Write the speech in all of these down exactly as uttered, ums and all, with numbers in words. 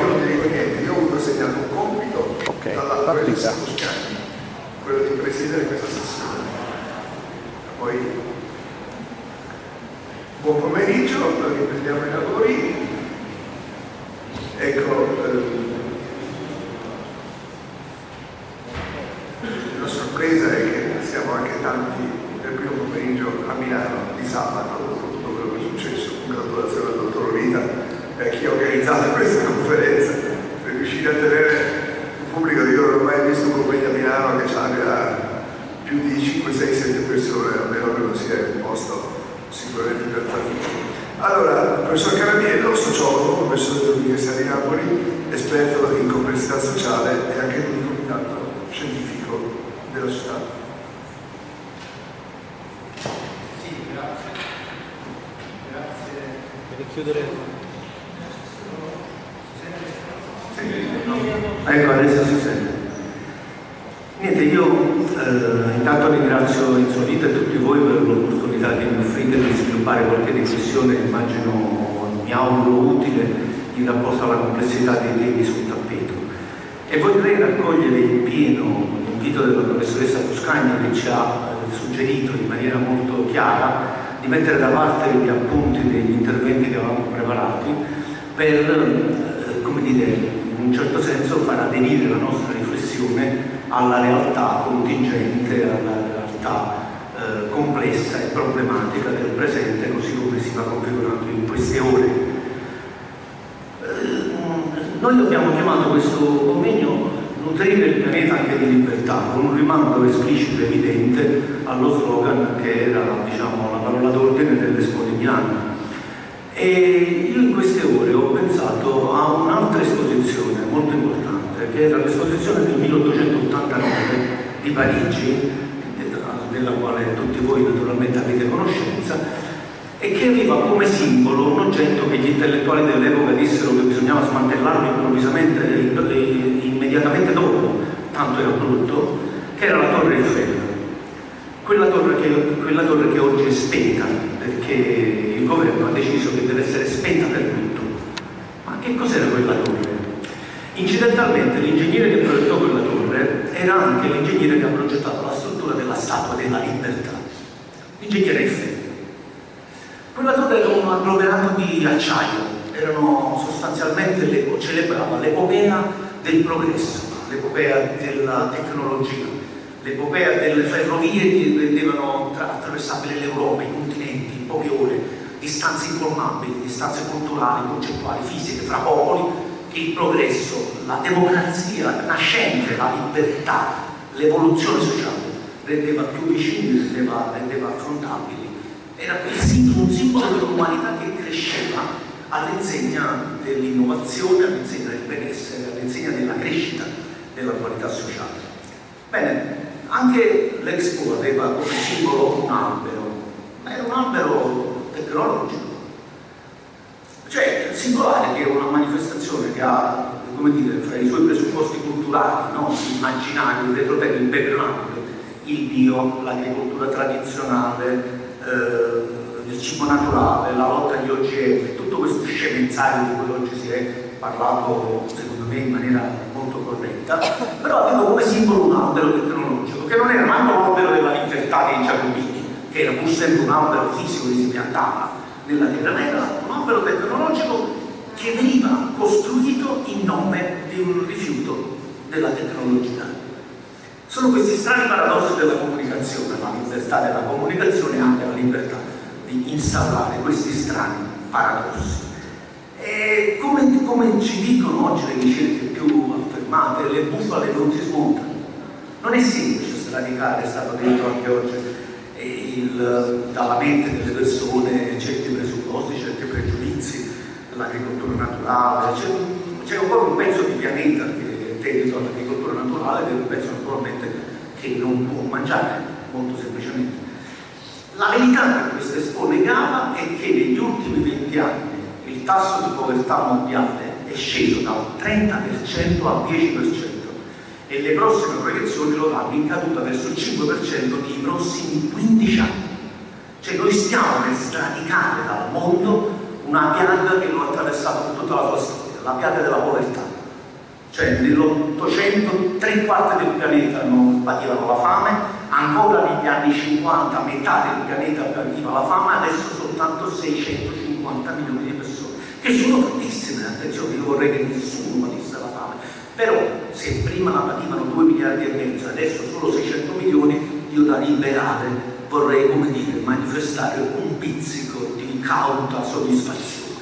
non ti dico niente, io ho avuto assegnato un compito okay, dalla professoressa Toscani, quello di presiedere questa sessione. Poi buon pomeriggio, riprendiamo i lavori. Ecco, ehm, la sorpresa è che siamo anche tanti nel primo pomeriggio a Milano di sabato, dopo tutto quello che è successo. Congratulazioni al dottor Rita e a chi ha organizzato questa conferenza per riuscire a tenere un pubblico che io non ho mai visto un convegno a Milano che abbia più di cinque, sei, sette persone, almeno che non sia un posto sicuramente per tanti. Allora, il professor Carabiello, sociologo, professore dell'Università di Napoli, esperto in complessità sociale e anche di comitato scientifico della società. Sì, grazie. Grazie. Per chiudere. Ecco, adesso si sente. Niente, io eh, intanto ringrazio Insolita e tutti voi per l'opportunità che mi offrite di sviluppare qualche riflessione, immagino, mi auguro utile, in rapporto alla complessità dei temi sul tappeto. E vorrei raccogliere in pieno l'invito della professoressa Toscani che ci ha eh, suggerito in maniera molto chiara di mettere da parte gli appunti degli interventi che avevamo preparati per, eh, come dire, in un certo senso far aderire la nostra riflessione alla realtà contingente, alla realtà eh, complessa e problematica del presente, così come si va configurando in queste ore. Eh, noi abbiamo chiamato questo convegno Nutrire il pianeta anche di libertà, con un rimando esplicito e evidente allo slogan che era, diciamo, la parola d'ordine dell'Expo di Milano. E io in queste ore ho pensato a un'altra esposizione molto importante, che era l'esposizione del milleottocentottantanove di Parigi, della quale tutti voi naturalmente avete conoscenza, e che aveva come simbolo un oggetto che gli intellettuali dell'epoca dissero che bisognava smantellarlo improvvisamente e immediatamente dopo, tanto era brutto, che era la Torre Eiffel. Quella torre che, quella torre che oggi è spenta, perché il governo ha deciso che deve essere spenta per tutto. Ma che cos'era quella torre? Incidentalmente l'ingegnere che progettò quella torre era anche l'ingegnere che ha progettato la struttura della Statua della Libertà, l'ingegnere Eiffel. Quella torre era un agglomerato di acciaio, erano sostanzialmente, celebrava l'epopea del progresso, l'epopea della tecnologia, l'epopea delle ferrovie che rendevano attraversabile l'Europa, i continenti, in poche ore, distanze incolmabili, distanze culturali, concettuali, fisiche, fra popoli, che il progresso, la democrazia nascente, la libertà, l'evoluzione sociale rendeva più vicini, rendeva, rendeva affrontabili. Era quel simbolo, un simbolo dell'umanità che cresceva all'insegna dell'innovazione, all'insegna del benessere, all'insegna della crescita della qualità sociale. Bene, anche l'Expo aveva come simbolo un albero, ma era un albero tecnologico. Cioè, è singolare che una manifestazione che ha, come dire, fra i suoi presupposti culturali, no? L'immaginario, il retroterra, il background, il bio, l'agricoltura tradizionale, eh, il cibo naturale, la lotta agli O G M, tutto questo scemenzario di cui oggi si è parlato, secondo me, in maniera molto corretta, però aveva come simbolo un albero tecnologico, che non era manco l'albero della libertà dei Giacobini, che era pur sempre un albero fisico che si piantava nella terra, ma era un albero tecnologico che veniva costruito in nome di un rifiuto della tecnologia. Sono questi strani paradossi della comunicazione, la libertà della comunicazione e anche la libertà di instaurare questi strani paradossi. E come, come ci dicono oggi le ricerche più affermate, le bufale non si smontano. Non è semplice sradicare, è stato detto anche oggi, il, dalla mente delle persone certi presupposti, certi pregiudizi, l'agricoltura naturale, c'è un po' un pezzo di pianeta che dedica all'agricoltura naturale ed è un pezzo naturalmente che non può mangiare, molto semplicemente. La verità che questa Expo negava è che negli ultimi venti anni il tasso di povertà mondiale è sceso dal trenta per cento al dieci per cento e le prossime proiezioni lo danno in caduta verso il cinque per cento nei prossimi quindici anni. Cioè noi stiamo per sradicare dal mondo una piaga che lo ha attraversato per tutta la sua storia. la piaga della povertà. Cioè nell'Ottocento tre quarti del pianeta non pativano la fame, ancora negli anni cinquanta metà del pianeta pativa la fame, adesso soltanto seicentocinquanta milioni di persone, che sono tantissime, attenzione, io vorrei che nessuno patisse la fame, però se prima la pativano due miliardi e mezzo, adesso solo seicento milioni, io da liberale vorrei, come dire, manifestare un pizzico di cauta soddisfazione.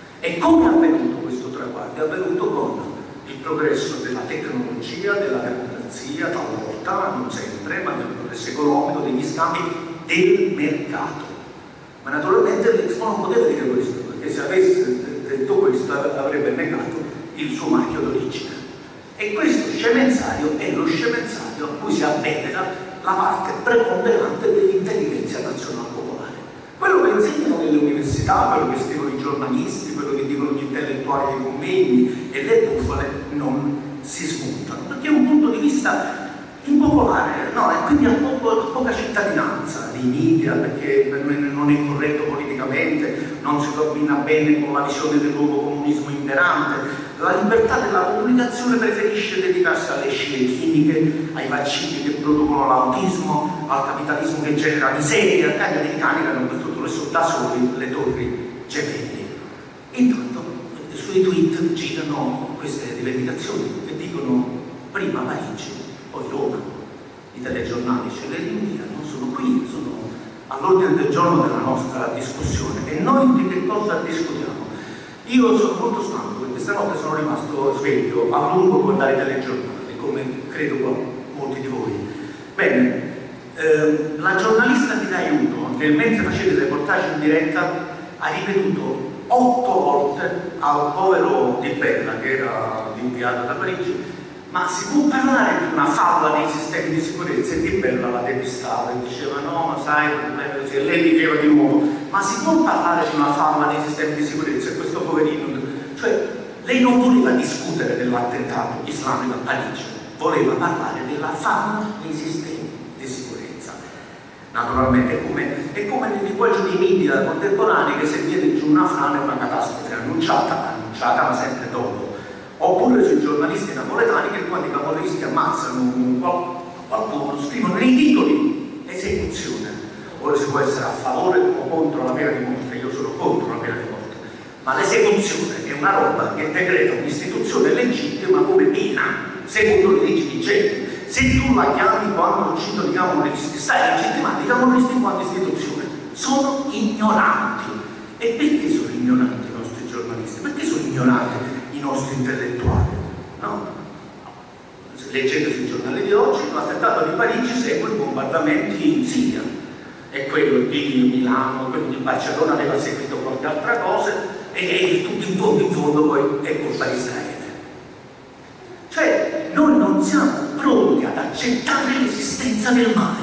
E come è avvenuto questo traguardo? È avvenuto con il progresso della tecnologia, della democrazia, talvolta, non sempre, ma del progresso economico, degli scambi, del mercato. Ma naturalmente l'Expo non poteva dire questo, perché se avesse detto questo avrebbe negato il suo marchio d'origine. E questo scemenzario è lo scemenzario a cui si avvenera la parte preponderante dell'intelligenza nazionale popolare. Quello che insegnano nelle università, quello che scrivono i giornalisti, quello che dicono gli intellettuali dei convegni e le bufale non si smontano, perché è un punto di vista impopolare, no? E quindi ha poco, poca cittadinanza nei media, perché non è corretto politicamente, non si combina bene con la visione del nuovo comunismo imperante. La libertà della comunicazione preferisce dedicarsi alle scie chimiche, ai vaccini che producono l'autismo, al capitalismo che genera miseria. Gli americani che hanno costruito da soli le torri gemelli. Intanto sui tweet girano queste rivendicazioni che dicono prima Parigi, poi Roma. I telegiornali ce le rinviano, sono qui, sono all'ordine del giorno della nostra discussione. E noi di che cosa discutiamo? Io sono molto stanco perché stanotte sono rimasto sveglio a lungo guardare i telegiornali, come credo molti di voi. Bene, eh, la giornalista di Rai uno, che mentre faceva il reportage in diretta, ha ripetuto otto volte al povero Di Bella, che era l'inviato da Parigi, ma si può parlare di una falla nei sistemi di sicurezza? E Di Bella la depistava e diceva no, ma sai, e lei diceva di nuovo, ma si può parlare di una falla nei sistemi di sicurezza? E questo poverino, cioè lei non voleva discutere dell'attentato islamico a Parigi, voleva parlare della falla nei sistemi di sicurezza. Naturalmente è come, è come nel linguaggio dei media contemporanei, che se viene giù una frana è una catastrofe annunciata, annunciata ma sempre dopo. Oppure sui giornalisti napoletani che quando i camorristi ammazzano qualcuno scrivono nei titoli esecuzione. Ora si può essere a favore o contro la pena di morte, io sono contro la pena di morte, ma l'esecuzione è una roba che decreta un'istituzione legittima come pena secondo le leggi vigenti. Se tu la chiami quando uccidono i camorristi, stai legittimando i camorristi quando istituzione. Sono ignoranti. E perché sono ignoranti i nostri giornalisti? Perché sono ignoranti i nostri intellettuali? No? Leggete sui giornali di oggi, l'attentato di Parigi segue i bombardamenti in Siria, e quello di Milano, quello di Barcellona aveva seguito qualche altra cosa, e, e tutto in fondo, in fondo poi è colpa di Israele. Cioè, noi non siamo pronti ad accettare l'esistenza del male.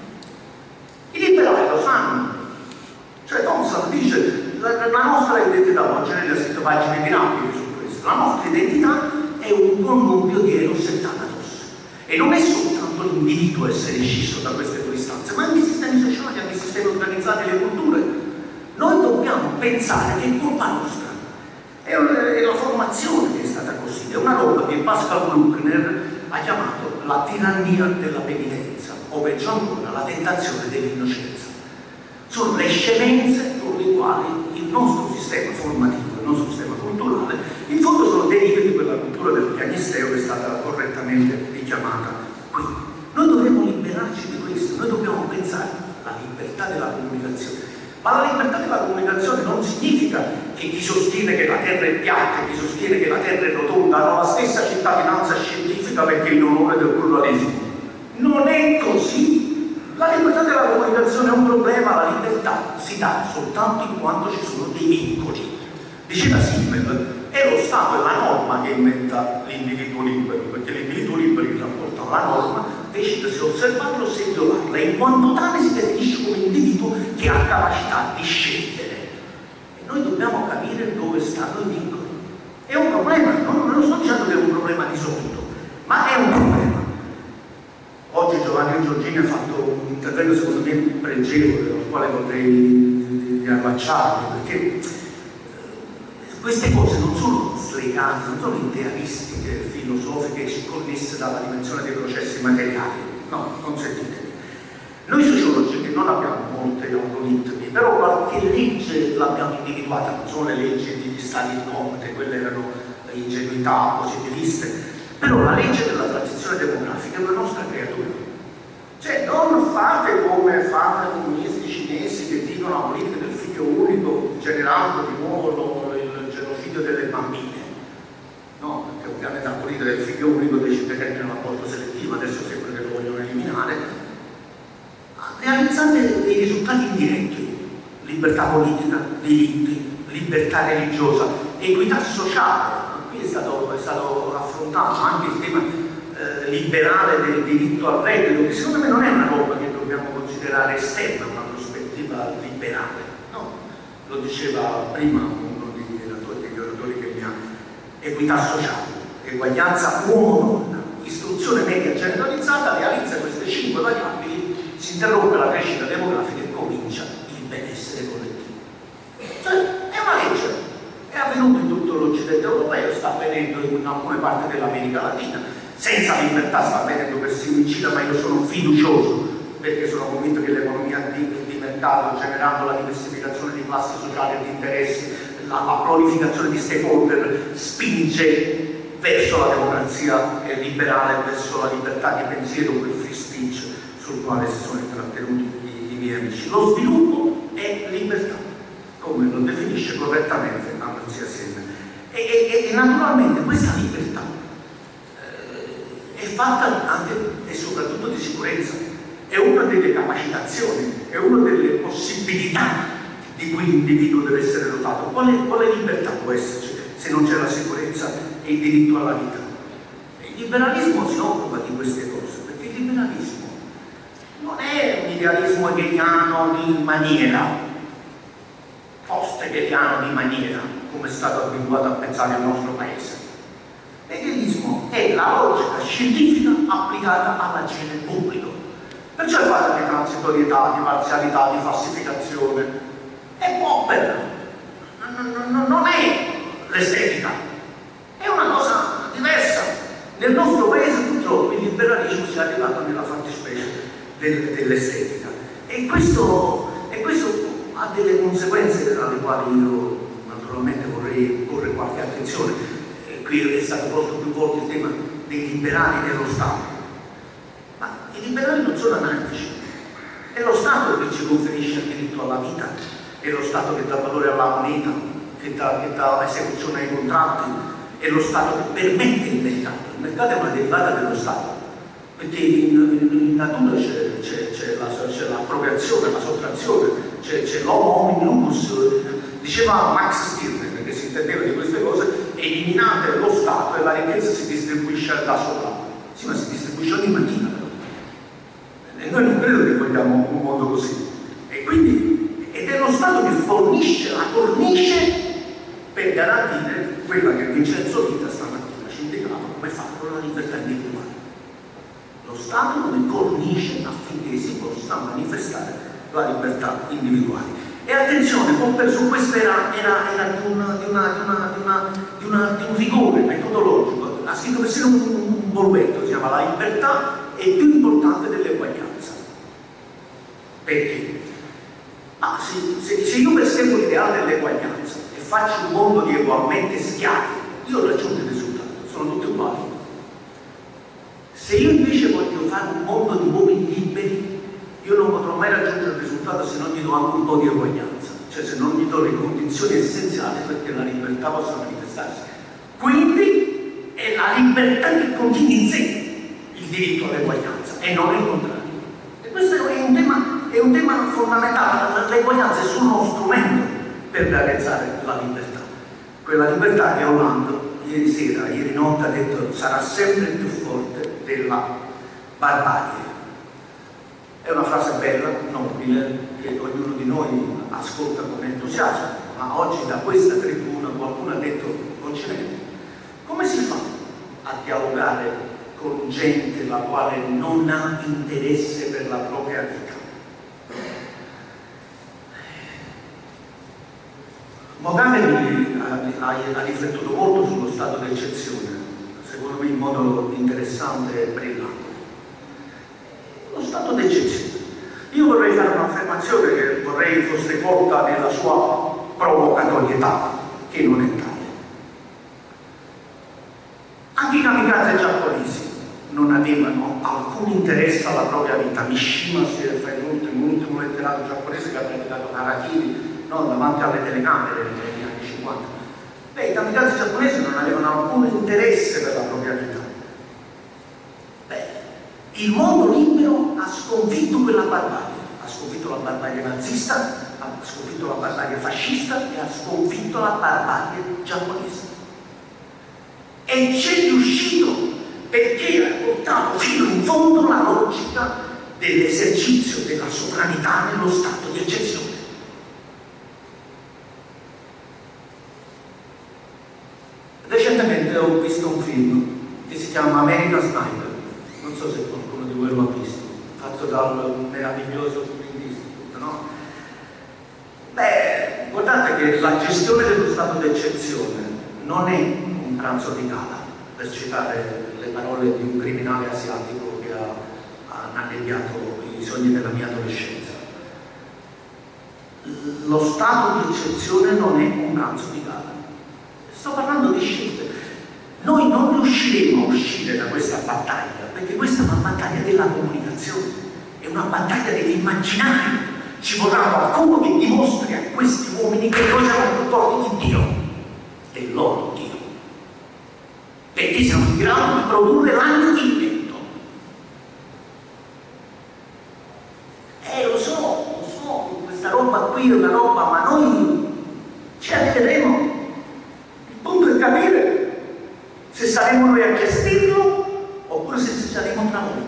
I liberali lo sanno. Cioè Thompson dice la, la nostra identità, Montanelli ha scritto pagine mirabili su questo, la nostra identità è un connubio di Eros e Thanatos, e non è soltanto l'individuo a essere scisso da queste due istanze, ma anche i sistemi sociali, anche i sistemi organizzati, le culture. Noi dobbiamo pensare che è colpa nostra, è, è la formazione che è stata così, è una roba che Pascal Bruckner ha chiamato la tirannia della penitenza, o peggio ancora la tentazione dell'innocenza. Sono le scemenze con le quali il nostro sistema formativo, il nostro sistema culturale, in fondo sono derive di quella cultura del pianisteo che è stata correttamente richiamata qui. Noi dovremmo liberarci di questo, noi dobbiamo pensare alla libertà della comunicazione. Ma la libertà della comunicazione non significa che chi sostiene che la Terra è piatta e chi sostiene che la Terra è rotonda hanno la stessa cittadinanza scientifica perché in onore del pluralismo. Non è così. La libertà della comunicazione è un problema, la libertà si dà soltanto in quanto ci sono dei vincoli. Diceva Simmel, è lo Stato e la norma che inventa l'individuo libero, perché l'individuo libero in rapporto alla norma decide se osservarlo o se violarla, in quanto tale si definisce come individuo che ha capacità di scegliere. E noi dobbiamo capire dove stanno i vincoli. È un problema, non, non sto dicendo che è un problema disoluto, ma è un problema. Oggi Giovanni Giorgini ha fatto un intervento secondo me pregevole, al quale vorrei riallacciarmi, perché queste cose non sono slegati, non sono idealistiche, filosofiche, connesse dalla dimensione dei processi materiali. No, consentitemi. Noi sociologi che non abbiamo molti algoritmi, però qualche legge l'abbiamo individuata, non sono le leggi degli stati di Conte, quelle erano ingenuità positiviste, però la legge della transizione demografica è una nostra creatura. Cioè non fate come fanno i comunisti cinesi che dicono la politica del figlio unico generando di nuovo il genocidio delle bambine. No, perché ovviamente la politica del figlio unico decide che è l'aborto selettivo, adesso sembra che lo vogliono eliminare. Realizzate dei risultati indiretti: libertà politica, diritti, libertà religiosa, equità sociale. Qui è stato, è stato affrontato anche il tema eh, liberale del diritto al reddito, che secondo me non è una roba che dobbiamo considerare esterna, una prospettiva liberale. No, lo diceva prima uno degli oratori, degli oratori che mi ha. Equità sociale, eguaglianza uomo-donna, istruzione media generalizzata, realizza queste cinque variabili, si interrompe la crescita demografica e comincia il benessere collettivo. Cioè, è una legge, è avvenuto in tutto l'Occidente europeo, sta avvenendo in alcune parti dell'America Latina, senza libertà sta avvenendo persino in Cina, ma io sono fiducioso perché sono convinto che l'economia di, di mercato, generando la diversificazione di classi sociali e di interessi, la, la prolificazione di stakeholder, spinge verso la democrazia liberale, verso la libertà di pensiero, quel free speech sul quale si sono intrattenuti i, i miei amici. Lo sviluppo è libertà, come lo definisce correttamente Amartya Sen. E, e, e naturalmente questa libertà eh, è fatta anche e soprattutto di sicurezza, è una delle capacitazioni, è una delle possibilità di cui l'individuo deve essere dotato. Quale, quale libertà può esserci se non c'è la sicurezza e il diritto alla vita? Il liberalismo si occupa di queste cose, perché il liberalismo non è un idealismo hegeliano di maniera, post-hegeliano di maniera, come è stato abituato a pensare il nostro paese. L'hegelianismo è la logica scientifica applicata all'agire pubblico. Perciò il fatto di transitorietà, di parzialità, di falsificazione è opera, non è l'estetica, è una cosa diversa. Nel nostro paese purtroppo il liberalismo si è arrivato nella fattispecie dell'estetica e questo, e questo ha delle conseguenze alle quali io naturalmente vorrei porre qualche attenzione. E qui è stato posto più volte il tema dei liberali nello Stato, ma i liberali non sono anarchici, è lo Stato che ci conferisce il diritto alla vita, è lo Stato che dà valore alla moneta, che dà, che dà esecuzione ai contratti, è lo Stato che permette il mercato. Il mercato è una derivata dello Stato, perché in, in, in natura c'è l'appropriazione, la, la sottrazione, c'è l'homo hominibus. Diceva Max Stirner, che si intendeva di queste cose: eliminate lo Stato e la ricchezza si distribuisce da sola. Sì, ma si distribuisce ogni mattina però. E noi non credo che vogliamo un mondo così. E quindi, ed è lo Stato che fornisce la cornice per garantire quella che Vincenzo Vita stamattina ci indicava come fatto la libertà individuale. Lo Stato come cornice affinché si possa manifestare la libertà individuale. E attenzione, Popper su questo era, era, era di, una, di, una, di, una, di, una, di, una, di un rigore metodologico. Ha scritto persino un, un, un bolletto, si chiama La libertà è più importante dell'eguaglianza. Perché? Ah, se, se, se io perseguo l'ideale dell'eguaglianza e faccio un mondo di egualmente schiavi, io ho raggiunto il risultato, sono tutti uguali. Se io invece voglio fare un mondo di uomini liberi, io non potrò mai raggiungere il risultato se non gli do anche un po' di eguaglianza, cioè se non gli do le condizioni essenziali perché la libertà possa manifestarsi. Quindi è la libertà che contiene in sé il diritto all'eguaglianza e non il contrario. E questo è un tema, è un tema fondamentale. L'eguaglianza è solo uno strumento per realizzare la libertà. Quella libertà che Hollande ieri sera, ieri notte ha detto sarà sempre più forte della barbarie. È una frase bella, nobile, che ognuno di noi ascolta con entusiasmo, ma oggi da questa tribuna qualcuno ha detto Occidente, come si fa a dialogare con gente la quale non ha interesse per la propria vita? Mogaveri ha, ha riflettuto molto sullo stato d'eccezione, secondo me in modo interessante e brillante. Lo stato d'eccezione. Io vorrei fare un'affermazione che vorrei fosse colta nella sua provocatorietà, che non è tale. Anche i kamikaze giapponesi non avevano alcun interesse alla propria vita. Mishima si è l'ultimo, l'ultimo letterato giapponese che ha praticato Harakiri, no, davanti alle telecamere negli anni cinquanta. Beh, i kamikaze giapponesi non avevano alcun interesse per la propria vita. Beh, il mondo libero ha sconfitto quella barbarie, ha sconfitto la barbarie nazista, ha sconfitto la barbarie fascista e ha sconfitto la barbarie giapponese. E c'è riuscito perché ha portato fino in fondo la logica dell'esercizio della sovranità nello stato di eccezione. Recentemente ho visto un film che si chiama American Sniper, non so se qualcuno di voi lo ha visto, fatto dal meraviglioso Clint Eastwood, no? Beh, guardate che la gestione dello stato d'eccezione non è un pranzo di gala, per citare le parole di un criminale asiatico che ha, ha annebbiato i sogni della mia adolescenza. Lo stato di eccezione non è un pranzo di gala. Sto parlando di scelte. Noi non riusciremo a uscire da questa battaglia, perché questa è una battaglia della comunicazione, è una battaglia dell'immaginario. Ci vorrà qualcuno che dimostri a questi uomini che noi siamo più forti di Dio, e loro Dio. Perché siamo in grado di produrre l'annichilimento. Eh, lo so, lo so, questa roba qui è una roba, ma noi ci arriveremo. Il punto è capire se saremo noi a gestirlo oppure se saremo travolti.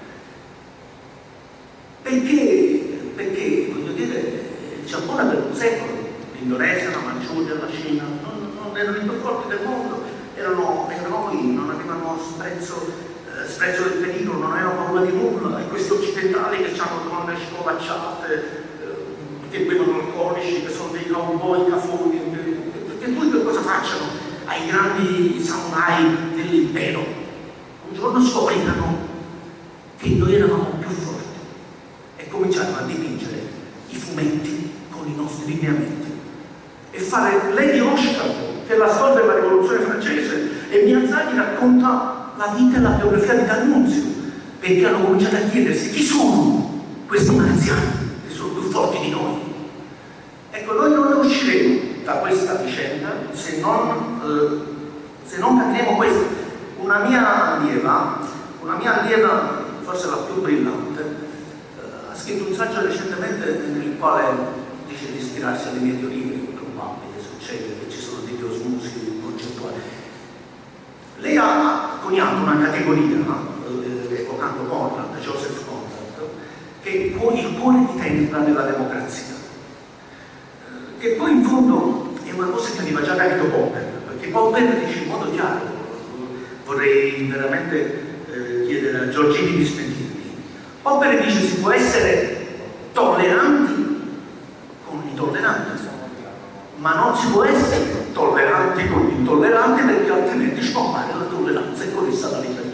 Perché, perché, voglio dire, il Giappone per un secolo, l'Indonesia, la Manciuria, la Cina, non, non erano i più forti del mondo. Erano, erano qui, non avevano sprezzo, eh, sprezzo del pericolo, non avevano paura di nulla, e questi occidentali che hanno donne scolacciate, eh, che bevono alcolici, che sono dei cowboy cafoni, perché poi che cosa facciano ai grandi samurai dell'impero? Un giorno scoprirono che noi eravamo più forti e cominciarono a dipingere i fumetti con i nostri lineamenti e fare Lady Oscar, che è la storia della rivoluzione francese, e Miyazaki racconta la vita e la biografia di D'Annunzio, perché hanno cominciato a chiedersi chi sono questi marziani che sono più forti di noi. Ecco, noi non usciremo da questa vicenda se non, eh, se non capiremo questo. Una mia allieva, una mia allieva, forse la più brillante, eh, ha scritto un saggio recentemente nel quale dice di ispirarsi alle mie teorie. Probabile, succede che ci sono degli osmosi concettuali. Lei ha coniato una categoria, eh, evocando Conrad, Joseph Conrad, che è il cuore di tempra della democrazia, eh, che poi in fondo è una cosa che aveva già capito Popper, perché Popper dice in modo chiaro, vorrei veramente eh, chiedere a Giorgini di smentirmi. Popper dice si può essere tolleranti con gli intolleranti, ma non si può essere tolleranti con gli intolleranti, perché altrimenti scompare la tolleranza e con essa la libertà.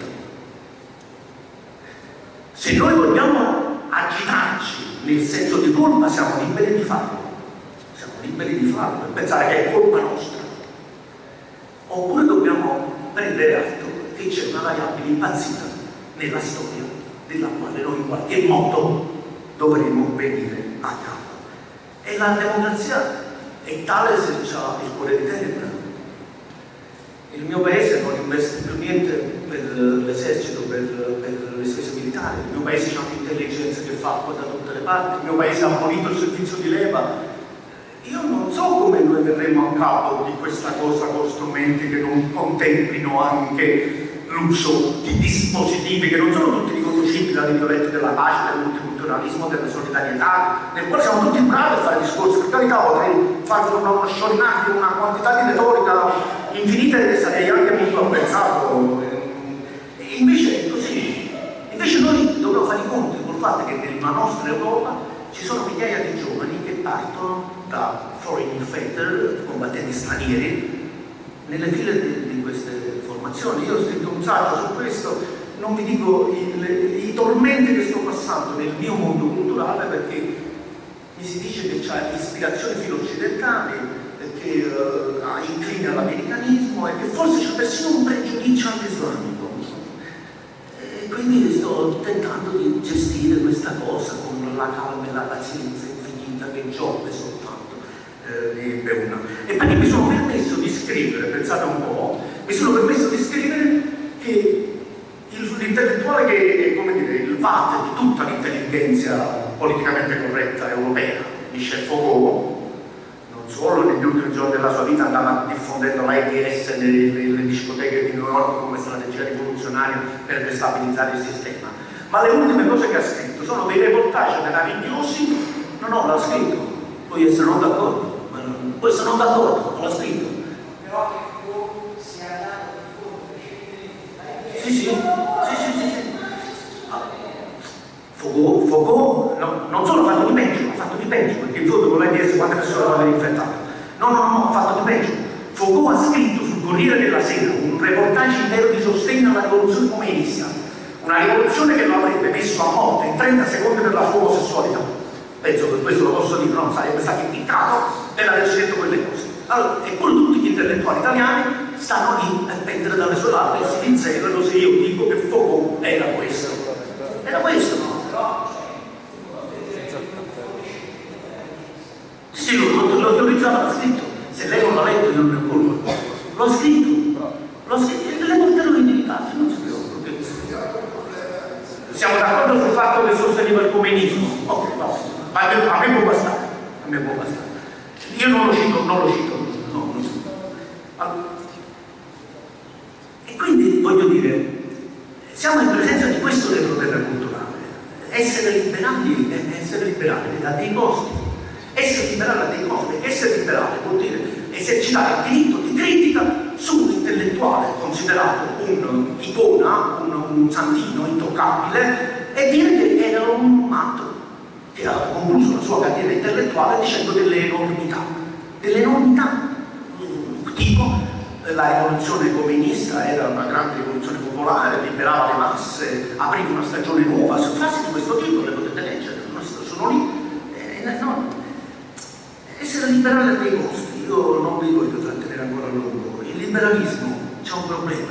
Se noi vogliamo agitarci nel senso di colpa, siamo liberi di farlo, siamo liberi di farlo e pensare che è colpa nostra, oppure dobbiamo prendere atto che c'è una variabile impazzita nella storia della quale noi in qualche modo dovremo venire a capo. E la democrazia è tale se c'ha il cuore di tenebra. Il mio paese non investe più niente per l'esercito, per, per le spese militari, il mio paese ha un'intelligenza che fa acqua da tutte le parti, il mio paese ha abolito il servizio di leva. Io non so come noi verremo a capo di questa cosa con strumenti che non contemplino anche l'uso di dispositivi che non sono tutti riconducibili alle violette della pace, del multiculturalismo, della solidarietà, nel quale siamo tutti bravi a fare discorsi. Per carità, potrei fare uno sciorinato, una quantità di retorica infinita che sarei anche molto apprezzato. E invece è così. Invece noi dobbiamo fare i conti col fatto che nella nostra Europa ci sono migliaia di giovani che partono da foreign fighter, combattenti stranieri, attenzione, io ho scritto un saggio su questo, non vi dico i, i tormenti che sto passando nel mio mondo culturale, perché mi si dice che c'ha ispirazioni filo-occidentali, che uh, inclina all'americanismo e che forse c'è persino un pregiudizio anti-islamico. E quindi sto tentando di gestire questa cosa con la calma e la pazienza infinita che Giobbe soltanto eh, ne ebbe una. E perché mi sono permesso di scrivere, pensate un po', mi sono permesso di scrivere che l'intellettuale che è, come dire, il V A T di tutta l'intelligenza politicamente corretta europea, Michel Foucault, non solo negli ultimi giorni della sua vita andava diffondendo l'AIDS nelle, nelle discoteche di New York come strategia rivoluzionaria per destabilizzare il sistema, ma le ultime cose che ha scritto sono dei reportage meravigliosi. No, no, l'ha scritto, puoi essere non d'accordo, ma non, puoi essere non d'accordo, l'ha scritto. Però che Foucault sia andato di fondo, sì, sì, sì, sì, sì, sì. Foucault, Foucault no, non solo ha fatto di peggio, ha fatto di peggio, perché in fondo con l'AIDS quante persone avevano infettato. No, no, no, ha fatto di peggio. Foucault ha scritto sul Corriere della Sera un reportage intero di sostegno alla rivoluzione comunista, una rivoluzione che lo avrebbe messo a morte in trenta secondi per la sua omosessualità. Penso che questo lo posso dire, non sarebbe stato impiccato per aver scritto quelle cose. Allora, eppure tutti gli intellettuali italiani stanno lì a pendere dalle sue labbra e si inseguono se io dico che Foucault era questo. Era questo, no? Sì, l'ho, l'ho teorizzato, l'ho scritto. Se lei non l'ha letto, io non ne ho colpa. L'ho scritto. L'ho scritto. E le porterò indicate, non si preoccupi. Siamo d'accordo sul fatto che sosteneva il comunismo. Ok, no. Ma a me può bastare. A me può bastare. Io non lo cito, non lo cito. No, non lo cito. Allora. E quindi, voglio dire, siamo in presenza di questo retroterra culturale. Essere liberali è essere liberali ha dei costi. Essere liberale ha dei costi, perché essere liberale vuol dire esercitare il diritto di critica su un intellettuale considerato un'icona, un, un santino intoccabile, e dire che era un matto che ha concluso la sua carriera intellettuale dicendo delle enormità, delle enormità, tipo la rivoluzione comunista era una grande rivoluzione popolare, liberava le masse, apriva una stagione nuova, su frasi di questo tipo le potete leggere, sono lì. Eh, no. Essere liberale ha dei costi, io non vi voglio trattenere ancora a lungo. Il liberalismo c'ha un problema.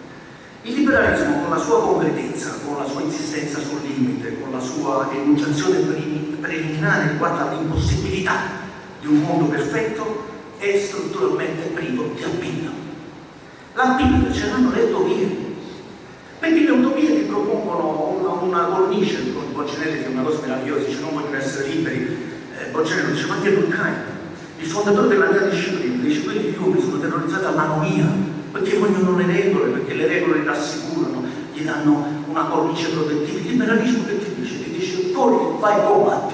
Il liberalismo, con la sua concretezza, con la sua insistenza sul limite, con la sua enunciazione preliminare riguardo all'impossibilità di un mondo perfetto, è strutturalmente privo di appiglio. L'appiglio ce l'hanno le utopie, perché le utopie ti propongono una, una cornice, con Boccinelli che è una cosa meravigliosa, dice non vogliono essere liberi. Boccinelli dice, ma che Durkheim, il fondatore della mia disciplina, dice quelli fiumi sono terrorizzati dall'anomia, perché vogliono le regole, perché le regole li rassicurano, gli danno una cornice protettiva. Il liberalismo che ti dice? Ti dice, corri, vai, combatti.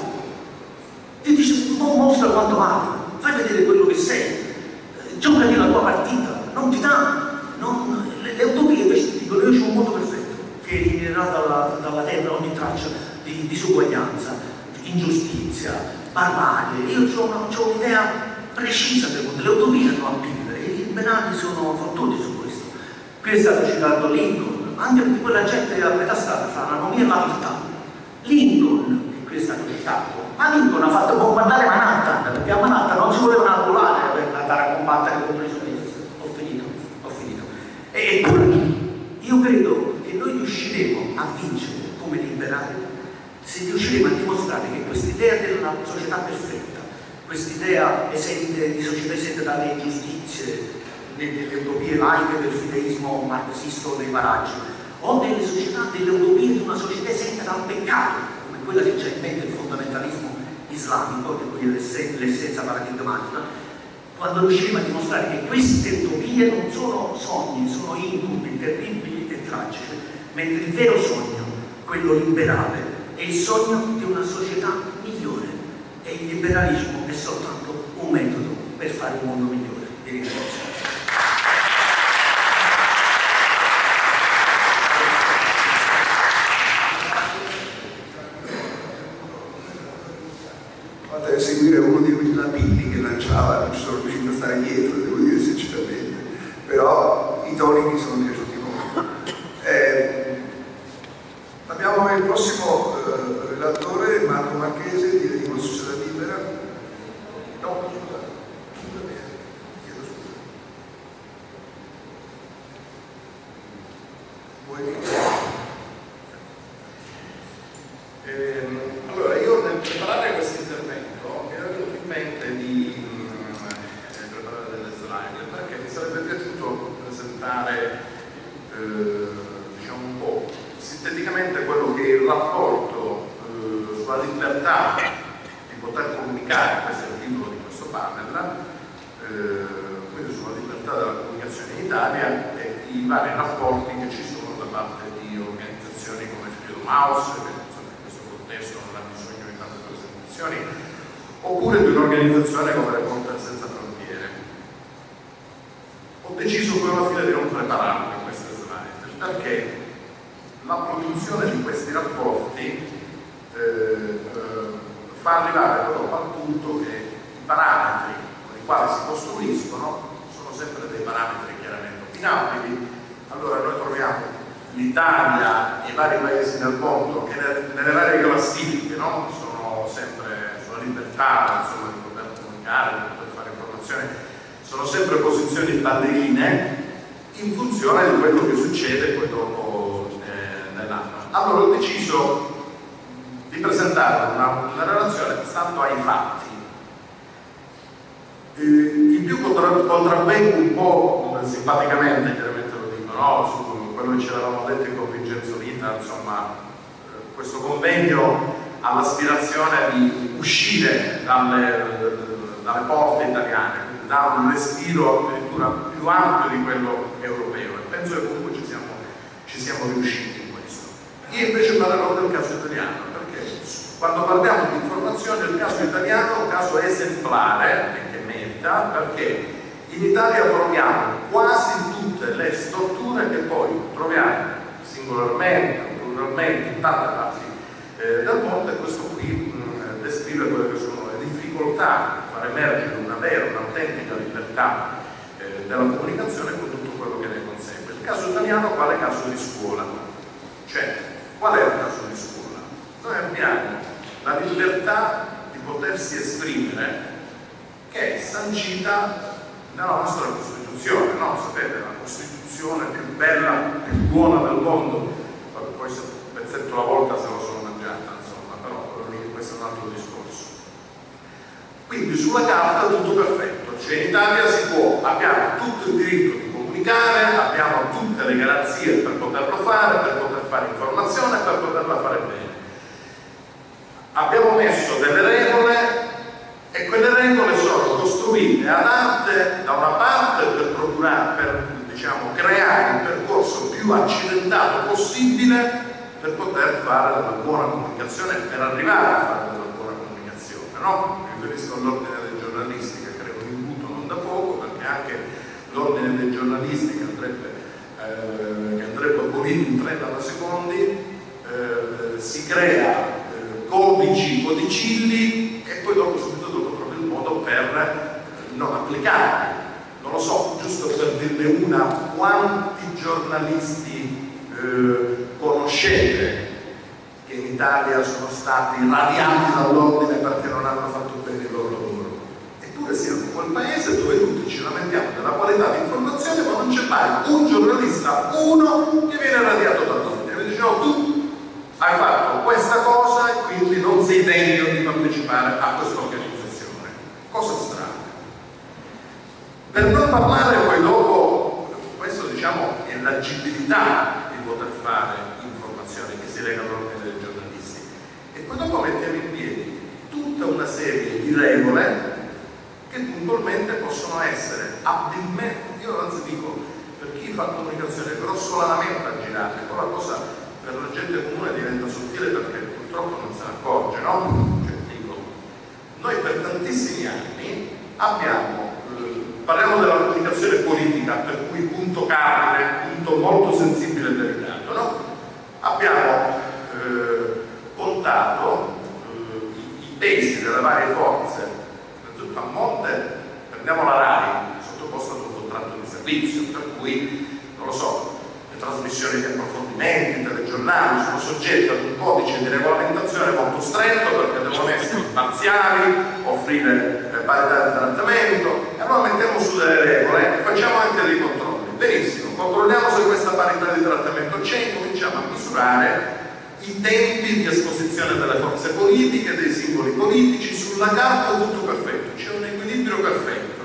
Ti dice, non mostra quanto vale, fai vedere quello che sei, giocati la tua partita, non ti dà. Non, le, le utopie invece ti dicono, io c'ho un mondo perfetto, che eliminerà dalla, dalla terra ogni traccia di disuguaglianza, ingiustizia, barbarie. Io ho un'idea precisa del mondo, le utopie hanno appiglio e i liberali sono fottuti su questo. Qui è stato citato Lincoln, anche perché quella gente è a metà strada fra l'anomia e la realtà. Lincoln, che qui è stato citato, ma Lincoln ha fatto bombardare Manhattan, perché a Manhattan non si volevano arruolare per andare a combattere contro i sovietici. Ho finito, ho finito. Eppure io credo che noi riusciremo a vincere come liberali se riusciremo a dimostrare che quest'idea della società perfetta, quest'idea esente, di società esente dalle ingiustizie, delle utopie laiche del fideismo marxista o dei paraggi, o delle società, delle utopie di una società esente dal peccato, come quella che c'è in mente il fondamentalismo islamico, di cui è l'essenza paradigmatica, quando riusciremo a dimostrare che queste utopie non sono sogni, sono incubi terribili e tragici, mentre il vero sogno, quello liberale, è il sogno di una società migliore e il liberalismo è soltanto un metodo per fare un mondo migliore. Vi ringrazio. Vado a eseguire uno di quei lapini che lanciava, non ci sono riuscito a stare dietro, devo dire sinceramente, però i toni mi sono piaciuti. Ehm, allora, io nel preparare questo intervento mi era venuto in mente di eh, preparare delle slide, perché mi sarebbe piaciuto presentare eh, diciamo un po' sinteticamente quello che è il rapporto eh, sulla libertà di poter comunicare, questo è il titolo di questo panel, eh, quindi sulla libertà della comunicazione in Italia e i vari rapporti che ci sono da parte di organizzazioni come Freedom House, che insomma, in questo contesto non ha bisogno di tante presentazioni, oppure di un'organizzazione come Reporter Senza Frontiere. Ho deciso poi alla fine di non prepararmi queste slide, perché la produzione di questi rapporti eh, eh, fa arrivare però al punto che i parametri con i quali si costruiscono sono sempre dei parametri chiaramente opinabili. Allora noi troviamo l'Italia e i vari paesi del mondo che nelle, nelle varie classifiche, no? Sono sempre sulla libertà, insomma, di poter comunicare, di poter fare informazione, sono sempre posizioni ballerine in funzione di quello che succede poi dopo eh, nell'anno. Allora ho deciso di presentare una, una relazione stando ai fatti. Eh, in più contravvengo un po' simpaticamente, chiaramente lo dico, no? Su quello che ci eravamo detto in Convincenzo Vita, insomma, eh, questo convegno ha l'aspirazione di uscire dalle, dalle porte italiane, quindi da un respiro addirittura più ampio di quello europeo, e penso che comunque ci siamo, ci siamo riusciti in questo. Io invece parlerò del caso italiano, perché quando parliamo di informazione il caso italiano è un caso esemplare e che merita, perché in Italia troviamo quasi tutte le strutture che poi troviamo singolarmente o pluralmente in tante parti eh, del mondo, e questo qui mh, descrive quelle che sono le difficoltà di far emergere una vera, un'autentica libertà eh, della comunicazione con tutto quello che ne consegue. Il caso italiano quale caso di scuola? Cioè, qual è il caso di scuola? Noi abbiamo la libertà di potersi esprimere, che è sancita nella nostra Costituzione, no? Sapete, la Costituzione più bella, più buona del mondo, poi se un pezzetto alla volta se lo sono mangiata, insomma, però questo è un altro discorso. Quindi sulla carta tutto perfetto, cioè in Italia si può, abbiamo tutto il diritto di comunicare, abbiamo tutte le garanzie per poterlo fare, per poter fare informazione e per poterla fare bene. Abbiamo messo delle regole e quelle regole sono costruite ad arte da una parte per procurare, per diciamo, creare un percorso più accidentato possibile per poter fare della buona comunicazione, per arrivare a fare della buona comunicazione, no? Mi riferisco all'ordine dei giornalisti, che credo un imbuto non da poco, perché anche l'ordine dei giornalisti che andrebbe, eh, che andrebbe abolito in trenta secondi, eh, si crea codici, codicilli, e poi dopo subito dopo trovi il modo per non applicarli. Non lo so, giusto per dirne una, quanti giornalisti eh, conoscete che in Italia sono stati radiati dall'ordine perché non hanno fatto bene il loro lavoro? Eppure siamo quel paese dove tutti ci lamentiamo della qualità di informazione, ma non c'è mai un giornalista, uno, che viene radiato dall'ordine. Mi dicevo, tu hai fatto questa cosa e quindi non sei degno di partecipare a questa organizzazione. Cosa strana. Per non parlare poi dopo, questo diciamo è l'agibilità di poter fare informazione che si lega all'ordine dei giornalisti, e poi dopo mettiamo in piedi tutta una serie di regole che puntualmente possono essere abilmente, io anzi dico, per chi fa comunicazione grossolanamente aggirate, poi la cosa per la gente comune diventa sottile perché purtroppo non se ne accorge, no? Cioè, dico, noi per tantissimi anni abbiamo, eh, parliamo della comunicazione politica, per cui punto cardine, punto molto sensibile e delicato, no? Abbiamo eh, contato eh, i, i pesi delle varie forze, a monte, prendiamo la RAI, sottoposta ad un contratto di servizio, per cui, non lo so, trasmissioni di approfondimenti, telegiornali sono soggette ad un codice di regolamentazione molto stretto perché devono essere imparziali, offrire eh, parità di trattamento, e allora mettiamo su delle regole e facciamo anche dei controlli. Benissimo, controlliamo se questa parità di trattamento c'è, incominciamo a misurare i tempi di esposizione delle forze politiche, dei simboli politici. Sulla carta tutto perfetto, c'è un equilibrio perfetto,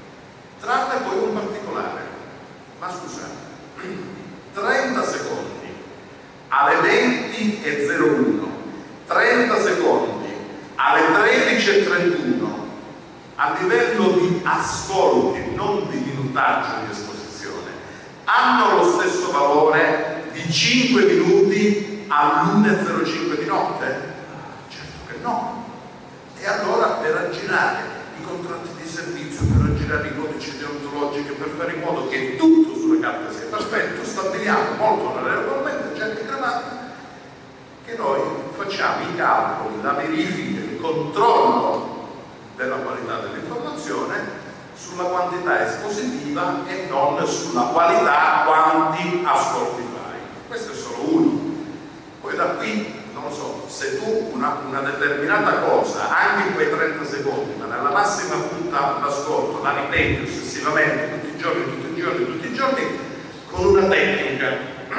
tranne poi un particolare. Ma scusate, trenta secondi alle venti e zero uno, trenta secondi alle tredici e trentuno, a livello di ascolti, non di minutaggio di esposizione, hanno lo stesso valore di cinque minuti all'una e zero cinque di notte? Certo che no. E allora per aggirare i contratti di servizio, per aggirare i codici deontologici, per fare in modo che tutto sulla carta sia perfetto, stabiliamo molto onorevolmente, già che gravati, che noi facciamo i calcoli, la verifica, il controllo della qualità dell'informazione sulla quantità espositiva e non sulla qualità quanti ascolti fai. Questo è solo uno. Poi da qui, non lo so, se tu una, una determinata cosa, anche in quei trenta secondi, ma nella massima punta d'ascolto, la ripeti ossessivamente tutti i giorni, tutti i giorni, tutti i giorni, con una tecnica,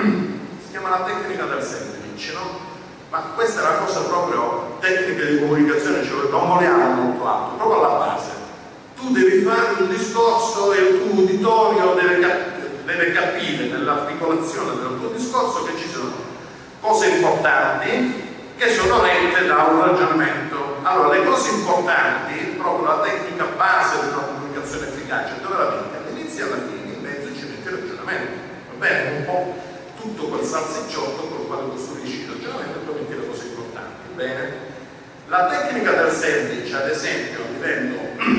si chiama la tecnica del sandwich, no? Ma questa è una cosa proprio tecnica di comunicazione, cioè non vogliamo molto altro, proprio alla base. Tu devi fare un discorso e il tuo uditorio deve, cap- deve capire nell'articolazione del tuo discorso che ci sono cose importanti che sono rette da un ragionamento. Allora, le cose importanti, proprio la tecnica base di una comunicazione efficace, dove la metti? All'inizio e alla fine, in mezzo ci metti il ragionamento. Va bene? Un po' tutto quel salsicciotto con il quale costruisci il ragionamento e poi metti le cose importanti. Bene? La tecnica del sandwich, ad esempio, a livello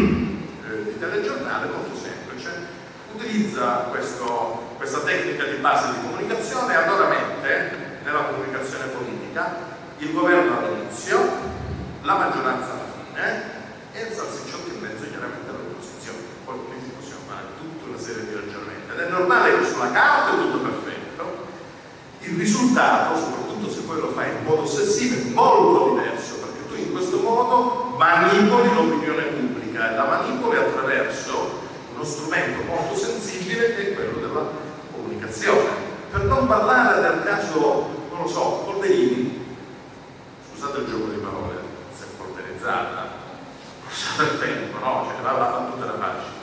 eh, di telegiornale, è molto semplice. Utilizza questo, questa tecnica di base di comunicazione e allora mette nella comunicazione politica il governo all'inizio, la maggioranza alla fine e il salsicciotto in mezzo chiaramente all'opposizione. Poi quindi possiamo fare tutta una serie di ragionamenti ed è normale che sulla carta è tutto perfetto. Il risultato, soprattutto se poi lo fai in modo ossessivo, è molto diverso, perché tu in questo modo manipoli l'opinione pubblica e la manipoli attraverso uno strumento molto sensibile che è quello della comunicazione. Per non parlare del caso, non lo so, Polverini, scusate il gioco di parole, si è polverizzata, scusate il tempo, no? Cioè, la battuta era facile.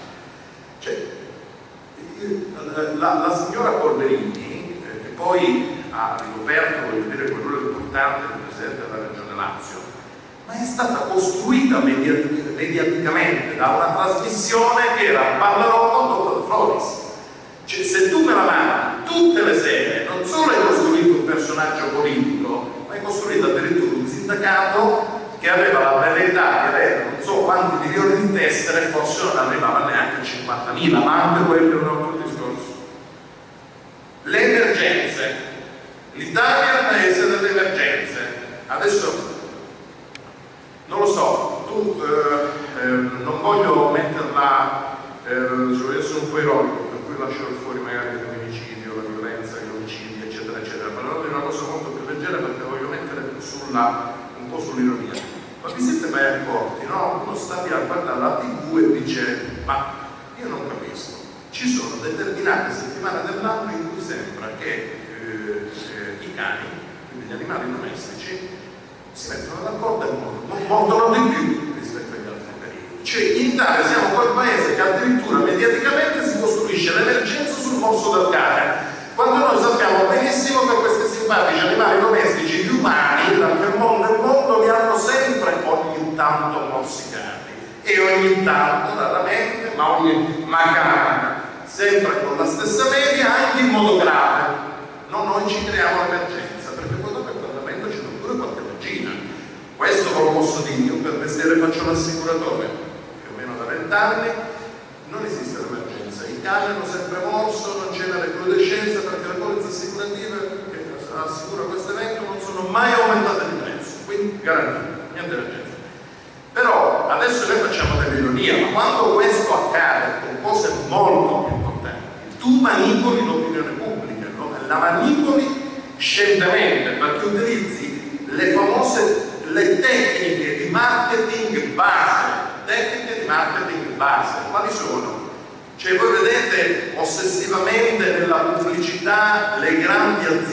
Cioè, la, la signora Polverini, eh, che poi ha ricoperto, voglio dire, quel ruolo importante del Presidente della Regione Lazio, ma è stata costruita mediatic- mediaticamente da una trasmissione che era Ballarò condotta da Floris. Cioè, se tu me la mandi tutte le sere, non solo hai costruito un personaggio politico, ma hai costruito addirittura un sindacato che aveva la velleità di avere non so quanti milioni di tessere, forse non arrivava neanche a cinquantamila, ma anche quello è un altro discorso. Le emergenze. L'Italia è il paese delle emergenze. Adesso, non lo so, tu eh, eh, non voglio metterla, eh, cioè essere un po' ironico, lasciare fuori magari il femminicidio, la violenza, gli omicidi, eccetera, eccetera. Parlerò di una cosa molto più leggera perché voglio mettere sulla, un po' sull'ironia. Ma vi siete mai accorti, no? Uno sta lì a guardare la tivù e dice, ma io non capisco. Ci sono determinate settimane dell'anno in cui sembra che eh, eh, i cani, quindi gli animali domestici, si mettono d'accordo e non mordono di più rispetto agli altri periodi. Cioè, in Italia siamo quel paese che addirittura mediaticamente si costruisce l'emergenza sul morso del cane, quando noi sappiamo benissimo che questi simpatici animali domestici, gli umani, dal mondo del mondo, li hanno sempre ogni tanto morsicati e ogni tanto, raramente, ma ogni ma capita, sempre con la stessa media, anche in modo grave. No, noi ci creiamo l'emergenza, perché poi dopo il Parlamento ci dà pure qualche regina. Questo ve lo posso dire, io per mestiere faccio l'assicuratore, più o meno da vent'anni, non esiste l'emergenza. I cani hanno sempre morso, non c'è la recrudescenza perché le polizze assicurative che assicura questo evento non sono mai aumentate di prezzo, quindi garantito, niente emergenza. Però adesso noi facciamo dell'ironia, ma quando questo accade con cose molto più importanti, tu manipoli l'opinione pubblica, no? La manipoli scientemente perché utilizzi le famose le tecniche di marketing base, tecniche di marketing base, quali sono? Cioè voi vedete ossessivamente nella pubblicità le grandi aziende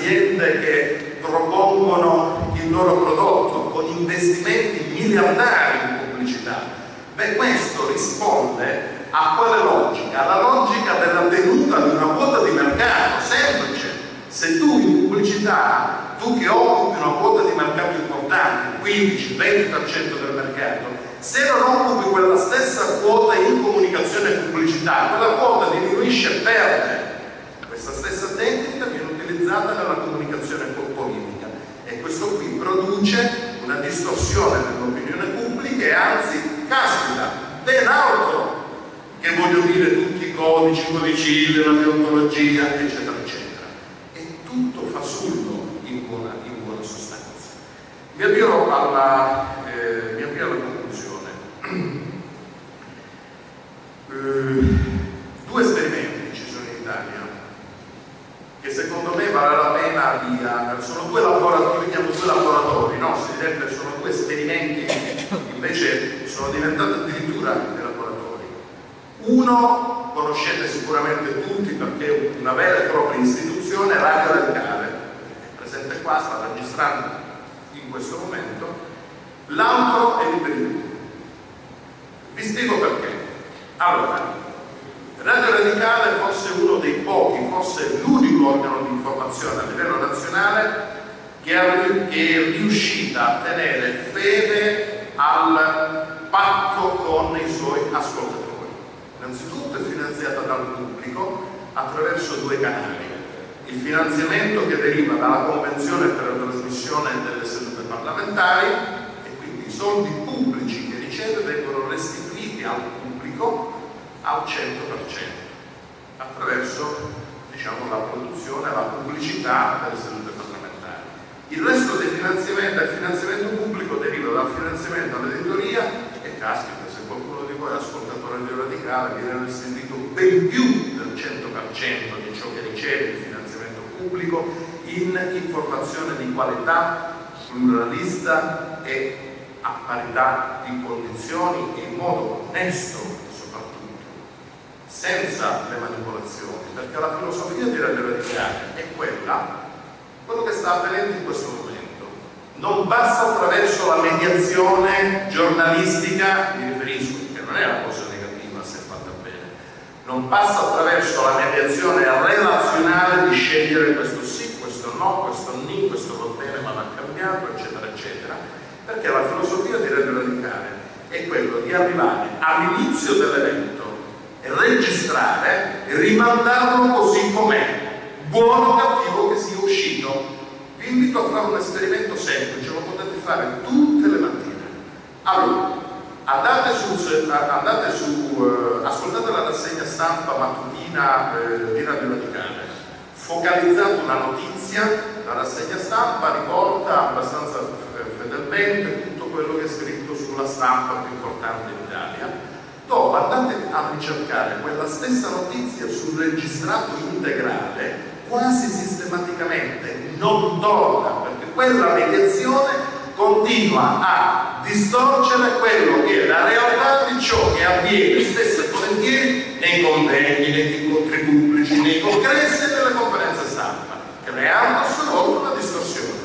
aziende che propongono il loro prodotto con investimenti miliardari in pubblicità. Beh, questo risponde a quale logica? Alla logica della tenuta di una quota di mercato semplice. Se tu in pubblicità, tu che occupi una quota di mercato importante, quindici venti per cento del mercato, se non occupi quella stessa quota in comunicazione e pubblicità, quella quota diminuisce e perde. Questa stessa tecnica viene utilizzata nella comunicazione politica e questo qui produce una distorsione dell'opinione pubblica e anzi, caspita, ben altro che voglio dire tutti i codici, codicilli, la deontologia, eccetera, eccetera. E tutto fasullo in buona, in buona sostanza. Mi avvio alla, eh, mi avvio alla conclusione. eh, due esperimenti ci sono in Italia che secondo me vale la pena di... sono due laboratori, chiamo due laboratori, no? Si direbbe sono due esperimenti, invece sono diventati addirittura dei laboratori. Uno conoscete sicuramente tutti perché è una vera e propria istituzione, Radio Radicale, è presente qua, sta registrando in questo momento. L'altro è Liberi di Tutto. Vi spiego perché. Allora, Radio Radicale è forse uno dei pochi, forse l'unico organo di informazione a livello nazionale che è riuscita a tenere fede al patto con i suoi ascoltatori. Innanzitutto è finanziata dal pubblico attraverso due canali. Il finanziamento che deriva dalla Convenzione per la trasmissione delle sedute parlamentari e quindi i soldi pubblici che riceve vengono restituiti al pubblico al cento per cento attraverso, diciamo, la produzione e la pubblicità delle sedute parlamentari. Il resto del finanziamento, il finanziamento pubblico deriva dal finanziamento all'editoria e caspita, se qualcuno di voi è ascoltatore di Radicale viene restituito ben più del cento per cento di ciò che riceve il finanziamento pubblico in informazione di qualità, pluralista e a parità di condizioni e in modo onesto, senza le manipolazioni, perché la filosofia di Radio Radicale è quella, quello che sta avvenendo in questo momento. Non passa attraverso la mediazione giornalistica, mi riferisco, che non è una cosa negativa se fatta bene, non passa attraverso la mediazione relazionale di scegliere questo sì, questo no, questo ni, questo va bene ma va cambiato, eccetera, eccetera, perché la filosofia di Radio Radicale è quello di arrivare all'inizio dell'evento, registrare e rimandarlo così com'è, buono o cattivo che sia uscito. Vi invito a fare un esperimento semplice, lo potete fare tutte le mattine. Allora, andate su, andate su uh, ascoltate la rassegna stampa mattutina uh, di Radio Radicale, focalizzate una notizia, la rassegna stampa riporta abbastanza fedelmente tutto quello che è scritto sulla stampa più importante in Italia. Dopo andate a ricercare quella stessa notizia sul registrato integrale, quasi sistematicamente non torna, perché quella mediazione continua a distorcere quello che è la realtà di ciò che avviene spesso e volentieri nei convegni, negli incontri pubblici, nei congressi e nelle conferenze stampa, creando a sua volta una distorsione.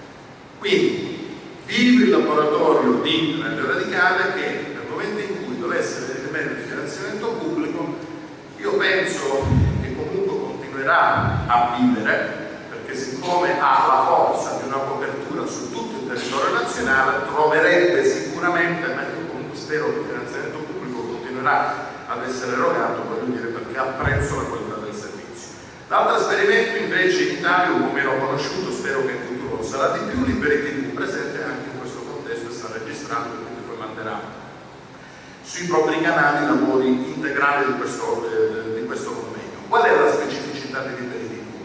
Quindi, vive il laboratorio di Radio Radicale che nel momento in cui dovesse venire il finanziamento pubblico, io penso che comunque continuerà a vivere, perché siccome ha la forza di una copertura su tutto il territorio nazionale, troverebbe sicuramente, ma io comunque spero che il finanziamento pubblico continuerà ad essere erogato, voglio dire, perché apprezzo la qualità del servizio. L'altro esperimento invece in Italia, un po' meno conosciuto, spero che in futuro lo sarà di più, Liberi ti vu, presente anche in questo contesto e sta registrando, quindi poi manderà sui propri canali lavori integrali di questo, eh, di questo convegno. Qual è la specificità di Liberi ti vu?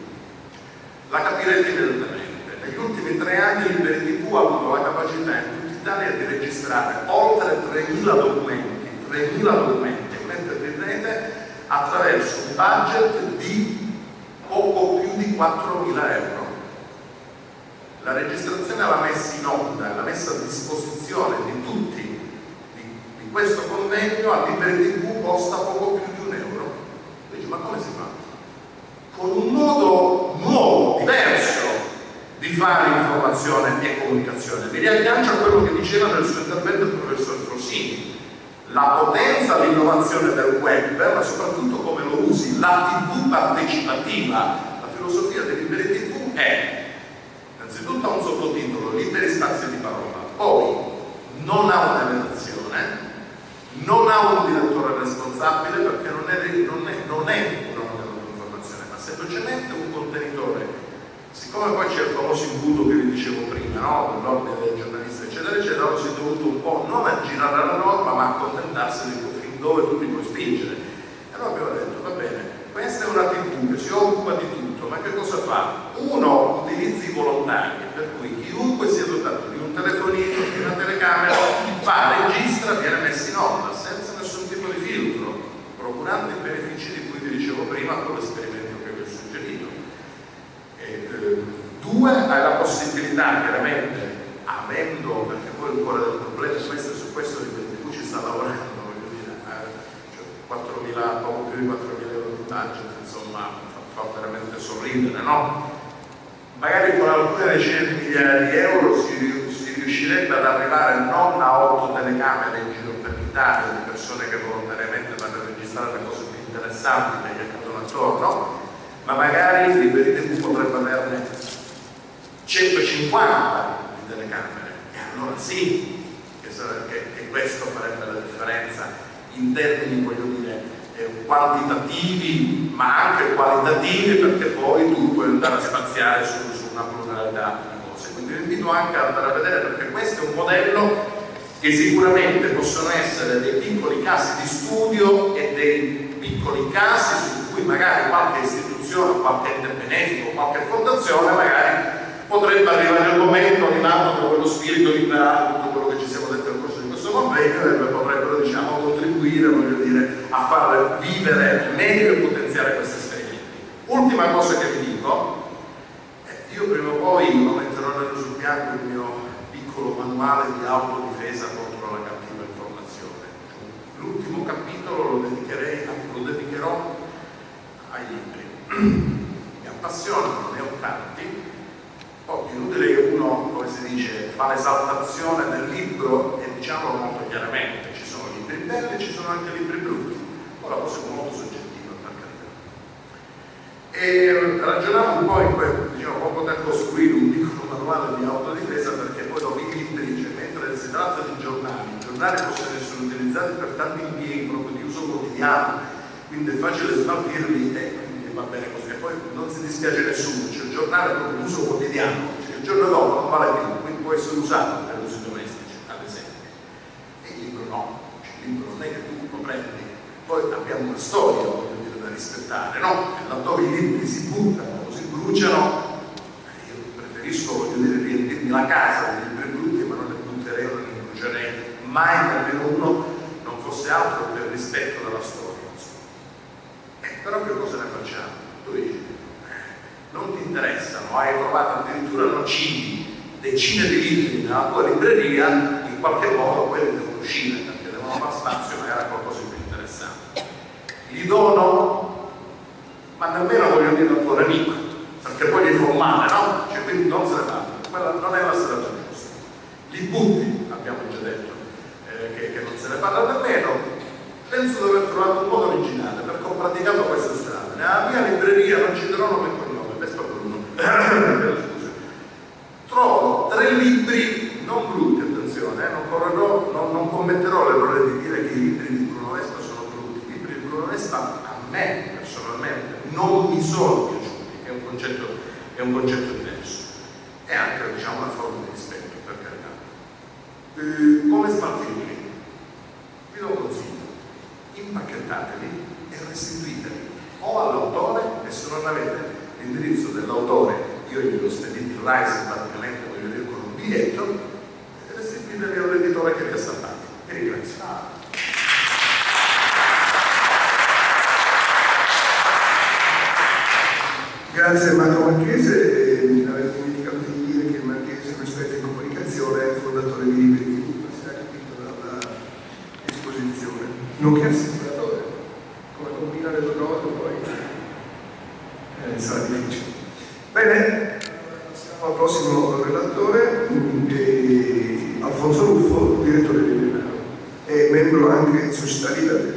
La capirete immediatamente. Negli ultimi tre anni Liberi ti vu ha avuto la capacità in tutta Italia di registrare oltre tremila documenti, tremila documenti, mentre vedrete attraverso un budget di poco più di quattromila euro. La registrazione l'ha messa in onda, l'ha messa a disposizione di tutti. Questo convegno a Liberi ti vu costa poco più di un euro. Dici, ma come si fa? Con un modo nuovo, diverso, di fare informazione e comunicazione. Mi riaggancio a quello che diceva nel suo intervento il professor Frosini. La potenza, l'innovazione del web, ma soprattutto come lo usi, la tivù partecipativa, la filosofia dei liberi tivù è innanzitutto un sottotitolo, liberi spazi di parola, poi non ha una redazione, non ha un direttore responsabile perché non è, non è, non è una modella di informazione, ma semplicemente un contenitore. Siccome poi c'è il famoso imbuto che vi dicevo prima, no? Dell'ordine dei giornalisti eccetera eccetera, allora si è dovuto un po' non aggirare la norma ma accontentarsi di fin dove tu ti puoi spingere. E allora abbiamo detto, va bene, questa è una tivù che si occupa di tutto, ma che cosa fa? Uno, utilizzi volontari, per cui chiunque sia dotato di un telefonino, di una telecamera, fa, registra, viene messo in onda senza nessun tipo di filtro, procurando i benefici di cui vi dicevo prima con l'esperimento che vi ho suggerito. E, eh, due, hai la possibilità, chiaramente, avendo, perché poi il cuore del problema è questo, su questo di cui ci sta lavorando, voglio dire, eh, cioè quattromila, poco più di quattromila euro di budget, insomma, fa, fa veramente sorridere, no? Magari con alcune decine di migliaia di euro si, si riuscirebbe ad arrivare non a otto telecamere in giro per l'Italia di persone che volontariamente vanno a registrare le cose più interessanti che gli accadono attorno, ma magari Liberi tivù potrebbe averne centocinquanta di telecamere, e allora sì che, che, che questo farebbe la differenza in termini, voglio dire, eh, quantitativi ma anche qualitativi, perché poi tu puoi andare a spaziare su, su una pluralità di cose. Quindi vi invito anche ad andare a vedere, perché questo è un modello che sicuramente possono essere dei piccoli casi di studio e dei piccoli casi su cui magari qualche istituzione, qualche ente benefico, qualche fondazione magari potrebbe arrivare il momento, animato da quello spirito liberale, tutto quello che ci siamo detti nel corso di questo convegno, e potrebbero, diciamo, contribuire, voglio dire, a far vivere meglio e potenziare questi esperimenti. Ultima cosa che vi dico, eh, io prima o poi lo metterò nello sul bianco il mio piccolo manuale di autodifesa contro la cattiva informazione. L'ultimo capitolo lo dedicherei, lo dedicherò ai libri. Mi appassionano, ne ho tanti. Poi è inutile che uno, come si dice, fa l'esaltazione del libro, e diciamolo molto chiaramente, ci sono libri belli e ci sono anche libri brutti. Poi la cosa è molto soggettiva, per carità. E ragionavo un po' in questo, diciamo, può poter costruire un piccolo manuale di autodifesa, perché poi dopo i libri, cioè, mentre si tratta di giornali, i giornali possono essere utilizzati per tanti impieghi proprio di uso quotidiano, quindi è facile smaltirli e quindi va bene così. E poi non si dispiace nessuno, cioè il giornale è proprio uso quotidiano, cioè il giorno dopo non vale più, quindi può essere usato per usi domestici, ad esempio. E il libro no, cioè, il libro non è che tu lo prendi, poi abbiamo una storia, voglio dire, da rispettare, no? E laddove i libri si buttano o si bruciano, io preferisco, voglio dire, riempirmi la casa di libri brutti, ma non ne butterei o non ne brucerei mai, nemmeno uno non fosse altro per rispetto della storia. Eh, però che cosa ne facciamo? Tu dici, non ti interessano, hai trovato addirittura nocivi, decine di libri nella tua libreria, in qualche modo quelli devono uscire, perché devono fare spazio magari a qualcosa di più interessante. Li dono, ma nemmeno voglio dire al tuo nemico, perché poi gli fa male, no? Cioè, quindi non se ne fanno, quella non è la strada giusta. Li butti, abbiamo già detto, eh, che, che non se ne parla nemmeno. Penso di aver trovato un modo originale, perché ho praticato questa strada. Nella mia libreria, non citerò nome e cognome, Vespa Bruno, scusa, trovo tre libri non brutti, attenzione, eh, non, correrò, non, non commetterò l'errore di dire che i libri di Bruno Vespa sono brutti. I libri di Bruno Vespa a me personalmente non mi sono piaciuti, è un concetto, è un concetto diverso. È anche, diciamo, una forma di rispetto, per carità. Eh, come smaltirli? Vi do un consiglio. Impacchettateli e restituiteli o all'autore, e se non avete l'indirizzo dell'autore io glielo spedito in live praticamente, voglio dire, con un biglietto, e restituiteli all'editore che vi ha stampati. Vi ringrazio. Grazie Marco Marchese, eh, avevo dimenticato di dire che Marchese, come esperto in comunicazione, è il fondatore di Liberi tivù, ma si è capito dalla esposizione, nonché assicuratore, come combinare le due cose poi eh, sarà difficile. Bene, passiamo Passiamo al prossimo relatore, eh, Alfonso Ruffo, direttore di Milano e membro anche di Società Libera.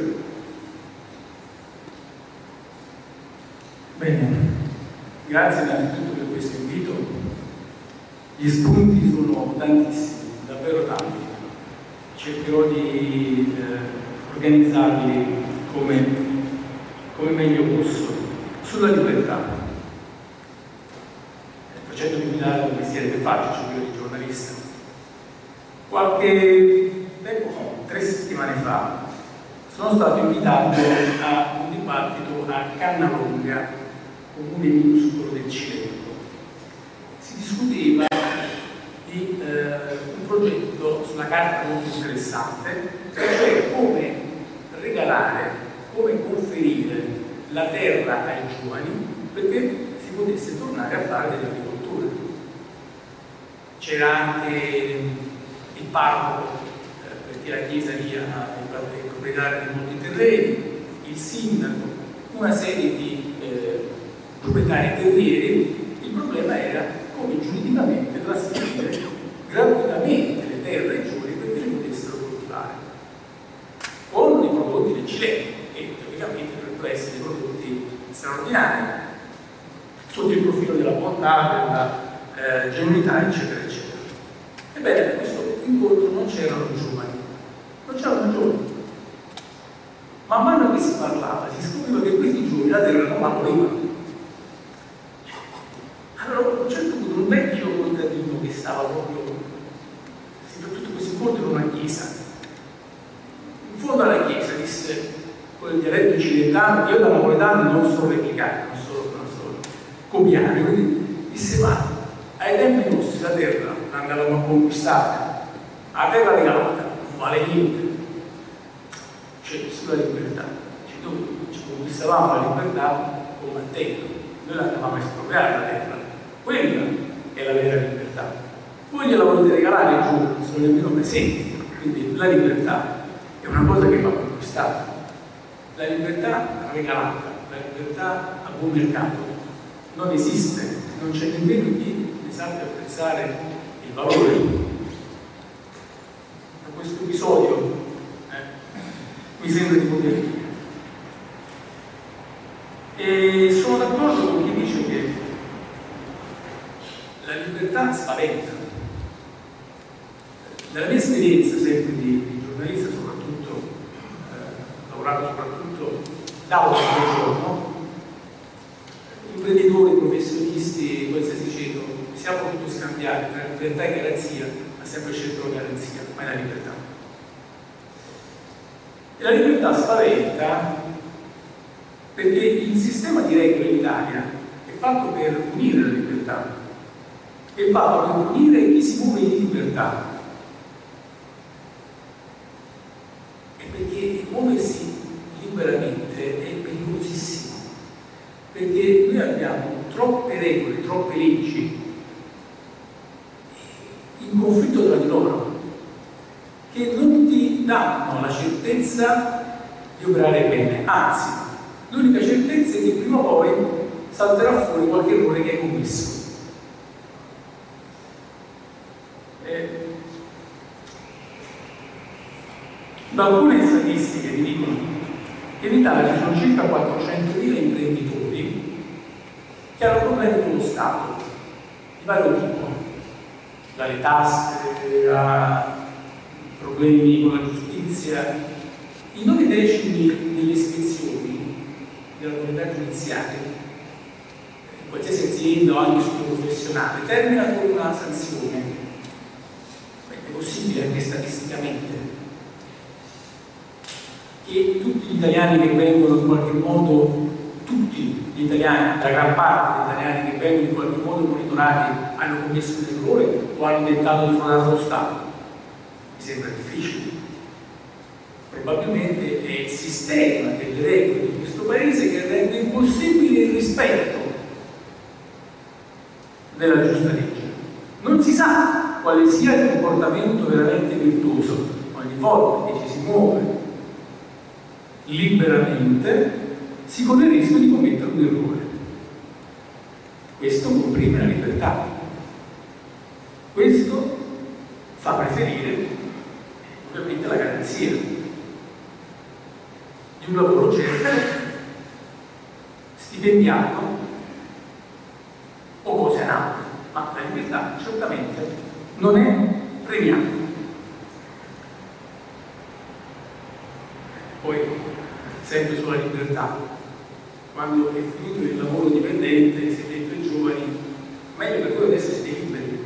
Bene, grazie innanzitutto per questo invito. Gli spunti sono tantissimi, davvero tanti. Cercherò di eh, organizzarli come, come meglio posso. Sulla libertà, facendomi guidare un mestiere che faccio, cioè quello di giornalista. Qualche tempo fa, tre settimane fa, sono stato invitato a un dibattito a Cannalonga, comune minuscolo del Cilento. Si discuteva di eh, un progetto sulla carta molto interessante, cioè come regalare, come conferire la terra ai giovani perché si potesse tornare a fare dell'agricoltura. C'era anche il parco, eh, perché la Chiesa lì è proprietaria di molti terreni, il sindaco, una serie di eh, proprietari terrieri. Il problema era come giuridicamente trasferire gratuitamente le terre ai giovani perché le potessero coltivare con i prodotti del Cilento, e teoricamente dovrebbero essere prodotti straordinari sotto il profilo della bontà, della eh, genuinità, eccetera, eccetera. Ebbene, a questo incontro non c'erano giovani, non c'erano giovani. Man mano che si parlava, si scopriva che questi giovani la terra non la volevano. Allora, a un certo punto, un vecchio contadino che stava proprio, si fa tutto questo incontro in una chiesa, in fondo alla chiesa disse, con il dialetto cilentano, io da napoletano non so replicare, non so, non so copiare, quindi disse, ma ai tempi nostri la terra andavamo a conquistare, la terra regalata non vale niente. Cioè, sulla libertà, cioè, noi ci conquistavamo la libertà combattendo, noi l'andavamo a espropriare la terra, quella è la vera libertà. Voi gliela volete regalare ai giovani, non sono nemmeno presenti, quindi la libertà è una cosa che va conquistata. La libertà regalata, la libertà a buon mercato non esiste, non c'è nemmeno chi ne sappia apprezzare il valore. Da questo episodio eh, mi sembra di poter dire. E sono d'accordo con chi dice che la libertà spaventa. Nella mia esperienza sempre di, di giornalista, soprattutto eh, lavorato soprattutto da ore al giorno, imprenditori, professionisti, qualsiasi ceto, siamo tutti scambiati tra libertà e garanzia, ma sempre scelto la garanzia, mai la libertà. E la libertà spaventa perché il sistema di regole in Italia è fatto per punire la libertà, è fatto per punire chi si muove in libertà. E perché muoversi liberamente è pericolosissimo, perché noi abbiamo troppe regole, troppe leggi in conflitto tra di loro che non ti danno la certezza di operare bene, anzi l'unica certezza è che prima o poi salterà fuori qualche errore che hai commesso. Eh, da alcune statistiche ti dicono che in Italia ci sono circa quattrocentomila imprenditori che hanno problemi con lo Stato di vario tipo, dalle tasse a problemi con la giustizia. I nove decimi delle ispezioni dell'autorità giudiziaria, qualsiasi azienda o anche studio professionale, termina con una sanzione. È possibile anche statisticamente che tutti gli italiani che vengono in qualche modo, tutti gli italiani, la gran parte degli italiani che vengono in qualche modo monitorati hanno commesso un errore o hanno tentato di fronare lo Stato? Mi sembra difficile. Probabilmente è il sistema delle regole di questo paese che rende impossibile il rispetto della giusta legge. Non si sa quale sia il comportamento veramente virtuoso. Ogni volta che ci si muove liberamente si corre il rischio di commettere un errore. Questo comprime la libertà. Questo fa preferire ovviamente la garanzia di un lavoro certo, stipendiato o cose analoghe, ma la libertà certamente non è premiata. Poi, sempre sulla libertà, quando è finito il lavoro dipendente si è detto ai giovani: meglio per voi adesso siete liberi,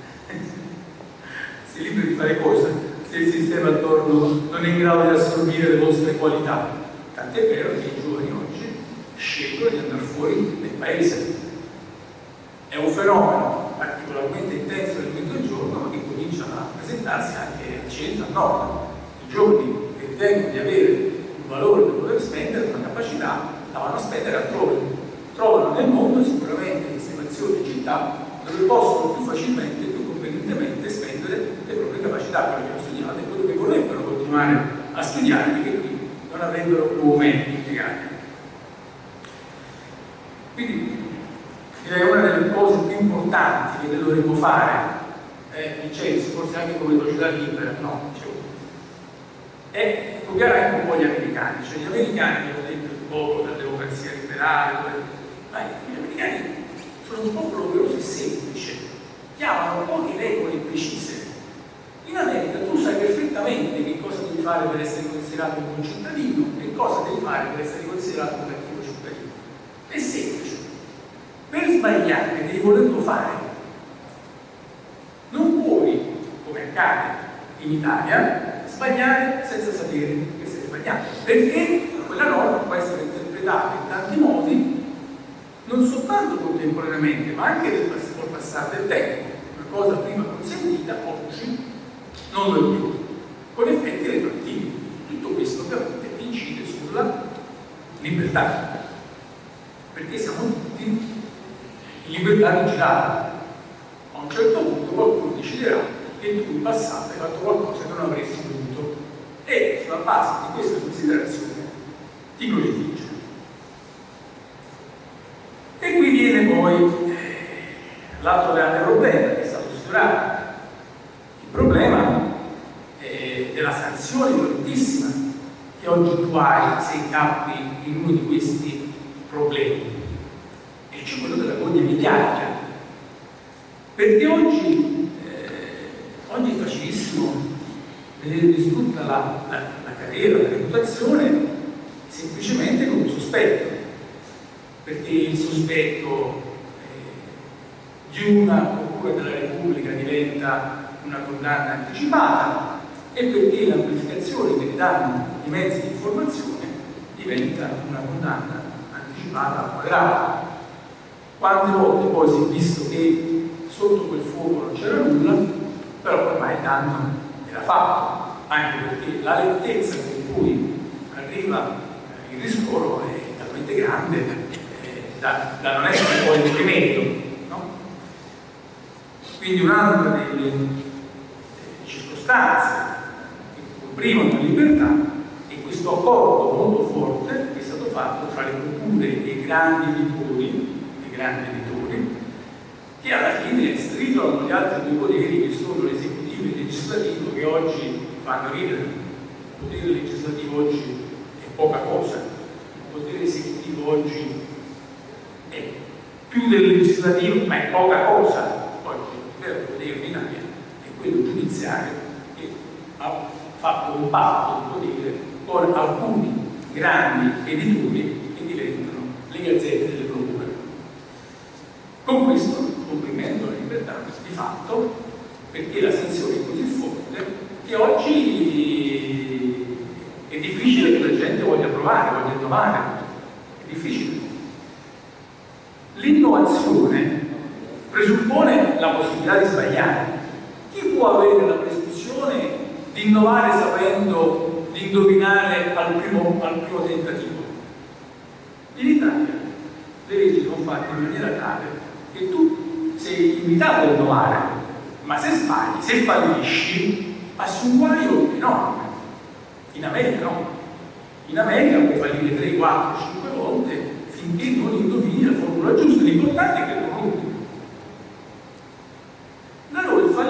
siete liberi di fare cose se il sistema attorno non è in grado di assorbire le vostre qualità. Tant'è vero che i giovani oggi scelgono di andare fuori del paese. È un fenomeno particolarmente intenso nel mezzogiorno, ma che comincia a presentarsi anche al centro e al nord. I giovani che ritengono di avere un valore per poter spendere, una capacità, la vanno a spendere altrove. Trovano nel mondo sicuramente sistemazioni e città dove possono più facilmente, più convenientemente spendere le proprie capacità, quelle che hanno studiato e quello che vorrebbero continuare a studiare, perché qui non avrebbero come impiegare. Quindi direi una delle cose più importanti che dovremmo fare, eh, Vincenzo, forse anche come società libera, no, dicevo, è copiare anche un po' gli americani. Cioè gli americani hanno detto il popolo della democrazia liberale, ma gli americani sono un popolo operoso e semplice, chiamano poche regole precise. In America tu sai perfettamente che cosa devi fare per essere considerato un buon cittadino e cosa devi fare per essere considerato un cattivo cittadino. È semplice. Per sbagliare devi volerlo fare. Non puoi, come accade in Italia, sbagliare senza sapere che sei sbagliato, perché quella norma può essere interpretata in tanti modi, non soltanto contemporaneamente, ma anche nel col passare del tempo. Una cosa prima consentita, oggi non lo è più, con effetti retroattivi. Tutto questo ovviamente incide sulla libertà, perché siamo tutti in libertà vigilata. A un certo punto qualcuno deciderà che tu in passato hai fatto qualcosa che non avresti voluto e sulla base di questa considerazione ti crocifigge. E qui viene poi l'altro grande problema che è stato sfiorato, il problema eh, della sanzione violentissima che oggi tu hai se incappi in uno di questi problemi, e cioè quello della gogna mediatica. Perché oggi, eh, oggi è facilissimo vedere distrutta la, la, la carriera, la reputazione semplicemente con un sospetto, perché il sospetto eh, di una procura della Repubblica diventa una condanna anticipata e perché l'amplificazione che ne danno i mezzi di informazione diventa una condanna anticipata al quadrato. Quante volte poi si è visto che sotto quel fuoco non c'era nulla, però ormai il danno era fatto, anche perché la lentezza con cui arriva il ristoro è talmente grande eh, da, da non essere poi un rimedio, no? Quindi un'altra delle eh, circostanze che comprimono la libertà è questo accordo molto forte che è stato fatto tra le procure e i grandi editori, i grandi editori, che alla fine stritolano gli altri due poteri che sono l'esecutivo e il legislativo, che oggi fanno ridere. Il potere legislativo oggi è poca cosa, il potere esecutivo oggi è più del legislativo, ma è poca cosa. Oggi il vero potere in Italia è quello giudiziario, che ha fatto un patto di potere con alcuni grandi editori che diventano le gazzette delle procure. Con questo complimento alla libertà di fatto, perché la sanzione è così forte che oggi è difficile che la gente voglia provare, voglia innovare, è difficile. L'innovazione presuppone la possibilità di sbagliare. Chi può avere la presunzione di innovare sapendo di indovinare al primo, al primo tentativo? In Italia le leggi sono fatte in maniera tale che tu sei invitato a innovare, ma se sbagli, se fallisci, passi un guaio enorme. In America no. In America puoi fallire tre, quattro, cinque volte finché non indovini la formula giusta. L'importante è che non rubi. Da noi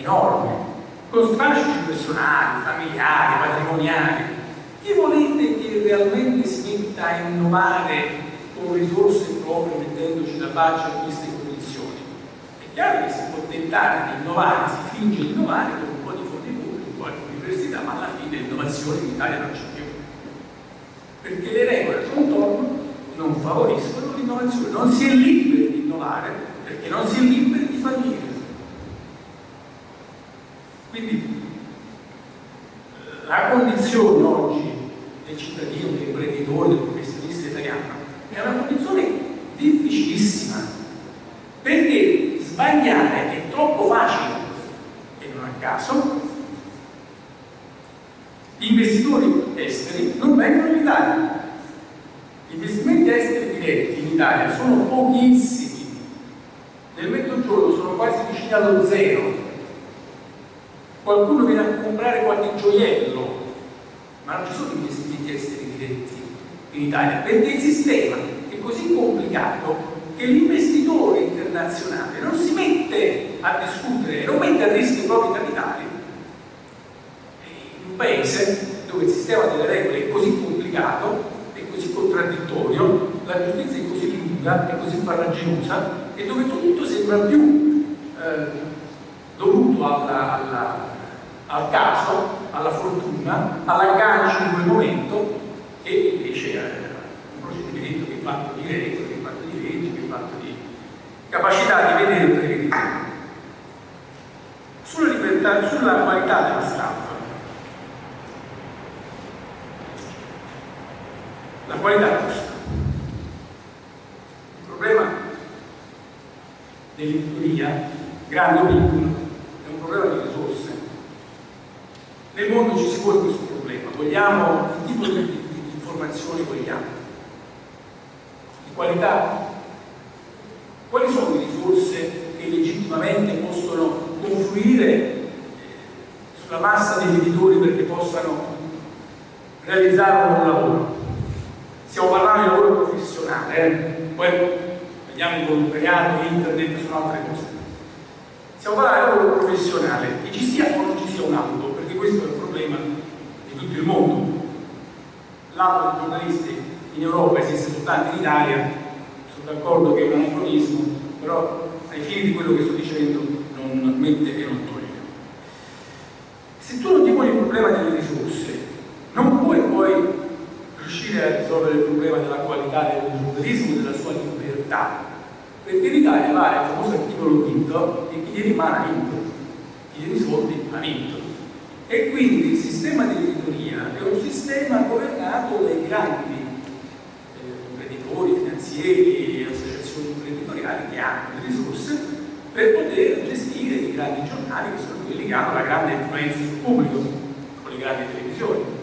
enorme, con strascichi personali, familiari, patrimoniali. Chi volete che realmente si metta a innovare con risorse proprie, mettendoci la faccia in queste condizioni? È chiaro che si può tentare di innovare, si finge di innovare con un po' di fondi pubblici, un po' di università, ma alla fine l'innovazione in Italia non c'è più. Perché le regole contorno non favoriscono l'innovazione, non si è liberi di innovare perché non si è liberi di fallire. Quindi la condizione oggi del cittadino, dell'imprenditore, del professionista italiano è una condizione difficilissima, perché sbagliare è troppo facile e non a caso gli investitori esteri non vengono in Italia. Gli investimenti esteri diretti in Italia sono pochissimi, nel mezzogiorno sono quasi vicini allo zero. Qualcuno viene a comprare qualche gioiello, ma non ci sono investimenti esteri diretti in Italia, perché il sistema è così complicato che l'investitore internazionale non si mette a discutere, non mette a rischio i propri capitali in un paese dove il sistema delle regole è così complicato, è così contraddittorio, la giustizia è così lunga, è così farraginosa, e dove tutto sembra più eh, dovuto alla, alla, al caso, alla fortuna, all'aggancio in quel momento, e invece eh, un procedimento che è fatto di regole, che è fatto di leggi, che è fatto di capacità di vedere e prevedere. Sulla libertà, sulla qualità della stampa, la qualità costa. Il problema dell'editoria, grande o piccola, è un problema di risorse. Nel mondo ci si pone questo problema: vogliamo, che tipo di, di, di informazioni vogliamo? Di qualità? Quali sono le risorse che legittimamente possono confluire sulla massa degli editori perché possano realizzare un buon lavoro? Stiamo parlando di lavoro professionale, eh? Poi vediamo il volontariato, internet, sono altre cose. Stiamo parlando di lavoro professionale, che ci sia o non ci sia un auto, perché questo è il problema di tutto il mondo. L'auto dei giornalisti in Europa esiste soltanto in Italia, sono d'accordo che è un anacronismo, però ai fini di quello che sto dicendo non mette e non toglie. Se tu non ti poni il problema delle risorse, non puoi poi riuscire a risolvere il problema della qualità del giornalismo e della sua libertà, perché in Italia vale il famoso articolo quinto e chi tiene in mano ha vinto, chi tiene i soldi ha vinto, e quindi il sistema di editoria è un sistema governato dai grandi eh, imprenditori, finanzieri, associazioni imprenditoriali che hanno le risorse per poter gestire i grandi giornali, che sono quelli che hanno la grande influenza sul pubblico, con le grandi televisioni.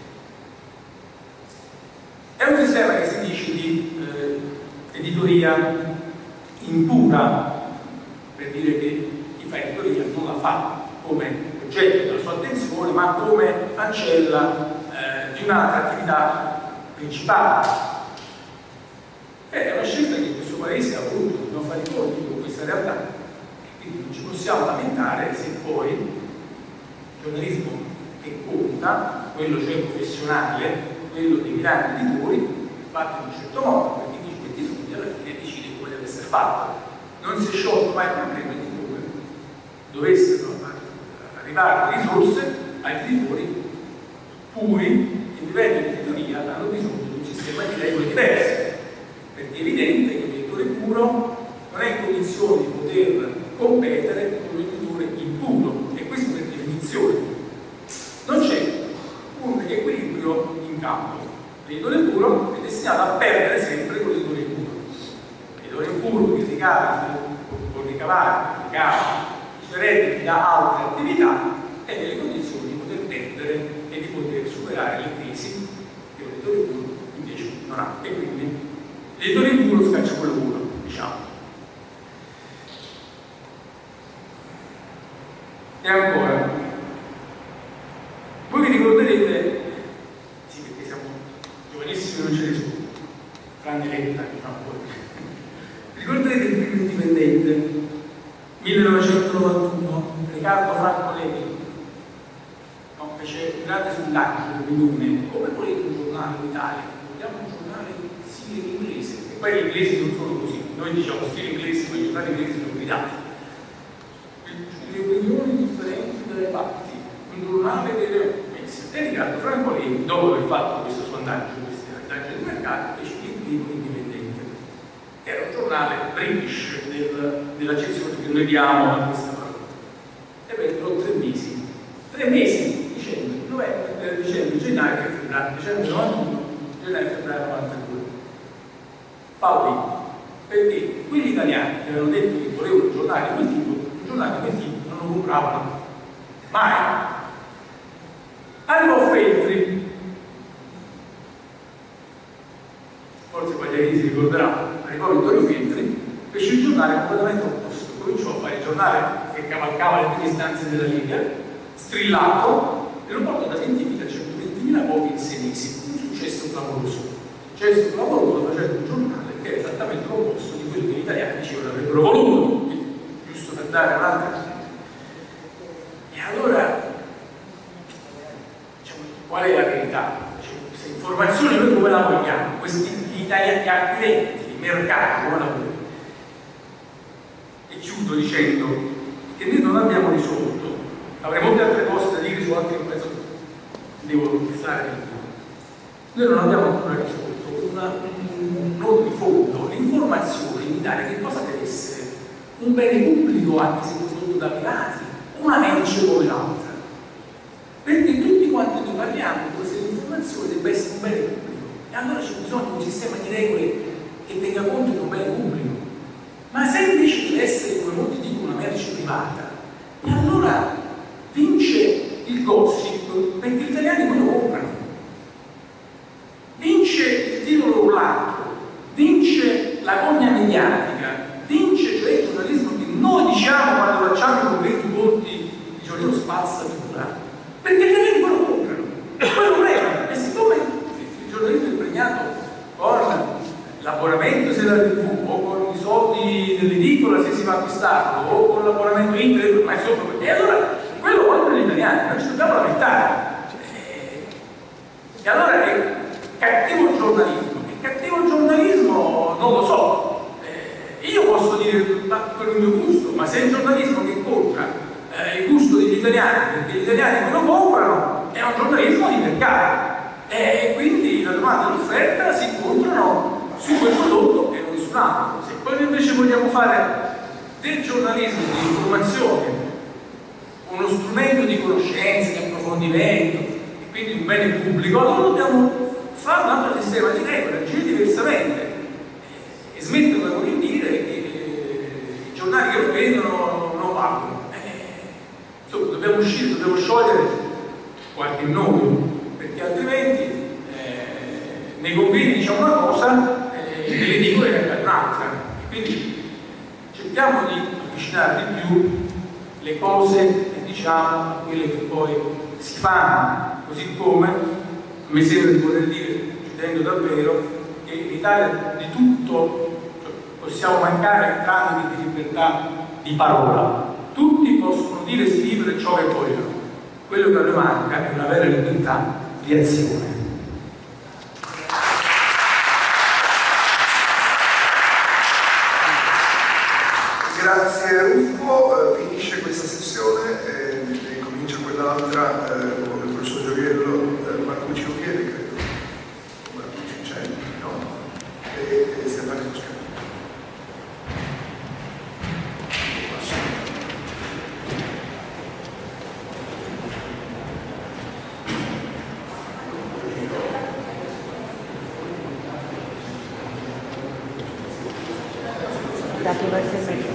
È un sistema che si dice di eh, editoria impura, per dire che chi fa editoria non la fa come oggetto della sua attenzione, ma come ancella eh, di un'altra attività principale. È una scelta che questo Paese ha voluto non fare i conti con questa realtà, e quindi non ci possiamo lamentare se poi il giornalismo che conta, quello cioè professionale, quello dei grandi editori, è fatto in un certo modo, perché dice che ti studi alla fine decide come deve essere fatto. Non si è sciolto mai il problema di come dovessero arrivare le risorse agli editori puri che a livello di editoria hanno bisogno di un sistema di regole diverse, perché è evidente che l'editore puro non è in condizione di poter competere con l'editore impuro, e questo per definizione. Non c'è un equilibrio in campo. L'editore puro è destinato a perdere sempre con l'editore impuro. L'editore impuro che ricava, può ricavare, ricava i suoi redditi da altre attività, è nelle condizioni di poter perdere e di poter superare le crisi che l'editore puro invece non ha. E quindi l'editore impuro scaccia quello puro, diciamo. E ancora, voi vi ricorderete, sì, perché siamo giovanissimi, non ce ne sono, tranne Letta, diciamo poi. Ricorderete il primo indipendente, millenovecentonovantuno, Riccardo riunione, come volete un giornale in Italia? Vogliamo un giornale stile inglese, e poi gli inglesi non sono così, noi diciamo stile inglese, ma i giornali inglesi sono guidati. Le opinioni differenti dalle parti, un giornale delle messe. E Riccardo Francolini, dopo aver fatto questo sondaggio, questa indagine di mercato, fece il Libro Indipendente. Era un giornale british del, dell'accezione che noi diamo a questa parola. E vennero tre mesi. Tre mesi, dicembre, novembre, dicembre, gennaio e febbraio, dicembre novantuno, gennaio e febbraio novantadue. Paolini. Perché quegli italiani che avevano detto che volevano un giornale di quel tipo, un giornale di quel tipo non lo compravano mai. Arrivò Feltri, forse Pagliarini si ricorderà, arrivò Vittorio Feltri, fece il giornale completamente opposto, cominciò a fare il giornale che cavalcava le prime istanze della Lega, strillato, e lo portò da ventimila a centoventimila voti in sei mesi, un successo clamoroso. Successo clamoroso facendo un giornale che è esattamente l'opposto di quello che gli italiani dicevano avrebbero voluto, giusto per dare un'altra. E allora, diciamo, qual è la verità? Cioè, questa informazione noi come la vogliamo? Questi gli italiani acquirenti, il mercato come la vogliamo? E chiudo dicendo che noi non abbiamo risolto, avrei molte altre cose da dire su altri pezzi, devo stare nel mio. Noi non abbiamo ancora risolto una, un nodo di fondo, l'informazione in Italia che cosa deve essere? Un bene pubblico anche se prodotto da pirati, una merce come l'altra. Perché tutti quanti noi parliamo di questa informazione deve essere un bene pubblico. E allora c'è bisogno di un sistema di regole che tenga conto di un bene pubblico. Ma se invece deve essere, come molti dicono, una merce privata, e allora vince il gossip perché gli italiani non lo comprano. Vince il titolo urlato, vince la gogna mediatica, vince cioè il giornalismo che noi diciamo quando facciamo i commenti molti di Giorgio Spazzatura, perché gli italiani poi lo comprano, poi lo prendono. E siccome il giornalismo è impregnato con l'abbonamento se la tivù o con i soldi dell'edicola se si va a acquistarlo o con l'abbonamento internet, ma insomma, e allora quello vogliono gli italiani, non ci dobbiamo lamentare. E allora è cattivo giornalismo. Il cattivo giornalismo non lo so. Eh, io posso dire ma per il mio gusto, ma se è il giornalismo che compra eh, il gusto degli italiani, perché gli italiani me lo comprano, è un giornalismo di mercato. E quindi la domanda e l'offerta si incontrano su quel prodotto e non su un altro. Se poi invece vogliamo fare del giornalismo di informazione uno strumento di conoscenza, di approfondimento e quindi un bene pubblico, allora dobbiamo fare un altro sistema di regole, agire diversamente e smetterla con dire che i giornali che lo vendono non valgono. Eh, insomma, dobbiamo uscire, dobbiamo sciogliere qualche nodo, perché altrimenti eh, nei convegni diciamo una cosa e eh, nelle edicole ne accade un'altra. Quindi cerchiamo di avvicinare di più le cose che diciamo a quelle che poi si fanno, così come mi sembra di poter dire, ci tengo davvero, che in Italia di tutto cioè, possiamo mancare tranne di libertà di parola. Tutti possono dire e scrivere ciò che vogliono. Quello che a noi manca è una vera libertà di azione. Grazie Ruffo, eh, finisce questa sessione e, e comincia quell'altra eh, con il professor Gioviello, eh, Marcucci Uvieri, credo, Marcucci c'è, no? E, e Stefano Toscano. Dato la sempre.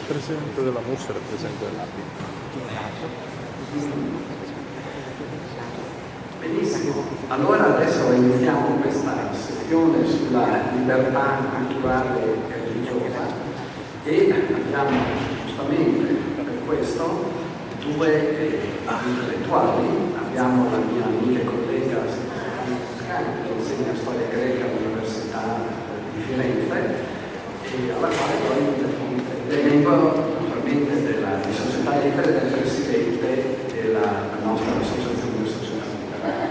rappresentante della M U S rappresenta l'A B I. Benissimo, allora adesso iniziamo questa sessione sulla libertà culturale e religiosa e abbiamo giustamente per questo due eh, intellettuali. Abbiamo la mia amica e collega che insegna storia greca all'Università di Firenze e alla quale poi è membro naturalmente della di Società Libera ed è presidente della nostra associazione di società libera.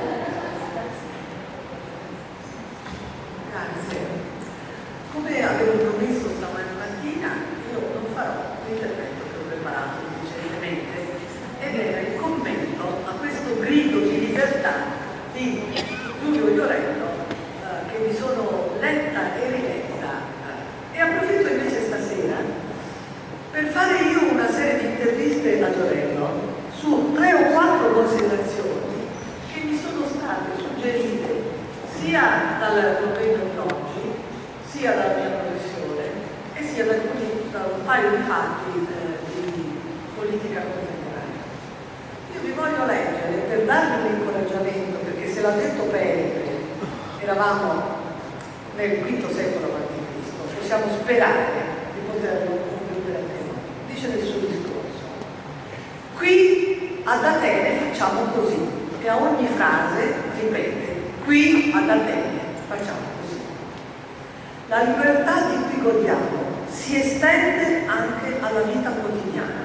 Grazie. Come avevo promesso stamattina, io non farò l'intervento che ho preparato recentemente ed era il commento a questo grido di libertà di Giulio Iorello eh, che mi sono letta e riletta eh, e approfitto invece stasera per fare io una serie di interviste a Iorello su tre o quattro considerazioni che mi sono state suggerite sia dal convegno di oggi, sia dalla mia professione e sia da, alcuni, da un paio di fatti eh, di politica contemporanea. Io vi voglio leggere per darvi un incoraggiamento, perché se l'ha detto Pericle, eravamo nel quinto secolo avanti Cristo, possiamo sperare di poterlo concludere anche noi. Dice nel suo discorso: qui ad Atene facciamo così, e a ogni frase ripete: qui ad Atene facciamo così. La libertà di cui godiamo si estende anche alla vita quotidiana.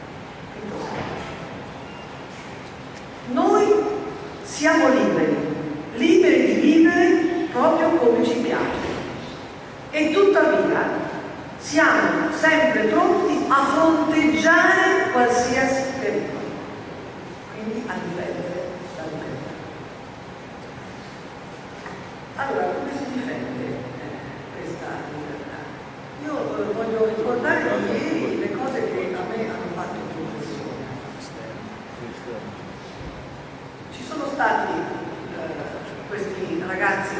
Noi siamo liberi, liberi di vivere proprio come ci piace e tuttavia siamo sempre pronti a fronteggiare qualsiasi pericolo, quindi a difendere la libertà. Allora, come si difende eh, questa libertà? Io eh, voglio ricordare di ieri le cose che a me hanno fatto più impressione. Ci sono stati eh, questi ragazzi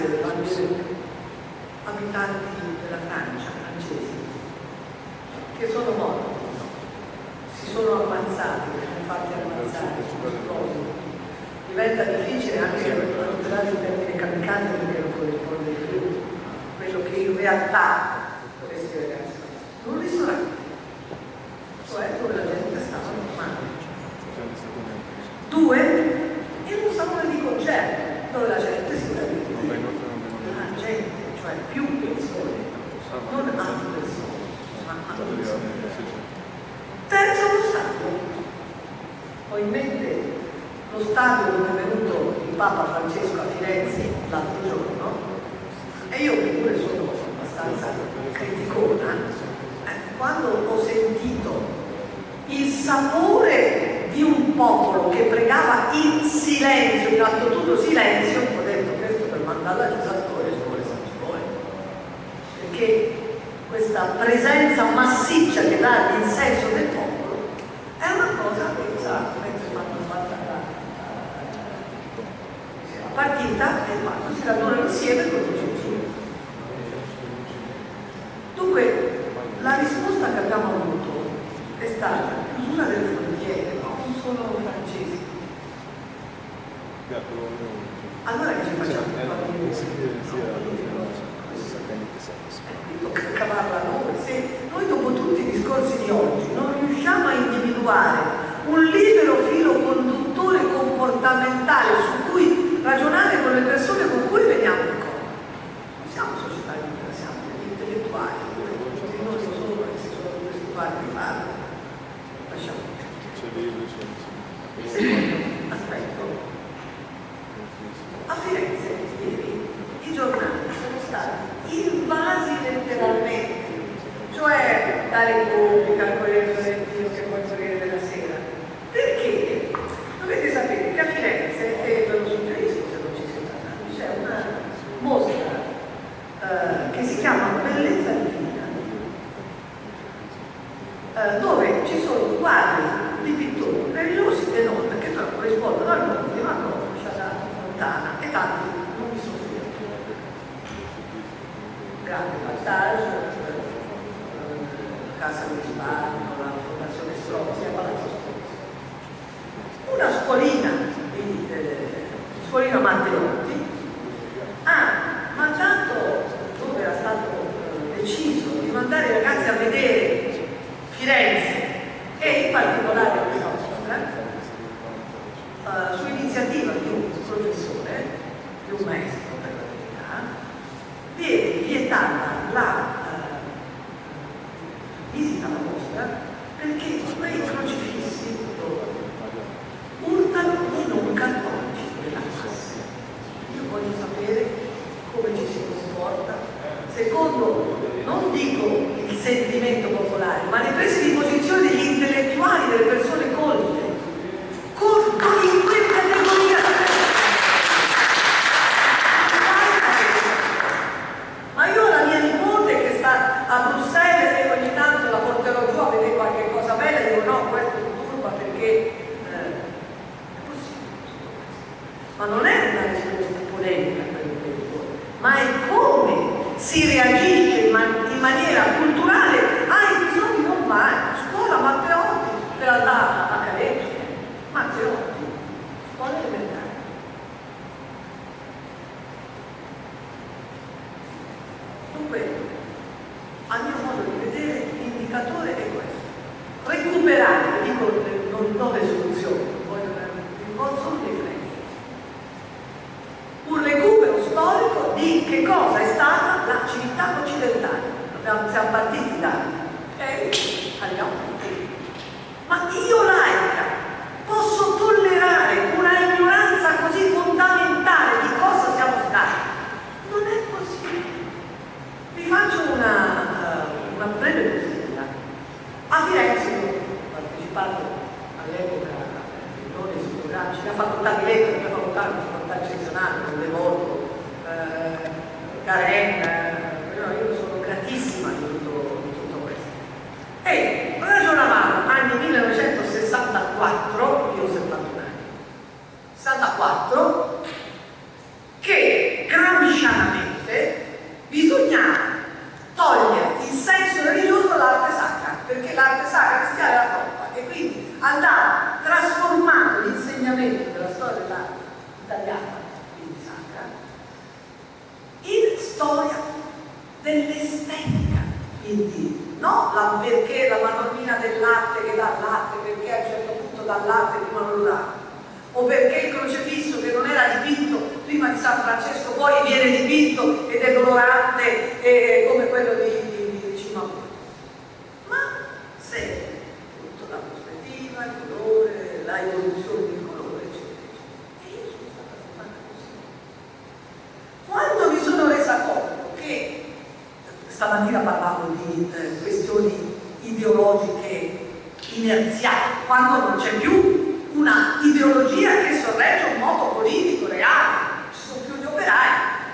abitanti della Francia, francesi, che sono morti, si sono ammazzati, sono fatti ammazzare, sono esplosi. Diventa difficile anche utilizzare il termine kamikaze perché non corrisponde più quello che in realtà questi ragazzi non un ristorante, cioè dove la gente stava normale. Due, in un salone di concerto dove la gente si trasmette, la gente, cioè più persone, non altre persone, ma altre persone. Terzo, lo stadio. Ho in mente lo stadio dove è venuto il Papa Francesco a Firenze l'altro giorno, e io che pure sono abbastanza criticona, eh, quando ho sentito il sapore di un popolo che pregava in silenzio, in assoluto silenzio, ho detto: questo per mandarla al Salvatore ci vuole San Simone, perché questa presenza massiccia che dà il senso del popolo è una cosa che sa, mentre fanno fatta la partita e quando si radunano insieme con Gesù. Dunque la risposta che abbiamo avuto è stata chiusura delle frontiere, ma non solo francesi. Allora che ci facciamo? Tocca cavarla noi. Se noi dopo tutti i discorsi di oggi non riusciamo a individuare un libero filo conduttore comportamentale su cui ragionare con le persone con cui veniamo in contatto, non siamo società libera, siamo degli intellettuali, tutti noi lo sono e si sono preoccupati di farlo. Lasciamo. Secondo aspetto, a Firenze ieri i giornali sono stati invasi letteralmente, cioè da Repubblica, il Corriere Fiorentino, che poi il Corriere della Sera. Perché? Dovete sapere che a Firenze, e ve lo suggerisco se non ci siete andati, c'è una mostra eh, che si chiama Bellezza Divina, eh, dove ci sono quadri di pittori religiosi e non, che però corrispondono al mondo di Van Gogh, Chagall, Fontana e tanti non mi sono piaciuti. Grande Battage, Casa di Risparmio, Spolino Matteotti, ha mandato, dove era stato deciso di mandare i ragazzi a vedere Firenze e in particolare questa mostra, uh, su iniziativa di un professore, di un maestro per la verità, viene vietata la uh, visita alla mostra perché quei crocifissi urtano i non cattolici della classe. Io voglio sapere come ci si comporta secondo, non dico il sentimento popolare, ma le prese di posizione degli intellettuali, delle persone colte, colte in quella categoria. Ma io ho la mia nipote che sta a Bruxelles e ogni tanto la porterò giù a vedere qualche cosa bella e dico no, questo mi turba perché eh, è possibile tutto questo. Ma non è una risposta polemica per il territorio, ma è come si reagisce in, man in maniera culturale ai bisogni normali. Scuola Matteotti per andare a Careggia, Matteotti, scuola elementare. Dunque, a mio modo di vedere, l'indicatore è questo. Recuperare, dico non, non le soluzioni, voglio solo dei freni. Un recupero storico di che cosa è stata la civiltà occidentale. Abbiamo, siamo partiti da eh, andiamo tutti. Ma io laica posso tollerare una ignoranza così fondamentale di cosa siamo stati? Non è possibile. Vi faccio una, uh, una breve possibilità. A Firenze ho partecipato all'epoca non istituzionale, la facoltà di lettere, la facoltà, una facoltà eccezionale, con Devoto, eh, Karen, eh, io sono gratissima di tutto, di tutto questo. E ragionavamo anni millenovecentosessantaquattro, io ho settantuno anni, sessantaquattro, che gramscianamente bisognava togliere il senso religioso dall'arte sacra, perché l'arte sacra cristiana era troppa e quindi andava trasformato l'insegnamento della storia dell'arte italiana, quindi sacra, in storia dell'estetica, quindi no la, perché la madonnina del latte che dà latte, perché a un certo punto dà latte prima non lo dà, o perché il crocefisso che non era dipinto prima di San Francesco poi viene dipinto ed è colorante eh, come quello di, di, di Cimabue. Ma se tutto la prospettiva, il colore, la evoluzione del colore, eccetera, eccetera. E io sono stata formata così. Quando mi sono resa conto che stamattina parlavo di eh, questioni ideologiche inerziali, quando non c'è più una ideologia che sorregge un moto politico reale, ci sono più gli operai.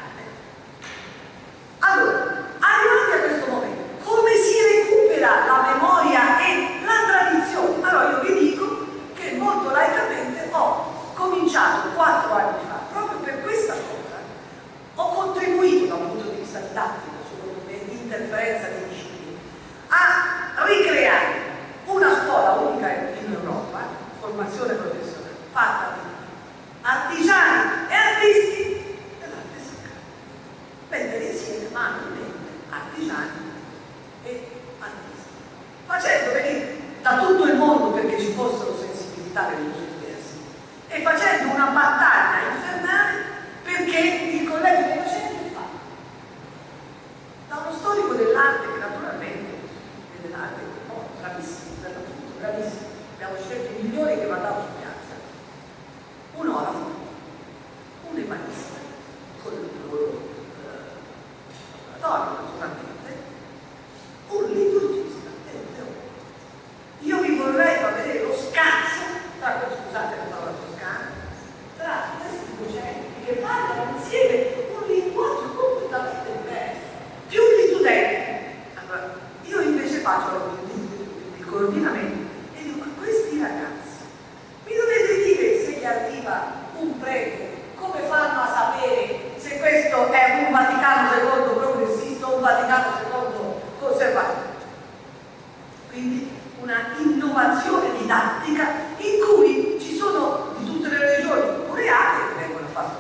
Allora, arrivati a questo momento, come si recupera la memoria e la tradizione? Allora io vi dico che molto laicamente ho cominciato quattro anni fa, proprio per questa cosa, ho contribuito da un punto di vista didattico, secondo me, di interferenza di discipline, a ricreare una scuola unica in Europa, formazione professionale, fatta di artigiani e artisti dell'arte sacra. Mettere insieme mano in mente artigiani e artisti, facendo venire da tutto il mondo perché ci fossero sensibilità religiose diverse e facendo una battaglia infernale perché il collegio dei docenti fa da uno storico dell'arte che naturalmente è dell'arte oh, bravissimo, per l'appunto, bravissimo. Abbiamo scelto i migliori che mandavo su piazza. Un orafo, un ebanista, con il loro laboratorio, naturalmente, un liturgista e un teologo. Io vi vorrei far vedere lo scazzo, tra, scusate la parola toscana, tra questi docenti che parlano insieme un linguaggio completamente diverso, più gli studenti. Allora, io invece faccio il, il coordinamento. Questi ragazzi, mi dovete dire se gli arriva un prete, come fanno a sapere se questo è un Vaticano secondo progressista o un Vaticano secondo conservatore? Quindi una innovazione didattica in cui ci sono di tutte le religioni, pure altre che vengono a fare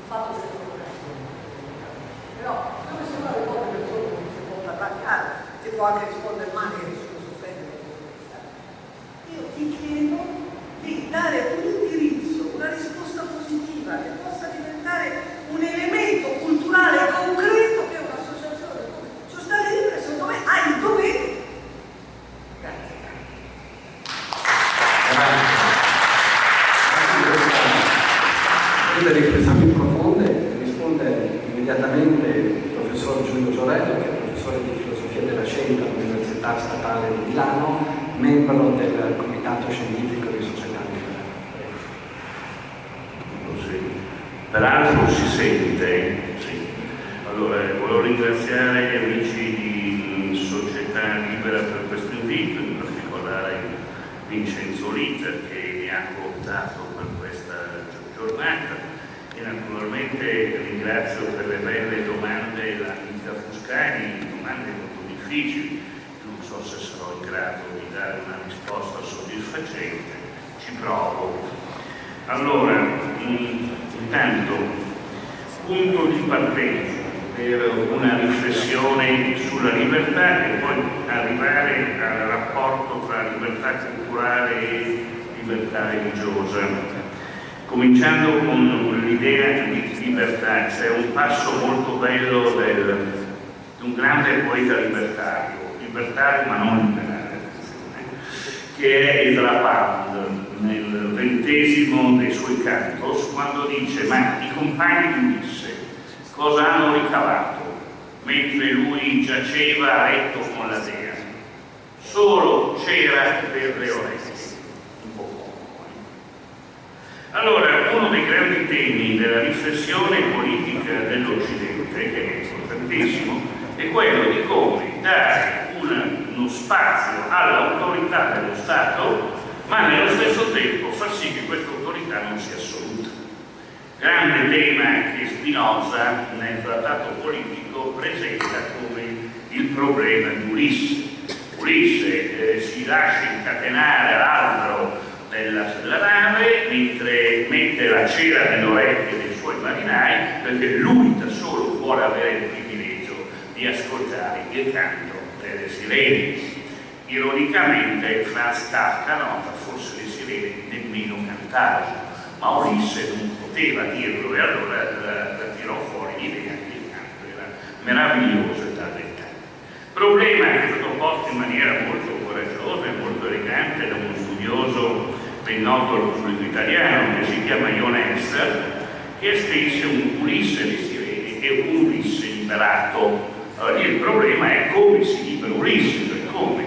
fatto delle provocazioni. Però, come si fa le cose per solo non si può parlare, si può anche rispondere male che nessuno sospende. Io ti chiedo di dare un indirizzo, una risposta positiva che possa diventare un elemento culturale concreto che un'associazione come Giustizia Libera, secondo me, ha il dovere. Grazie. Queste riflessioni profonde risponde immediatamente il professor Giulio Giorello, che è professore di filosofia della scienza all'Università Statale di Milano, membro del Comitato Scientifico di Società Libera. Peraltro si sente, sì. Allora, volevo ringraziare gli amici di Società Libera per questo invito, in particolare Vincenzo Litta che mi ha portato per questa giornata, e naturalmente ringrazio per le belle domande l'amica Fuscani, domande molto difficili, non so se sarò in grado di dare una risposta soddisfacente, ci provo. Allora, intanto, punto di partenza per una riflessione sulla libertà e poi arrivare al rapporto tra libertà culturale e libertà religiosa. Cominciando con l'idea di libertà, c'è un passo molto bello del, di un grande poeta libertario, libertario ma non liberale, che è Ezra Pound, nel ventesimo dei suoi cantos, quando dice: ma i compagni di Ulisse cosa hanno ricavato mentre lui giaceva a letto con la dea? Solo cera per le orecchie. Allora, uno dei grandi temi della riflessione politica dell'Occidente, che è importantissimo, è quello di come dare un, uno spazio all'autorità dello Stato, ma nello stesso tempo far sì che questa autorità non sia assoluta. Grande tema che Spinoza nel trattato politico presenta come il problema di Ulisse. Ulisse eh, si lascia incatenare all'albero della, della nave mentre mette la cera nelle orecchie dei suoi marinai, perché lui da solo vuole avere il privilegio di ascoltare il canto delle sirene. Ironicamente Franz Kafka nota forse le sirene nemmeno cantavano, ma Ulisse non poteva dirlo e allora la, la tirò fuori l'idea che il canto era meraviglioso e talmente. Problema che è stato posto in maniera molto coraggiosa e molto elegante da uno studioso ben noto al pubblico italiano che si chiama Ion Esser, che scrisse un Ulisse di sirene e un Ulisse liberato. Allora, il problema è come si libera Ulisse, cioè come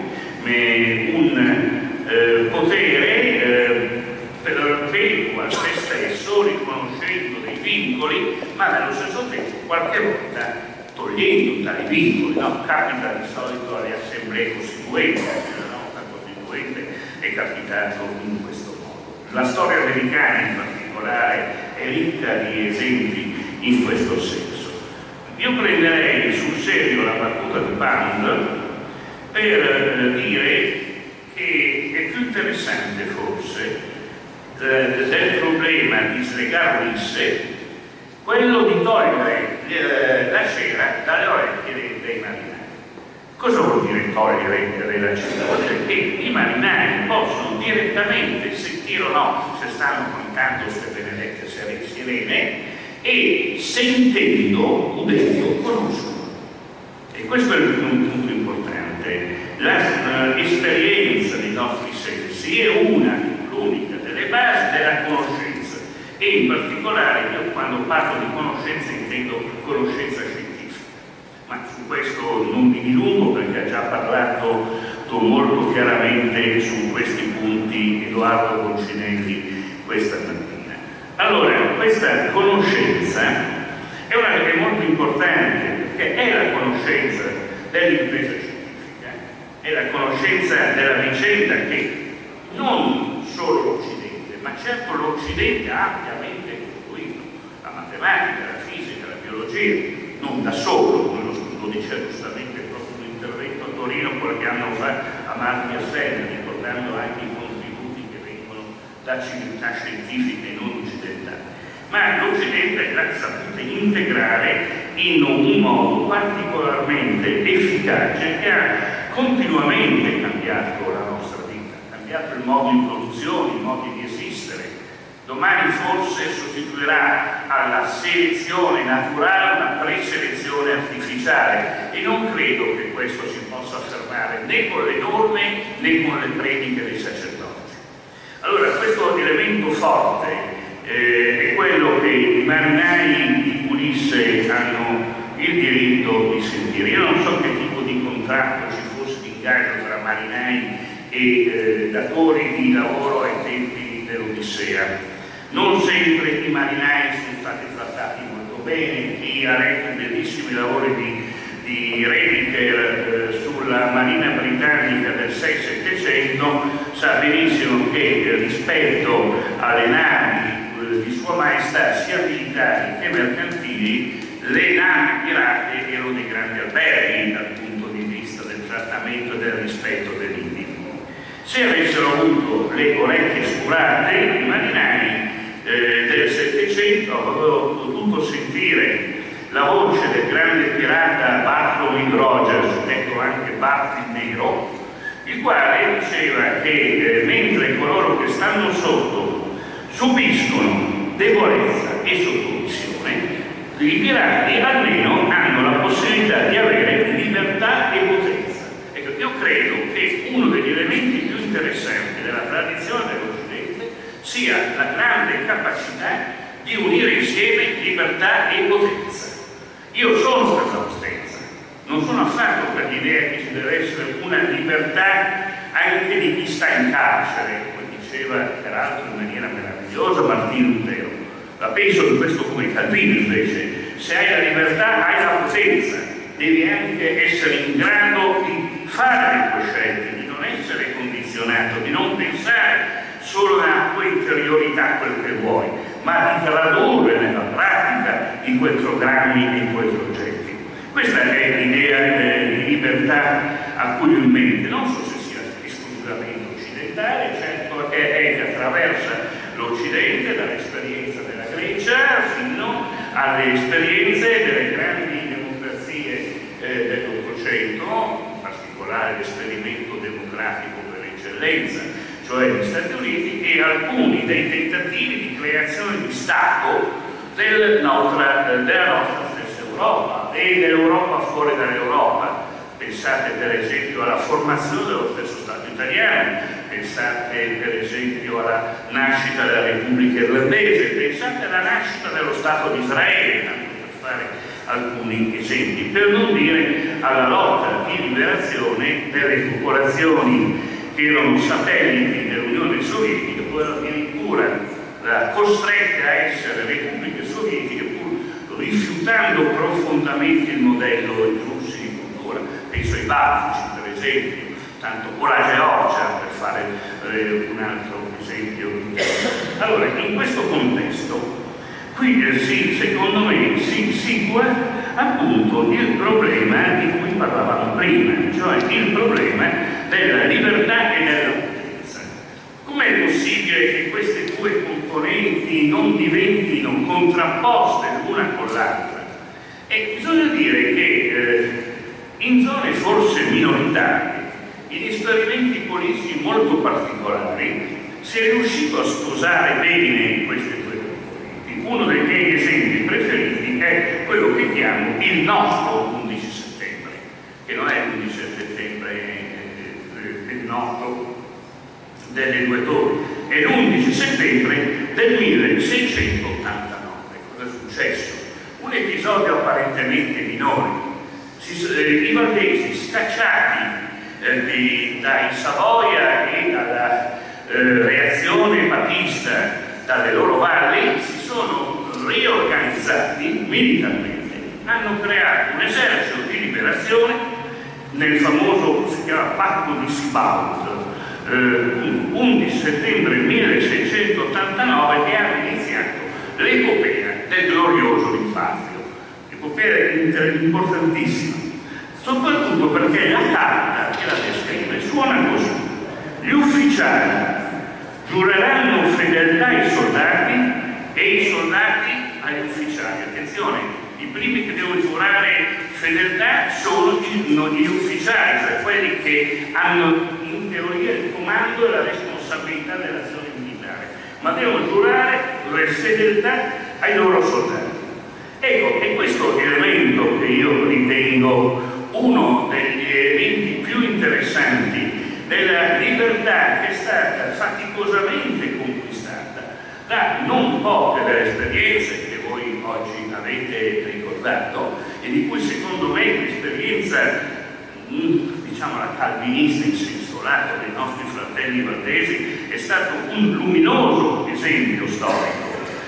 un eh, potere eh, perpetua se stesso, riconoscendo dei vincoli, ma nello stesso tempo qualche volta togliendo tali vincoli. No? Capita di solito alle assemblee costituenti, la nostra costituente è capitato in questo modo. La storia americana in particolare è ricca di esempi in questo senso. Io prenderei sul serio la battuta di Pound per eh, dire che è più interessante forse eh, del problema di slegare Ulisse quello di togliere eh, la cera dalle orecchie dei, dei marinai. Cosa vuol dire togliere la cera? Vuol dire che i marinai possono direttamente sentire o no se stanno cantando queste benedette sirene e sentendo, udendo, conoscono. E questo è il punto importante. L'esperienza dei nostri sensi è una, l'unica delle basi della conoscenza, e in particolare io quando parlo di conoscenza intendo conoscenza scientifica, ma su questo non mi dilungo perché ha già parlato molto chiaramente su questi punti Edoardo Concinelli questa mattina. Allora, questa conoscenza è una che è molto importante, perché è la conoscenza dell'impresa scientifica, è la conoscenza della vicenda che non solo l'Occidente, ma certo l'Occidente ha ampiamente costruito, la matematica, la fisica, la biologia, non da solo, lo, lo diceva giustamente proprio un intervento a Torino qualche anno fa a Marmi Assena, ricordando anche i contributi che vengono da civiltà scientifiche e non occidentali. Ma l'Occidente sappiamo integrare in un modo particolarmente efficace che ha continuamente cambiato la nostra vita, ha cambiato il modo di produzione, i modi di esistere. Domani forse sostituirà alla selezione naturale una preselezione artificiale e non credo che questo si possa affermare né con le norme né con le prediche dei sacerdoti. Allora questo elemento forte eh, è quello che i marinai di Ulisse hanno il diritto di sentire. Io non so che tipo di contratto ci fosse di ingaggio tra marinai e eh, datori di lavoro ai tempi dell'Odissea. Non sempre i marinai sono stati trattati molto bene. Chi ha letto i bellissimi lavori di, di Rediker eh, sulla marina britannica del sei settecento sa benissimo che eh, rispetto alle navi eh, di Sua Maestà, sia militari che mercantili, le navi pirate erano dei grandi alberghi dal punto di vista del trattamento e del rispetto dell'individuo. Se avessero avuto le orecchie scurate, i marinai Eh, del Settecento avevo potuto sentire la voce del grande pirata Bartholomew Rogers, detto anche Bart il Nero, il quale diceva che eh, mentre coloro che stanno sotto subiscono debolezza e sottomissione, i pirati almeno hanno la possibilità di avere libertà e potenza. Ecco, io credo che uno degli elementi più interessanti della tradizione dello sia la grande capacità di unire insieme libertà e potenza. Io sono per la potenza, non sono affatto per l'idea che ci deve essere una libertà anche di chi sta in carcere, come diceva peraltro in maniera meravigliosa Martino Lutero. La penso in questo come Calvino invece: se hai la libertà hai la potenza, devi anche essere in grado di fare le tue scelte, di non essere condizionato, di non pensare solo nella tua interiorità quel che vuoi, ma di tradurre nella pratica i tuoi programmi e i tuoi progetti. Questa è l'idea eh, di libertà a cui ho in mente. Non so se sia esclusivamente occidentale, certo è che attraversa l'Occidente, dall'esperienza della Grecia fino alle esperienze delle grandi democrazie eh, dell'Ottocento, in particolare l'esperimento democratico per eccellenza, cioè gli Stati Uniti, e alcuni dei tentativi di creazione di Stato del nostra, della nostra stessa Europa e dell'Europa fuori dall'Europa. Pensate per esempio alla formazione dello stesso Stato italiano, pensate per esempio alla nascita della Repubblica Irlandese, pensate alla nascita dello Stato di Israele, tanto per fare alcuni esempi, per non dire alla lotta di liberazione delle popolazioni che erano satelliti dell'Unione Sovietica, poi addirittura costrette a essere repubbliche sovietiche, pur rifiutando profondamente il modello dei russi di cultura. Penso ai Baltici, per esempio, tanto o la Georgia, per fare eh, un altro esempio. Allora, in questo contesto, qui eh, sì, secondo me si situa appunto il problema di cui parlavamo prima, cioè il problema della libertà e della potenza. Com'è possibile che queste due componenti non diventino contrapposte l'una con l'altra? E bisogna dire che eh, in zone forse minoritarie, in esperimenti politici molto particolari, si è riuscito a sposare bene queste due componenti. Uno dei miei esempi preferiti è quello che chiamo il nostro undici settembre, che non è l'undici settembre eh, il noto delle due torri, è l'undici settembre del milleseicentottantanove. Cosa è successo? Un episodio apparentemente minore. Si, eh, I valdesi, scacciati eh, di, dai Savoia e dalla eh, reazione papista dalle loro valli, si sono riorganizzati militarmente, hanno creato un esercito di liberazione nel famoso, si chiama Patto di Sibaut, eh, undici settembre milleseicentottantanove, che ha iniziato l'epopea del glorioso rimpatrio. Epopea importantissima, soprattutto perché la carta che la descrive suona così: gli ufficiali giureranno fedeltà ai soldati e i soldati agli ufficiali. Attenzione, i primi che devono giurare fedeltà sono gli, gli ufficiali, cioè quelli che hanno in teoria il comando e la responsabilità dell'azione militare, ma devono giurare fedeltà ai loro soldati. Ecco, e questo elemento che io ritengo uno degli elementi più interessanti della libertà che è stata faticosamente conquistata da non poche delle esperienze che voi oggi avete ricordato e di cui secondo me l'esperienza, diciamo la calvinista in senso lato dei nostri fratelli valdesi è stato un luminoso esempio storico,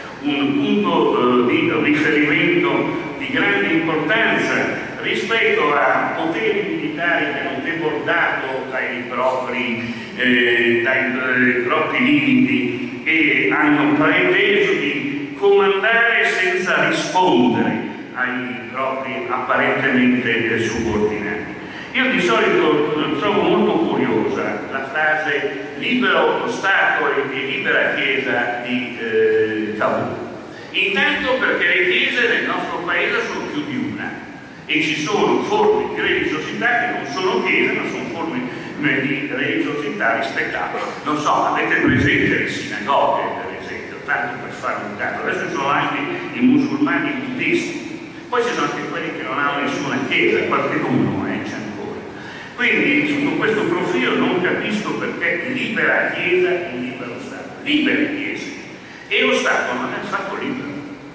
un punto eh, di riferimento di grande importanza rispetto a poteri militari che hanno debordato dai propri, eh, dai, dai propri limiti e hanno preteso di comandare senza rispondere ai propri apparentemente subordinati. Io di solito trovo molto curiosa la frase libero lo Stato e libera Chiesa di eh, Cavour. Intanto perché le chiese nel nostro paese sono più di una e ci sono forme di religiosità che non sono chiese ma sono forme di religiosità rispettabili. Non so, avete presente le sinagoghe per esempio, tanto per fare un caso, adesso ci sono anche i musulmani buddisti, poi ci sono anche quelli che non hanno nessuna chiesa, qualcuno eh, c'è ancora. Quindi sotto questo profilo non capisco perché libera Chiesa e libero Stato, libere Chiese. E lo Stato non è stato libero,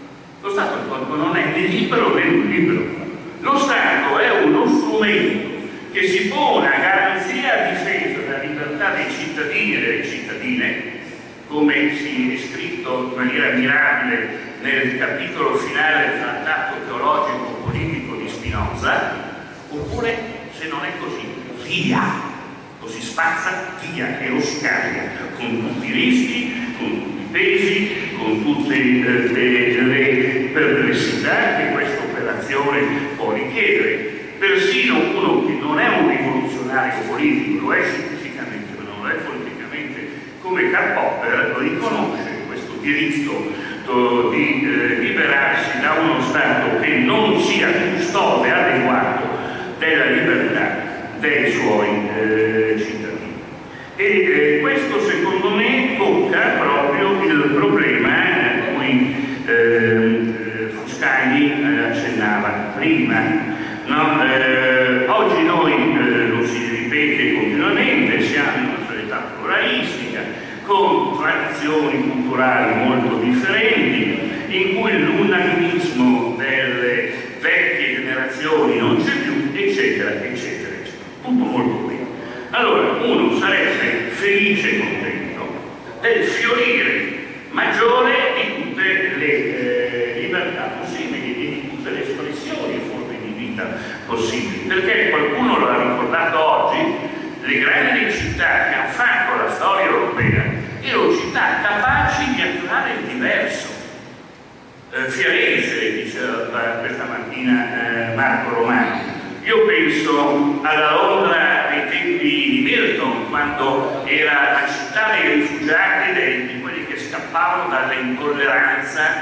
lo Stato non è né libero né non libero, lo Stato è uno strumento che si pone a garanzia e a difesa della libertà dei cittadini e delle cittadine, come si è scritto in maniera mirabile nel capitolo finale del trattato teologico politico di Spinoza, oppure se non è così, via, lo si spazza via e lo si carica con tutti i rischi, con tutti i pesi, con tutte eh, le, le perplessità che questa operazione può richiedere. Persino uno che non è un rivoluzionario politico, lo è scientificamente ma non lo è politicamente, come Karl Popper, lo riconosce questo diritto to, di eh, liberarsi da uno Stato che non sia custode adeguato della libertà dei suoi eh, cittadini. E eh, questo secondo me tocca proprio il problema a cui eh, Fuscagni eh, accennava prima. No, eh, oggi noi, eh, lo si ripete continuamente, siamo in una società pluralistica, con tradizioni culturali molto differenti, in cui l'unanimismo delle vecchie generazioni non c'è più, eccetera, eccetera, eccetera. Tutto molto bene. Allora, uno sarebbe felice e contento del fiorire maggiore di tutte le eh, libertà possibili e di tutte le espressioni e forme di vita possibili, perché qualcuno lo ha ricordato oggi, le grandi città che hanno fatto la storia europea erano città capaci di attuare il diverso. Eh, Firenze, diceva questa mattina eh, Marco Romani. Io penso alla Londra dei tempi di Milton, quando era la città dei rifugiati, dei, di quelli che scappavano dall'intolleranza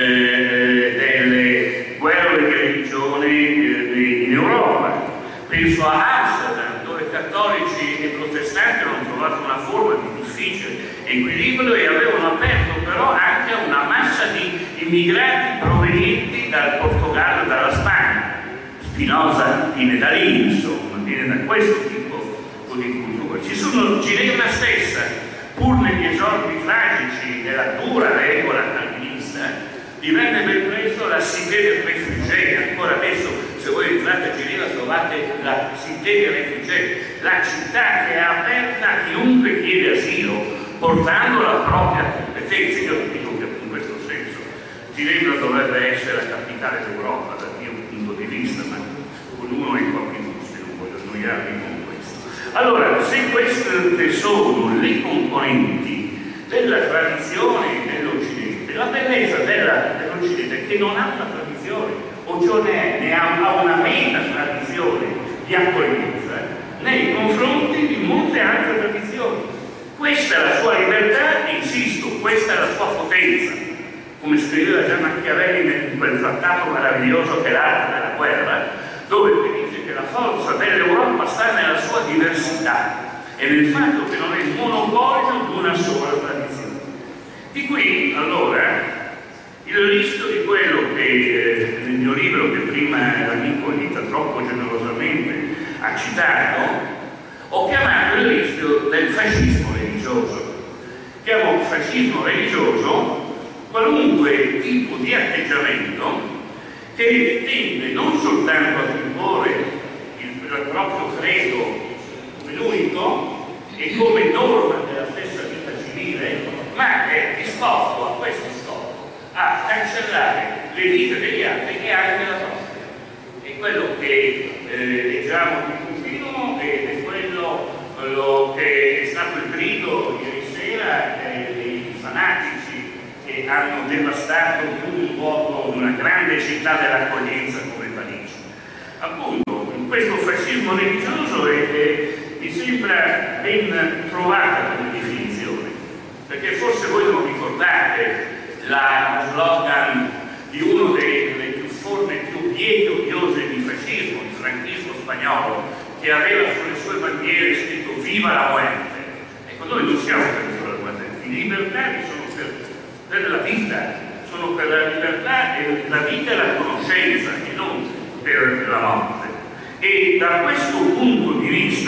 eh, delle guerre di religione eh, in Europa. Penso a Amsterdam, dove cattolici e protestanti hanno trovato una forma di difficile equilibrio e avevano aperto però anche a una massa di immigrati provenienti dal Portogallo e dalla Spagna. Spinoza viene da lì, insomma, viene da questo tipo di cultura. Ci sono Ginevra stessa, pur negli esordi tragici della dura regola calvinista, divenne ben presto la Cité des Réfugiés. Ancora adesso, se voi entrate a Ginevra, trovate la Cité des Réfugiés, la città che è aperta a chiunque chiede asilo, portando la propria competenza. Io dico che in questo senso Ginevra dovrebbe essere la capitale d'Europa dal mio punto di vista, ma ognuno ha i propri gusti, non voglio annoiarvi con questo. Allora, se queste sono le componenti della tradizione dell'Occidente, la bellezza dell'Occidente è che non ha una tradizione, o cioè ne, ne ha, ha una meta tradizione di accoglienza nei confronti di molte altre tradizioni. Questa è la sua libertà, insisto, questa è la sua potenza. come scriveva già Machiavelli in quel trattato meraviglioso che è l'arte della guerra, dove lui dice che la forza dell'Europa sta nella sua diversità e nel fatto che non è il monopolio di una sola tradizione. Di qui allora il rischio di quello che eh, nel mio libro, che prima l'amico Anita troppo generosamente ha citato, ho chiamato il rischio del fascismo religioso. Chiamo fascismo religioso qualunque tipo di atteggiamento che tende non soltanto a imporre il, il proprio credo come unico e come norma della stessa vita civile, ma è disposto a questo scopo a cancellare le vite degli altri e anche la propria. È quello che eh, leggiamo di continuo ed è quello, quello che è stato il grido ieri sera eh, dei fanatici che hanno devastato più di un poco una grande città dell'accoglienza come Parigi. Appunto, in questo fascismo religioso è, è, mi sembra ben trovata come definizione, perché forse voi non ricordate la slogan di una delle più forme più bieche e odiose di fascismo, il franchismo spagnolo, che aveva sulle sue bandiere scritto "Viva la muerte". Ecco, noi non siamo per viva la muerte, i libertari sono per, per la vita, sono per la libertà e la vita e la conoscenza e non per la morte. E da questo punto di vista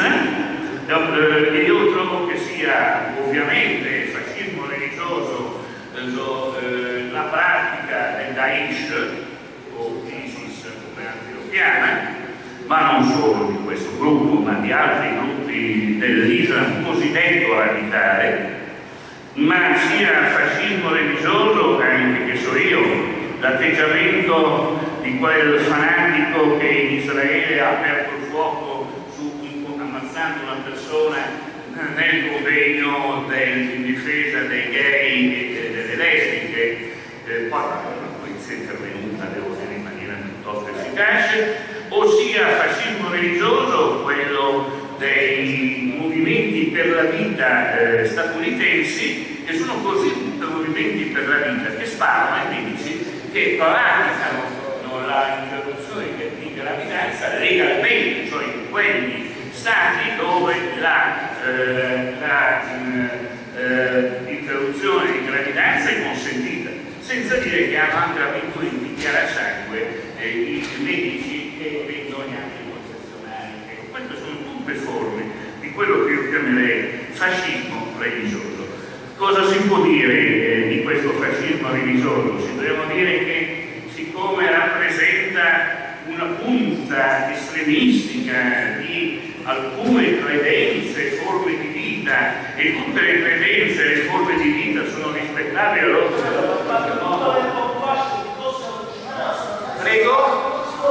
eh, io trovo che sia ovviamente fascismo religioso eh, la pratica del Daesh o ISIS come altri lo chiamano, ma non solo di questo gruppo, ma di altri gruppi dell'Islam cosiddetto radicale, ma sia fascismo religioso, anche che so io, l'atteggiamento di quel fanatico che in Israele ha aperto il fuoco su, ammazzando una persona nel convegno del, in difesa dei gay e delle lesbiche, eh, poi la polizia è intervenuta, devo dire, in maniera piuttosto efficace, ossia fascismo religioso, quello dei movimenti per la vita eh, statunitensi, che sono così movimenti per la vita che sparano ai medici che praticano l'interruzione di gravidanza legalmente, cioè in quegli stati dove la, eh, la eh, interruzione di gravidanza è consentita, senza dire che hanno anche l'abitudine di picchiare a sangue eh, i medici che vendono gli anticoncezionali. Ecco, queste sono tutte forme di quello che io chiamerei fascismo religioso. Cosa si può dire eh, di questo fascismo religioso? Si dobbiamo dire che siccome rappresenta una punta estremistica di alcune credenze e forme di vita, e tutte le credenze e le forme di vita sono rispettabili, allora prego?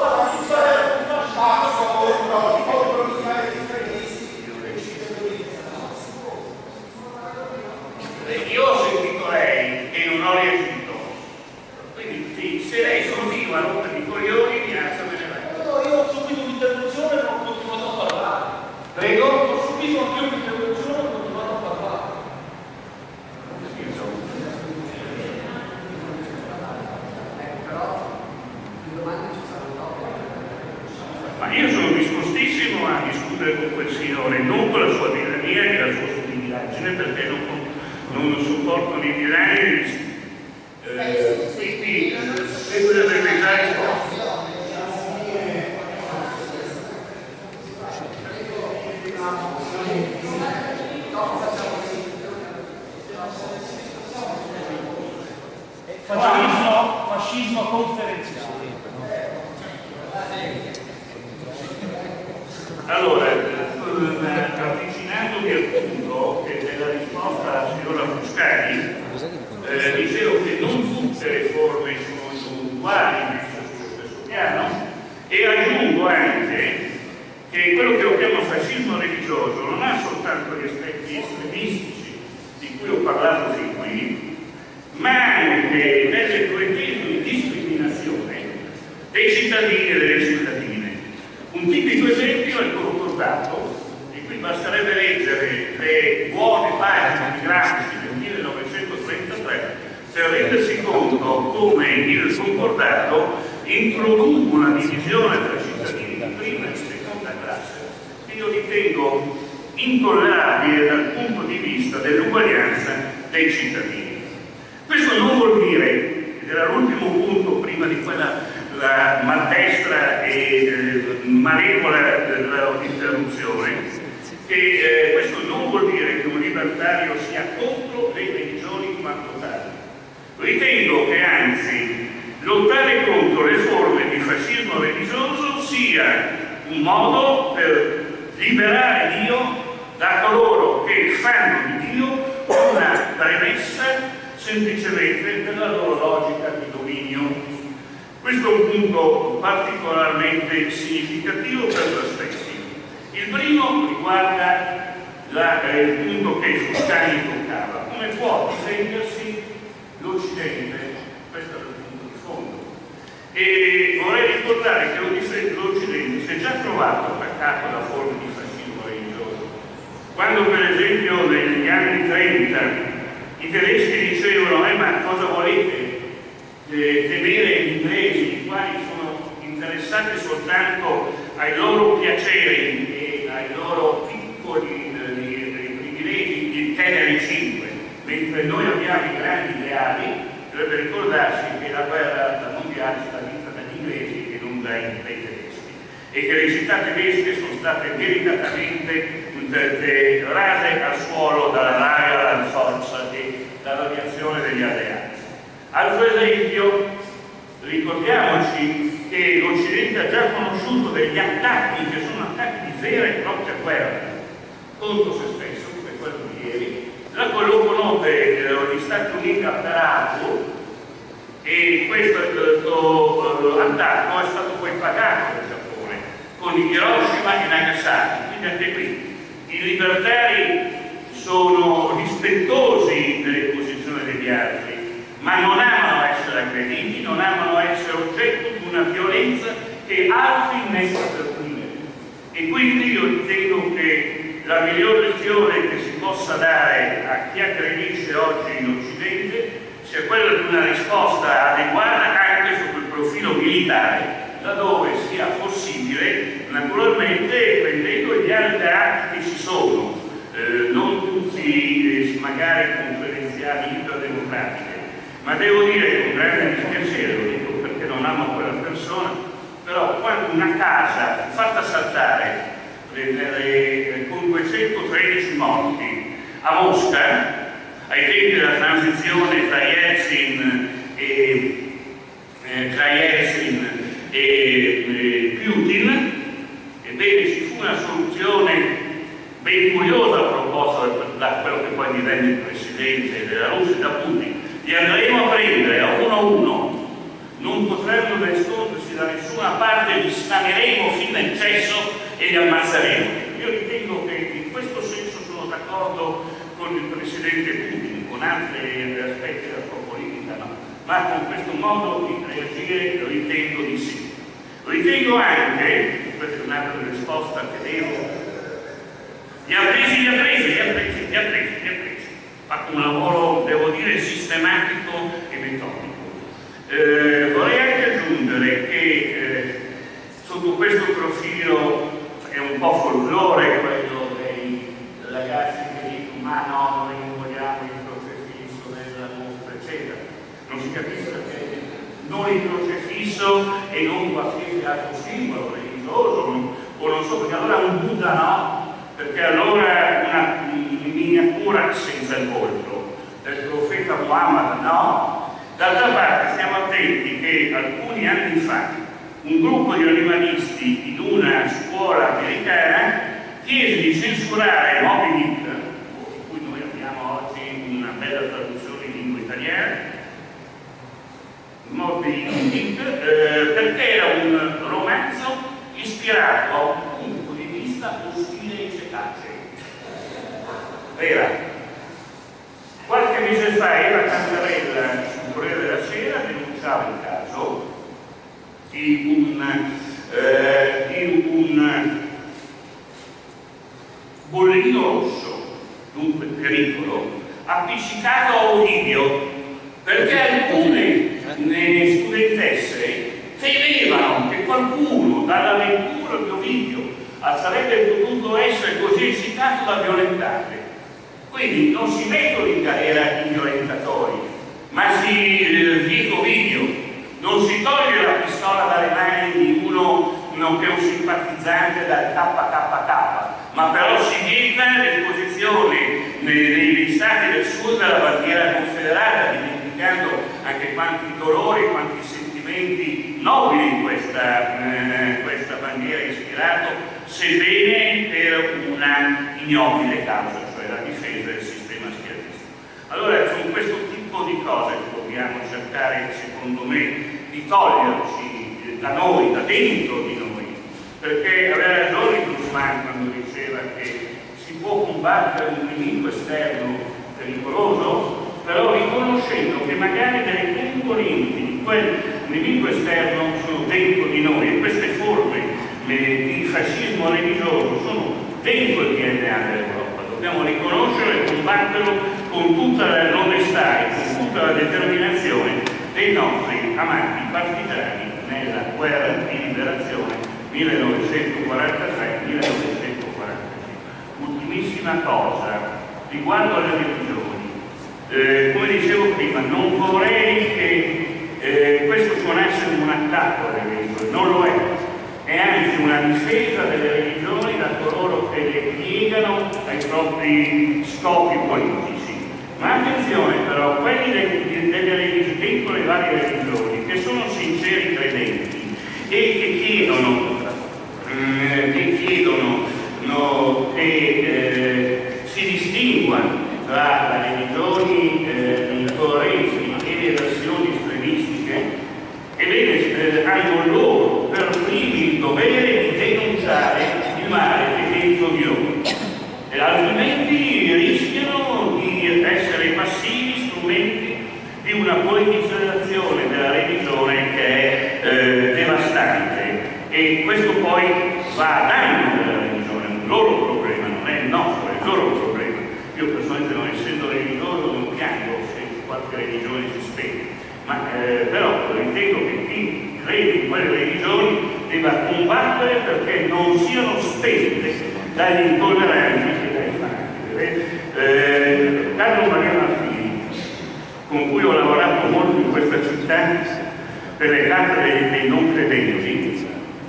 Io ho sentito lei e non ho reagito, quindi se lei continua a rompere i coglioni mi alza me ne vai. No, io ho subito un'interruzione e non ho continuato a parlare. Prego? Ho subito anche io un'interruzione e ho continuato a parlare. Però le domande ci saranno dopo. Ma io sono dispostissimo a discutere con quel signore, non con la sua tirania e la sua stupidaggine, perché non non sopporto né di lei eh, quindi se deve vedere fascismo, fascismo conferenziale. allora avvicinandomi al punto che nella risposta alla signora Fuscari eh, dicevo che non tutte le forme sono uguali sullo stesso piano, e aggiungo anche che quello che io chiamo fascismo religioso non ha soltanto gli aspetti estremistici di cui ho parlato fin qui, ma anche delle pretese di discriminazione dei cittadini e delle cittadine. Un tipico esempio è il concordato, e qui basterebbe leggere le buone pagine di Gramsci del millenovecentotrentatré per rendersi conto appunto come il concordato introduca una divisione tra cittadini di prima e seconda classe che io ritengo intollerabile dal punto di vista dell'uguaglianza dei cittadini. Questo non vuol dire, ed era l'ultimo punto prima di quella la maldestra e eh, malevola dell'interruzione, che eh, questo non vuol dire che un libertario sia contro le religioni quanto tali. Ritengo che anzi lottare contro le forme di fascismo religioso sia un modo per liberare Dio da coloro che fanno di Dio una premessa semplicemente della loro logica di dominio. Questo è un punto particolarmente significativo per due aspetti. Il primo riguarda la, eh, il punto che Fuscani toccava: come può difendersi l'Occidente? Questo è il punto di fondo. E vorrei ricordare che l'Occidente si è già trovato attaccato da forme di fascismo religioso. Quando per esempio negli anni trenta i tedeschi dicevano: eh ma cosa volete? Eh, temere gli inglesi, i quali sono interessati soltanto ai loro piaceri e ai loro piccoli eh, privilegi di teneri cinque, mentre noi abbiamo i grandi ideali. Dovrebbe ricordarsi che la guerra mondiale è stata vinta dagli inglesi e non dai, dai tedeschi, e che le città tedesche sono state delicatamente rase al suolo dalla Raja, forza e dall'aviazione degli alleati. Altro esempio, ricordiamoci che l'Occidente ha già conosciuto degli attacchi che sono attacchi di vera e propria guerra contro se stesso, come quello di ieri. La lo conobbe gli Stati Uniti apparato, e questo, questo attacco è stato poi pagato dal Giappone con Hiroshima e Nagasaki. Quindi anche qui i libertari sono rispettosi delle posizioni degli altri, ma non amano essere aggrediti, non amano essere oggetto di una violenza che altri innestano per punire. E quindi io ritengo che la miglior lezione che si possa dare a chi aggredisce oggi in Occidente sia quella di una risposta adeguata anche su quel profilo militare, laddove sia possibile, naturalmente prendendo gli alleati che ci sono, eh, non tutti eh, magari con credenziali interdemocratiche. Ma devo dire con grande dispiacere, lo dico perché non amo quella persona, però quando una casa fatta saltare le, le, con duecentotredici morti a Mosca, ai tempi della transizione tra Yeltsin e, eh, tra Yeltsin e, e Putin, ebbene ci fu una soluzione ben curiosa proposta da quello che poi divenne il presidente della Russia, da Putin. Li andremo a prendere a uno a uno, non potranno nascondersi da nessuna parte, li sfammeremo fino al cesso e li ammazzeremo. Io ritengo che in questo senso sono d'accordo con il presidente Putin, con altri aspetti della sua politica, no? Ma con questo modo di reagire ritengo di sì. Ritengo anche, questa è un'altra risposta che devo, li ha presi, li ha presi, li ha presi, li ha presi, li ha presi. Fatto un lavoro, devo dire, sistematico e metodico. Eh, vorrei anche aggiungere che eh, sotto questo profilo è un po' folklore quello dei ragazzi che dicono: ma no, noi non vogliamo il crocefisso nella mostra, eccetera. Non si capisce perché non il crocefisso e non qualsiasi altro simbolo religioso, o non so, perché allora un Buddha no, perché allora una miniatura senza il volto del profeta Muhammad no. D'altra parte stiamo attenti che alcuni anni fa un gruppo di animalisti in una scuola americana chiese di censurare Moby Dick, di cui noi abbiamo oggi una bella traduzione in lingua italiana, Moby Dick, eh, perché era un romanzo ispirato a un punto di vista ostile e cetaceo. Vera. Qualche mese fa Eva Cantarella sul Corriere della Sera denunciava il caso di un, eh, di un bollino rosso, dunque pericolo, appiccicato a Ovidio, perché alcune le studentesse temevano che qualcuno dalla lettura di Ovidio sarebbe potuto essere così eccitato da violentarle. Quindi non si mettono in galera i violentatori, ma si eh, vieta Ovidio. Non si toglie la pistola dalle mani di uno, uno che è un simpatizzante dal K K K, ma però si vieta l'esposizione negli stati del sud della bandiera confederata, dimenticando anche quanti dolori, quanti sentimenti nobili questa, eh, questa bandiera ha ispirato, sebbene per una ignobile causa, cioè la difesa del sistema schiavista. Allora sono questo tipo di cose che dobbiamo cercare, secondo me, di toglierci da noi, da dentro di noi, perché aveva ragione Guzman quando diceva che si può combattere un nemico esterno pericoloso, però riconoscendo che magari delle componenti di quel nemico esterno sono dentro di noi, e queste forme di fascismo religioso sono dentro il D N A dell'Europa. Dobbiamo riconoscerlo e combatterlo con tutta l'onestà e con tutta la determinazione dei nostri amati partigiani nella guerra di liberazione millenovecentoquarantatré millenovecentoquarantacinque. Ultimissima cosa, riguardo alle religioni. Eh, come dicevo prima, non vorrei che eh, questo suonasse come un attacco alle religioni, non lo è. È anzi una difesa delle religioni da coloro che le piegano ai propri scopi politici. Ma attenzione però, quelli delle, delle religioni, dentro le varie religioni, che sono sinceri credenti e che chiedono, eh, che chiedono no, che eh, si distingua tra le religioni eh, incoerenti e le versioni estremistiche, ebbene eh, hanno loro per primi il dovere di denunciare il male che è dentro di noi, e altrimenti rischiano di essere passivi strumenti di una politicizzazione della religione che è eh, devastante, e questo poi va a danno della religione, è un loro problema, non è il nostro, è il loro problema. Io personalmente, non essendo religioso, non piango se qualche religione si spegne, ma eh, però ritengo che chi crede in quelle religioni debba combattere perché non siano spente dagli intolleranti e dai fanatici. Eh, Carlo Maria Martini, con cui ho lavorato molto in questa città per le cattedre dei non credenti,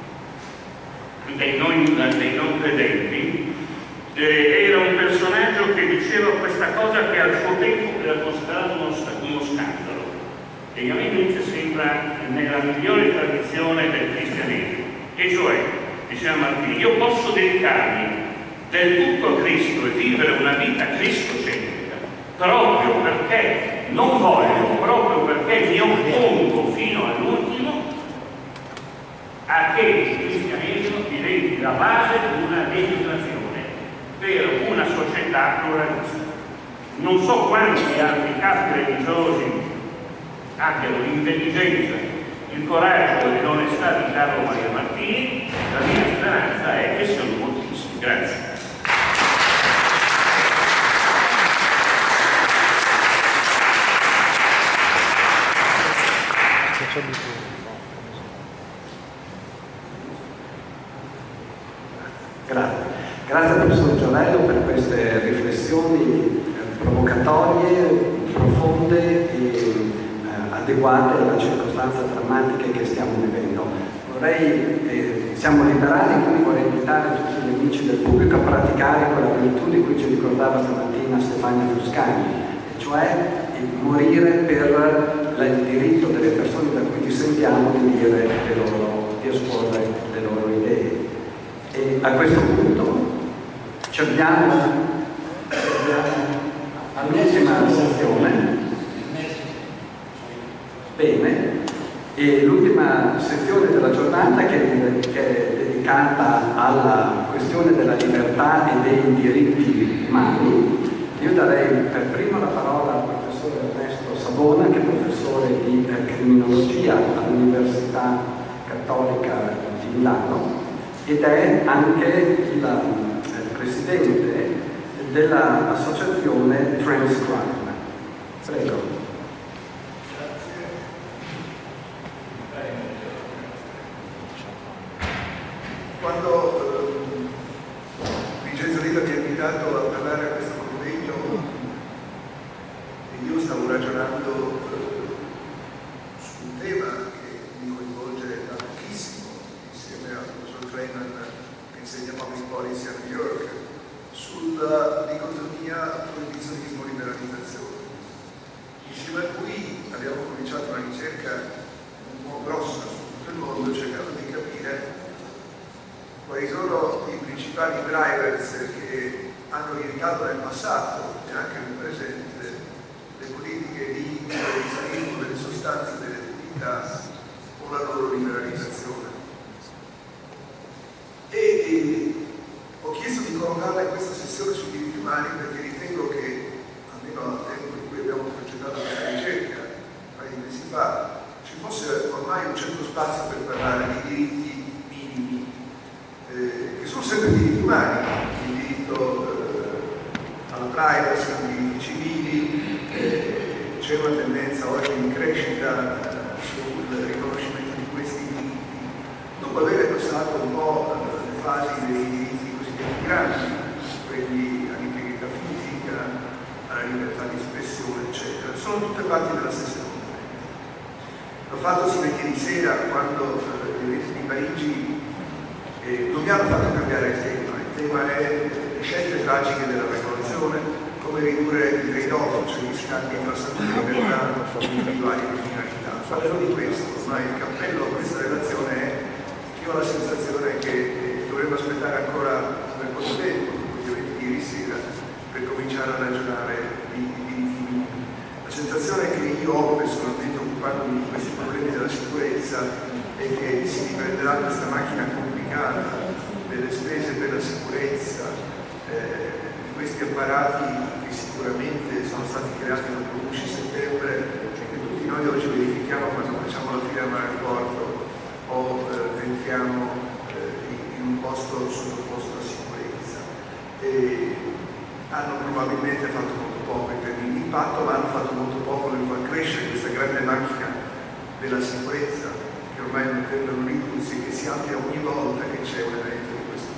dei non, dei non credenti, eh, era un personaggio che diceva questa cosa che al suo tempo era considerato uno, uno scandalo, e a me invece sembra nella migliore tradizione del cristianesimo, e cioè, diceva Martini, io posso dedicarmi del tutto a Cristo e vivere una vita cristocentrica proprio perché non voglio, proprio perché mi oppongo fino all'ultimo a che il cristianesimo diventi la base di una legislazione per una società pluralista. Non so quanti altri capi religiosi abbiano l'intelligenza, il coraggio e l'onestà di Carlo Maria Martini. La mia speranza è che siano moltissimi. Grazie. Grazie. Grazie al professor Giovello per queste riflessioni provocatorie, profonde e eh, adeguate alla circostanza drammatica che stiamo vivendo. Vorrei, eh, siamo liberali, quindi vorrei invitare tutti gli amici del pubblico a praticare quella virtù di cui ci ricordava stamattina Stefania Fuscani, e cioè il morire per il diritto delle persone da cui dissentiamo di dire le loro, di esporre le loro idee. E a questo punto ci abbiamo, abbiamo all'ultima sezione. Bene, e l'ultima sezione della giornata che è, che è dedicata alla questione della libertà e dei diritti umani. Io darei per primo la parola al professore Ernesto Savona, che è professore di eh, criminologia all'Università Cattolica di Milano ed è anche il, il presidente dell'associazione Transcrime. Prego. Grazie. Quando eh, Vincenzo Letta mi ha invitato a parlare a questo convegno, e io stavo ragionando eh, su un tema che mi coinvolge da pochissimo, insieme al professor Freeman che insegna Public Policy a New York, sulla dicotomia proibizionismo-liberalizzazione. Insieme a lui abbiamo cominciato una ricerca un po' grossa su tutto il mondo, cercando di capire quali sono i principali drivers che hanno orientato nel passato e anche nel presente le politiche di liberalizzazione delle sostanze delle attività o la loro liberalizzazione. E, e ho chiesto di collocarla in questa sessione sui diritti umani perché ritengo che, almeno al tempo in cui abbiamo progettato questa ricerca, un paio di mesi fa, ci fosse ormai un certo spazio per parlare di diritti minimi, eh, che sono sempre diritti umani, il diritto eh, alla privacy, i diritti civili, eh, c'è una tendenza oggi in crescita eh, sul riconoscimento di questi diritti, dopo aver passato un po' eh, le fasi dei diritti cosiddetti grandi, quelli all'integrità fisica, alla libertà di espressione, eccetera, sono tutte parti della stessa cosa. L'ho fatto sì ieri sera quando eh, gli eventi di Parigi eh, non mi hanno fatto cambiare il tema. Il tema è le scelte tragiche della regolazione, come ridurre il trade-off, cioè gli scambi tra salute e libertà individuali e criminalità. Parlerò di questo, ma il cappello a questa relazione è che ho la sensazione che eh, dovremmo aspettare ancora per poco tempo, dopo gli eventi di ieri sera, per cominciare a ragionare di diritti minimi. La sensazione che io ho personalmente occupandomi di questi problemi della sicurezza è che si riprenderà questa macchina complicata delle spese per la sicurezza, eh, questi apparati che sicuramente sono stati creati dopo l'undici settembre e che tutti noi oggi verifichiamo quando facciamo la fila all'aeroporto o eh, entriamo eh, in un posto sottoposto a sicurezza. E hanno probabilmente fatto molto poco in termini di impatto, ma hanno fatto molto poco nel far crescere questa grande macchina della sicurezza che ormai non prendono impulsi e che si amplia ogni volta che c'è un evento di questo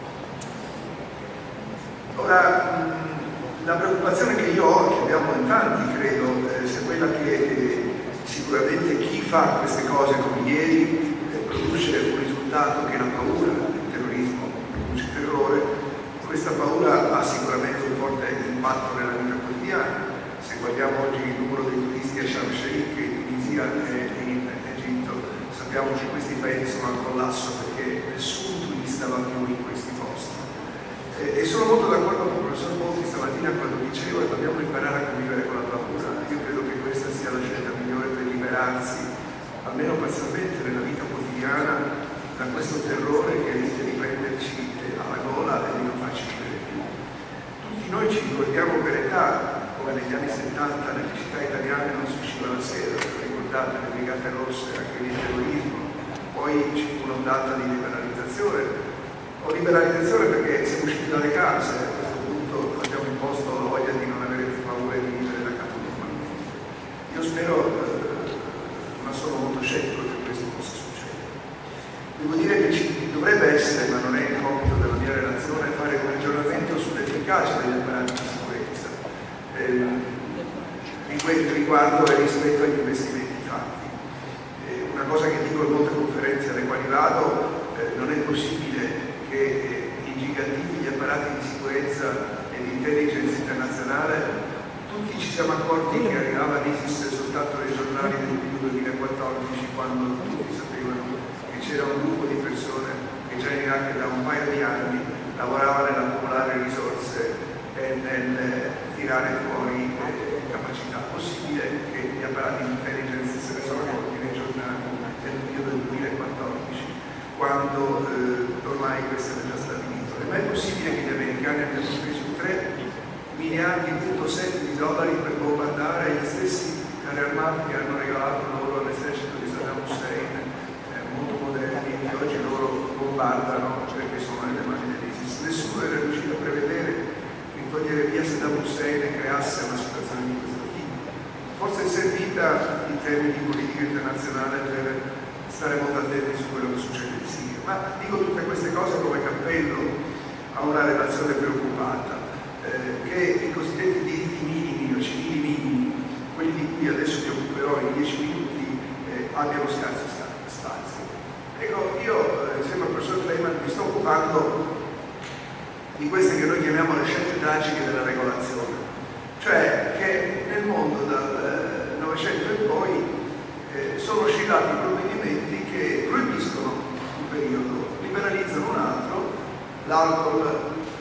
tipo. Ora, mh, la preoccupazione che io ho, che abbiamo in tanti credo, eh, sia quella che eh, sicuramente chi fa queste cose come ieri eh, produce un risultato che è la paura, il terrorismo produce terrore. Questa paura ha sicuramente un forte impatto nella vita quotidiana. Se guardiamo oggi il numero dei turisti a Sharm el Sheikh, in Tunisia e in Egitto, sappiamo che questi paesi sono al collasso perché nessun turista va più in questi posti. E, e sono molto d'accordo con il professor Monti stamattina quando diceva che dobbiamo imparare a convivere con la paura. Io credo che questa sia la scelta migliore per liberarsi, almeno parzialmente nella vita quotidiana, da questo terrore che rischia di prenderci alla gola e di non farci vivere più. Tutti noi ci ricordiamo per età, come negli anni settanta nelle città italiane non si usciva la sera, ricordate le brigate rosse, anche il terrorismo, poi ci fu un'ondata di liberalizzazione, o liberalizzazione perché siamo usciti dalle case, a questo punto abbiamo imposto la voglia di non avere più paura di vivere da capo normalmente. Io spero, eh, ma sono molto scettico che questo possa succedere. Devo dire che ci dovrebbe essere, ma non è il compito della mia relazione, fare un ragionamento sull'efficacia degli apparati di sicurezza eh, riguardo e rispetto agli investimenti fatti. Eh, una cosa che dico in molte conferenze alle quali vado, eh, non è possibile che eh, ingigantiti gli apparati di sicurezza e di intelligence internazionale, tutti ci siamo accorti che arrivava l'ISIS soltanto nei giornali del duemilaquattordici, quando tutti sapevano che c'era un gruppo di persone che già in Iraq da un paio di anni lavorava nell'accumulare risorse e nel tirare fuori eh, capacità. Possibile che gli apparati di intelligence se ne sono accorti nei giornali nel periodo del duemilaquattordici, quando eh, ormai questo era già stabilito. E ma è possibile che gli americani abbiano speso tre miliardi e sette di dollari per bombardare gli stessi carri armati che hanno regalato loro all'esercito di Saddam Hussein, eh, molto moderni, che oggi loro bombardano perché sono nelle mani dell'ISIS. Nessuno era riuscito a prevedere che togliere via Saddam Hussein e creasse una situazione di questo tipo. Forse è servita in termini di politica internazionale per stare molto attenti su quello che succede in Siria. Ma dico tutte queste cose una relazione preoccupata, eh, che i cosiddetti diritti minimi o civili minimi, quelli di cui adesso mi occuperò in dieci minuti, eh, abbiano scarso spazio. Ecco, io eh, insieme al professor Kleiman mi sto occupando di queste che noi chiamiamo le scelte tragiche della regolazione, cioè che nel mondo dal Novecento in poi eh, sono oscillati provvedimenti che proibiscono un periodo, liberalizzano un altro, l'alcol,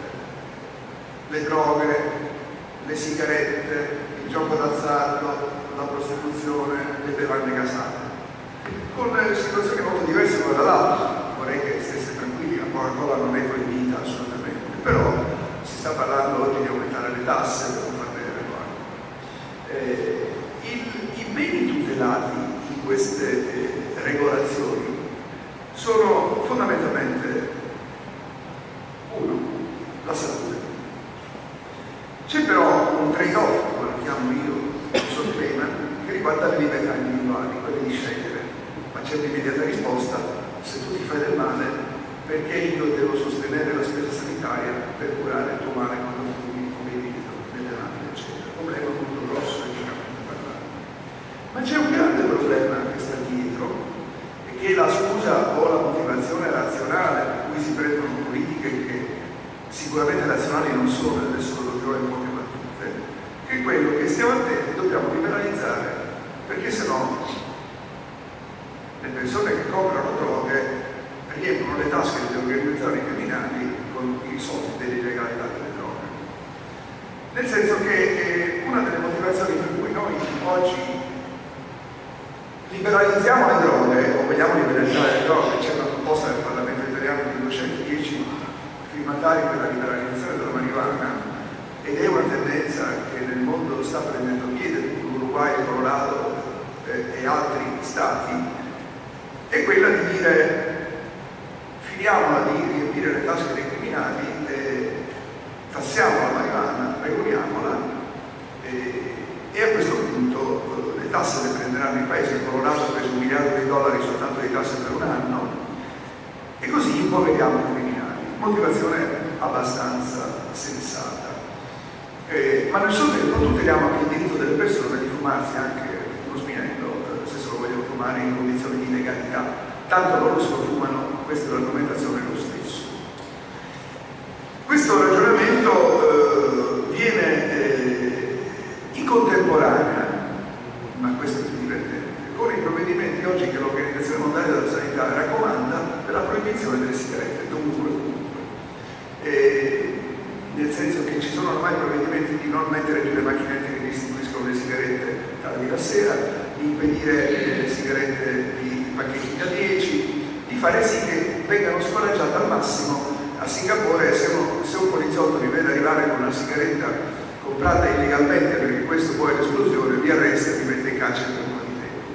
le droghe, le sigarette, il gioco d'azzardo, la prostituzione, le bevande gasate, con situazioni molto diverse una dall'altra. Vorrei che stesse tranquilli, la Coca-Cola non è proibita assolutamente, però si sta parlando oggi di aumentare le tasse per non farne regolare. Eh, il, I beni tutelati in queste eh, regolazioni sono fondamentalmente uno, la salute. C'è però un trade-off, come lo chiamo io, sul tema, che riguarda le libertà individuali, quelle di scegliere. Ma c'è un'immediata risposta: se tu ti fai del male, perché io devo sostenere la spesa sanitaria per curare il tuo male quando fumi, come il liquido, nelle lampade, eccetera. Un problema molto grosso e chiaramente parlare. Ma c'è un grande problema che sta dietro, e che è la scusa o la motivazione razionale per cui si prendono politiche che sicuramente razionali non sono, adesso lo dirò in poche battute, che è quello che stiamo attenti, dobbiamo liberalizzare, perché sennò le persone che comprano droghe riempiono le tasche delle organizzazioni criminali con i soldi dell'illegalità delle droghe. Nel senso che eh, una delle motivazioni per cui noi oggi liberalizziamo le droghe, o vogliamo liberalizzare le droghe, c'è una proposta del Parlamento italiano di duecentodieci firmatari per la liberalizzazione della marijuana, ed è una tendenza che nel mondo sta prendendo piede, l'Uruguay, il Colorado eh, e altri stati, è quella di dire finiamola di riempire le tasche dei criminali, eh, tassiamo la marijuana, regoliamola, eh, e a questo punto eh, le tasse le prenderanno i paesi. Il Colorado ha preso un miliardo di dollari soltanto di tasse per un anno, e così impoveriamo i criminali. Motivazione abbastanza sensata. Eh, ma nel suo tempo tuteliamo anche il diritto delle persone di fumarsi anche uno spinello, eh, se se lo vogliono fumare in condizioni di legalità. Tanto loro se lo fumano, questa è l'argomentazione, lo stesso. Questo ragionamento eh, viene eh, in contemporanea, ma questo è più divertente, con i provvedimenti oggi che l'Organizzazione Mondiale della Sanità raccomanda per la proibizione delle sigarette dovunque comunque. Eh, nel senso che ci sono ormai provvedimenti di non mettere più le macchinette che distribuiscono le sigarette tardi la sera, di impedire le sigarette di pacchetti da dieci, di fare sì che vengano scoraggiate al massimo. A Singapore se, uno, se un poliziotto vi vede arrivare con una sigaretta comprata illegalmente, perché questo poi è l'esplosione, vi arresta e vi mette in carcere per un po' di tempo.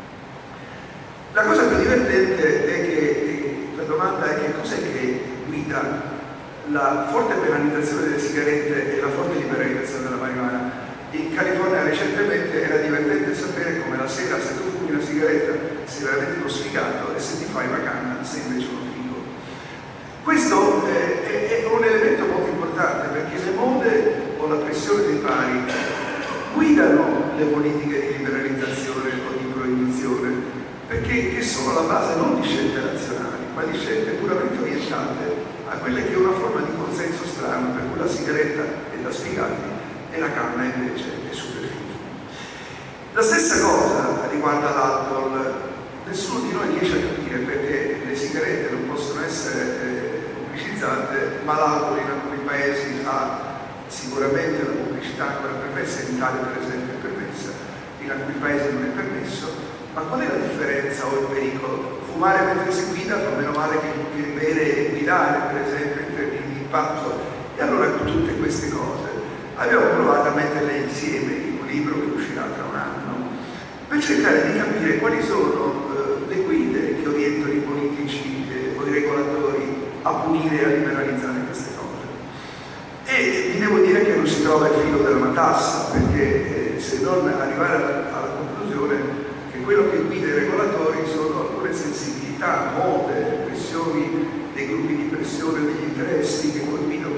La cosa più divertente è che eh, la domanda è che cos'è che guida la forte penalizzazione delle sigarette e la forte liberalizzazione della marijuana. In California recentemente era divertente sapere come la sera, se tu fumi una sigaretta sei veramente uno sfigato, e se ti fai una canna sei invece uno figo. Questo eh, è, è un elemento molto importante, perché le mode o la pressione dei pari guidano le politiche di liberalizzazione o di proibizione, perché che sono la base non di scelte razionali, ma di scelte puramente orientate a quelle che è una forma di consenso strano, per cui la sigaretta è da sfigati e la canna invece è super figo. La stessa cosa riguarda l'alcol. Nessuno di noi riesce a capire perché le sigarette non possono essere eh, pubblicizzate, ma l'alcol in alcuni paesi ha sicuramente la pubblicità ancora permessa, in Italia per esempio è permessa, in alcuni paesi non è permesso. Ma qual è la differenza o il pericolo? Fumare mentre si guida fa meno male che, che bere e guidare, per esempio, in termini di impatto. E allora con tutte queste cose abbiamo provato a metterle insieme in un libro che uscirà tra un anno, per cercare di capire quali sono eh, le guide che orientano i politici eh, o i regolatori a punire e a liberalizzare queste cose. E vi devo dire che non si trova il filo della matassa, perché eh, se non arrivare alla, alla conclusione che quello che guida i regolatori sono alcune sensibilità, mode, pressioni dei gruppi di pressione degli interessi che colpitano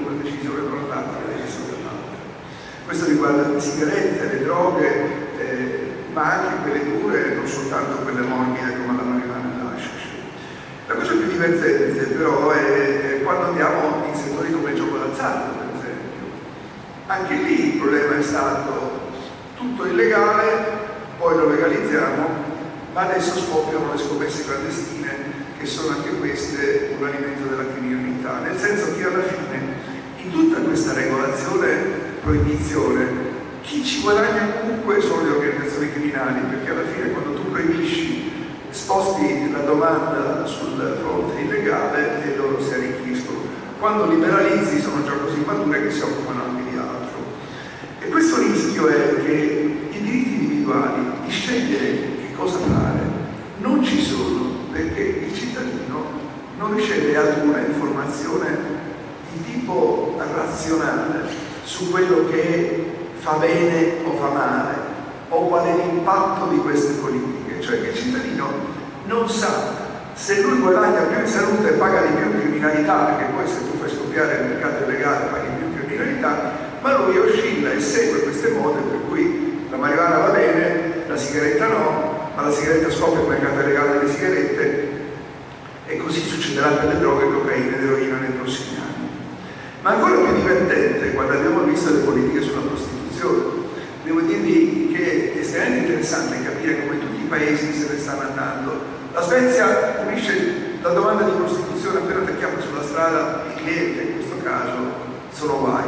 Questo riguarda le sigarette, le droghe, eh, ma anche quelle dure, non soltanto quelle morbide come la marijuana e l'hashish. La cosa più divertente però è quando andiamo in settori come il gioco d'azzardo, per esempio. Anche lì il problema è stato tutto illegale, poi lo legalizziamo, ma adesso scoppiano le scommesse clandestine, che sono anche queste un alimento della criminalità, nel senso che alla fine in tutta questa regolazione, proibizione, chi ci guadagna comunque sono le organizzazioni criminali, perché alla fine quando tu proibisci, sposti la domanda sul fronte illegale e loro si arricchiscono. Quando liberalizzi sono già così mature che si occupano anche di altro. E questo rischio è che i diritti individuali di scegliere che cosa fare non ci sono, perché il cittadino non riceve alcuna informazione di tipo razionale su quello che fa bene o fa male, o qual è l'impatto di queste politiche. Cioè che il cittadino non sa se lui guadagna più in salute e paga di più in criminalità, perché poi se tu fai scoppiare il mercato illegale paghi più in criminalità, ma lui oscilla e segue queste mode per cui la marijuana va bene, la sigaretta no, ma la sigaretta scoppia il mercato illegale delle sigarette, e così succederà per le droghe, cocaina ed eroina nei prossimi anni. Ma ancora più divertente, quando abbiamo visto le politiche sulla prostituzione, devo dirvi che è estremamente interessante capire come tutti i paesi se ne stanno andando. La Svezia punisce la domanda di prostituzione appena attacchiamo sulla strada il cliente, in questo caso sono guai.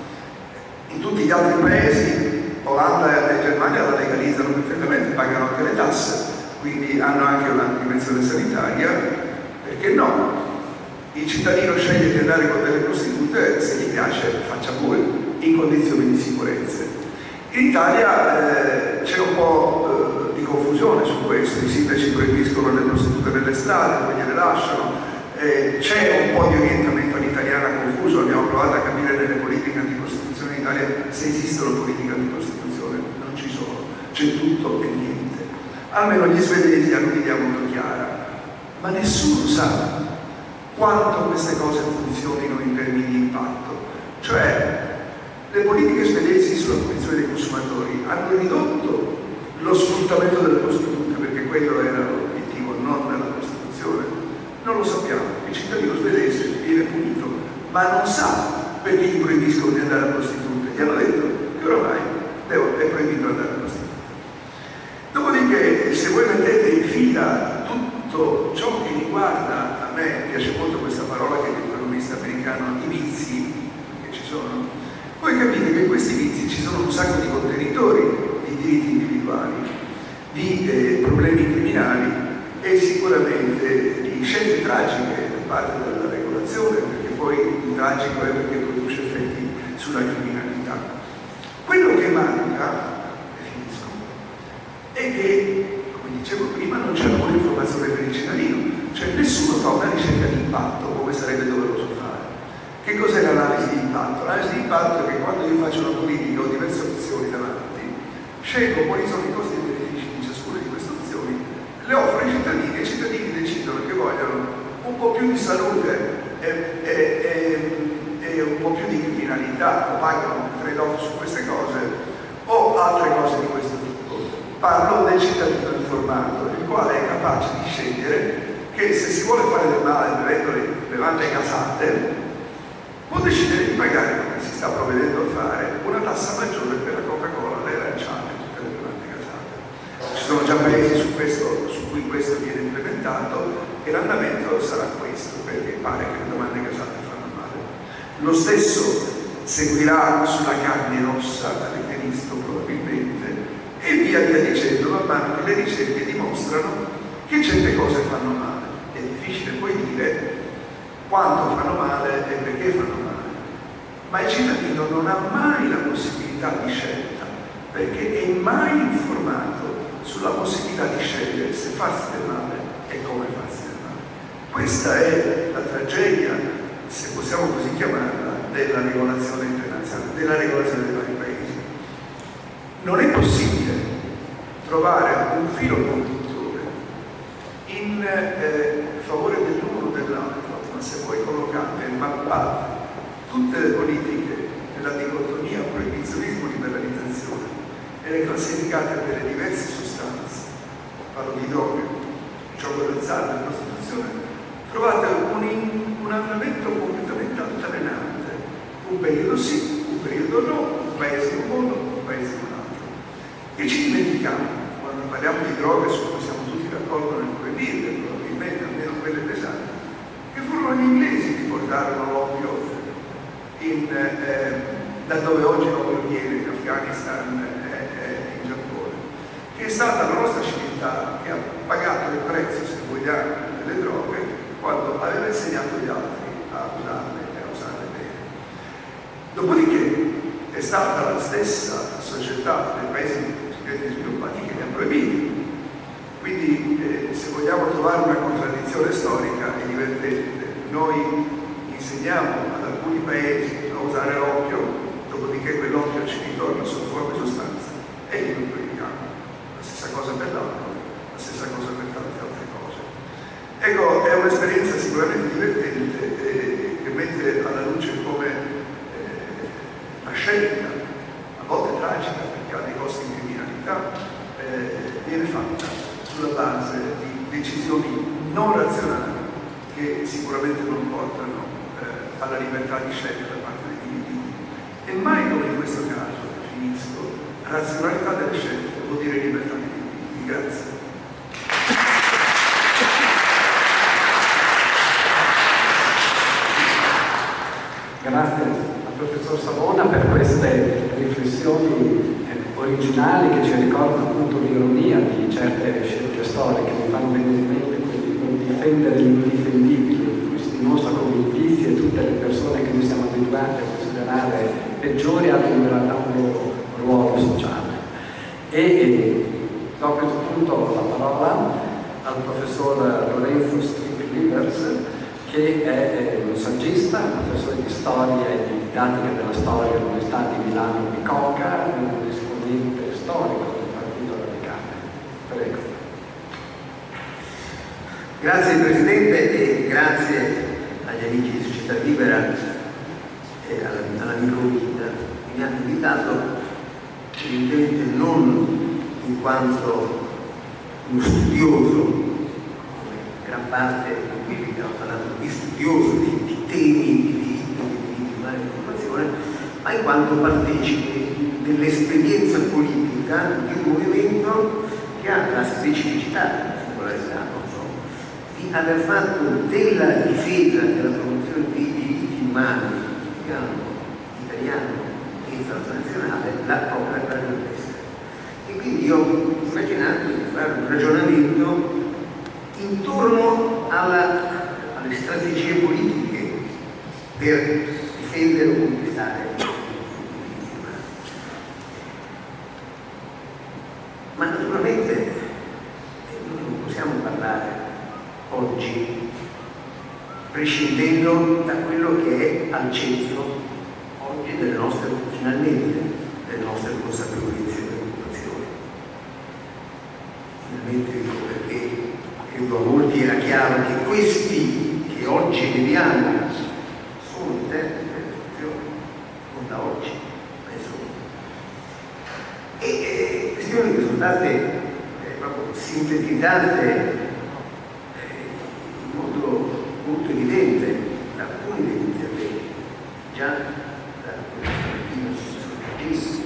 In tutti gli altri paesi, Olanda e Germania la legalizzano perfettamente, pagano anche le tasse, quindi hanno anche una dimensione sanitaria. Perché no? Il cittadino sceglie di andare con delle prostitute, se gli piace faccia pure, in condizioni di sicurezza. In Italia eh, c'è un po' eh, di confusione su questo, i sindaci proibiscono le prostitute nelle strade, poi gliele lasciano, eh, c'è un po' di orientamento all'italiana confuso, abbiamo provato a capire nelle politiche antiprostituzione in Italia se esistono politiche antiprostituzione, non ci sono, c'è tutto e niente. Almeno gli svedesi hanno un'idea molto chiara, ma nessuno sa quanto queste cose funzionino in termini di impatto. Cioè, le politiche svedesi sulla protezione dei consumatori hanno ridotto lo sfruttamento delle prostitute, perché quello era l'obiettivo, non la prostituzione. Non lo sappiamo, il cittadino svedese viene punito, ma non sa perché gli proibiscono di andare a prostitute. Gli hanno detto che oramai è proibito andare a prostitute. Dopodiché, se voi mettete in fila tutto ciò che riguarda, a me piace molto questa parola che è l'economista americano, i vizi che ci sono, voi capite che in questi vizi ci sono un sacco di contenitori di diritti individuali, di eh, problemi criminali e sicuramente di scelte tragiche da parte della regolazione, perché poi il tragico è perché produce effetti sulla criminalità. Quello che manca, e finisco, è che, come dicevo prima, non c'è alcuna informazione per il cittadino, cioè nessuno fa una ricerca di impatto come sarebbe doveroso fare. Che cos'è l'analisi di impatto? L'analisi di impatto è che quando io faccio una politica ho diverse opzioni davanti, scelgo quali sono i costi e i benefici di ciascuna di queste opzioni, le offro ai cittadini e i cittadini decidono che vogliono un po' più di salute e, e, e, e un po' più di criminalità, o pagano un trade-off su queste cose o altre cose di questo tipo. Parlo del cittadino informato, il quale è capace di scegliere che se si vuole fare del male bevendo le bevande gasate, può decidere di pagare, come si sta provvedendo a fare, una tassa maggiore per la Coca-Cola, le aranciate e tutte le bevande gasate. Ci sono già paesi su, questo, su cui questo viene implementato e l'andamento sarà questo, perché pare che le bevande gasate fanno male. Lo stesso seguirà sulla carne rossa, avete visto probabilmente, e via via dicendo, man mano che le ricerche dimostrano che certe cose fanno male. È difficile poi dire quanto fanno male e perché fanno male, ma il cittadino non ha mai la possibilità di scelta, perché è mai informato sulla possibilità di scegliere se farsi del male e come farsi del male. Questa è la tragedia, se possiamo così chiamarla, della regolazione internazionale, della regolazione dei vari paesi. Non è possibile trovare un filo conduttore in eh, favore dell'uno o dell'altro, ma se voi collocate e mappate tutte le politiche nella dicotomia proibizionismo intossicati a delle diverse sostanze, parlo di droghe, gioco d'azzardo e prostituzione, trovate un, un andamento completamente altalenante, un periodo sì, un periodo no, un paese in un modo, un paese in un altro. E ci dimentichiamo, quando parliamo di droghe, su cui siamo tutti d'accordo nel proibirle, probabilmente almeno quelle pesanti, che furono gli inglesi che portarono l'oppio in, eh, da dove oggi l'oppio viene, in Afghanistan e eh, in Giappone, che è stata la nostra civiltà che ha pagato il prezzo, se vogliamo, delle droghe quando aveva insegnato gli altri a usarle e a usarle bene. Dopodiché è stata la stessa società dei paesi sviluppati che li ha proibiti. Quindi eh, se vogliamo trovare una contraddizione storica è divertente. Noi insegniamo ad alcuni paesi a usare l'oppio, dopodiché quell'oppio ci ritorna sotto forma di sostanza e li proibiamo. La stessa cosa per l'alcol, la stessa cosa per tante altre cose. Ecco, è un'esperienza sicuramente divertente eh, che mette alla luce come eh, la scelta, a volte tragica perché ha dei costi in criminalità, eh, viene fatta sulla base di decisioni non razionali che sicuramente non portano eh, alla libertà di scelta da parte degli individui. E mai come in questo caso, finisco, razionalità delle scelte vuol dire libertà degli individui. Grazie. Grazie al professor Savona per queste riflessioni originali che ci ricordano appunto l'ironia di certe scelte storiche, mi fanno venire in mente quelli di difendere l'indifendibile, in cui si dimostra come i vizi e tutte le persone che noi siamo abituati a considerare peggiori hanno in realtà un loro ruolo sociale. E, e do a questo punto la parola al professor Lorenzo Strick-Livers, che è un saggista, un professore di storia e di didattica della storia all'Università di Milano Bicocca, un esponente storico del Partito Radicale. Prego. Grazie Presidente e grazie agli amici di Società Libera e all'amico Vita che mi hanno invitato, evidentemente non in quanto uno studioso, come gran parte di quelli che hanno parlato di studioso di, di temi di diritto, di diritti umani e di informazione, ma in quanto partecipe dell'esperienza politica di un movimento che ha la specificità, la singolarità, non so, di aver fatto della difesa, della promozione dei diritti umani sul piano italiano e transnazionale la propria ragione d'essere. E quindi io ho immaginato di fare un ragionamento intorno alla, alle strategie politiche per difendere o conquistare i diritti umani. Ma naturalmente noi non possiamo parlare oggi prescindendo da quello che è al centro oggi delle nostre, finalmente, delle nostre consapevolezze e preoccupazioni. Finalmente dico perché credo a molti era chiaro che questi che oggi vediamo sono in termini di percezione, non da oggi, ma insomma. E eh, questioni che sono state eh, proprio sintetizzate eh, in modo molto evidente da alcuni degli interventi, già da questa mattina sul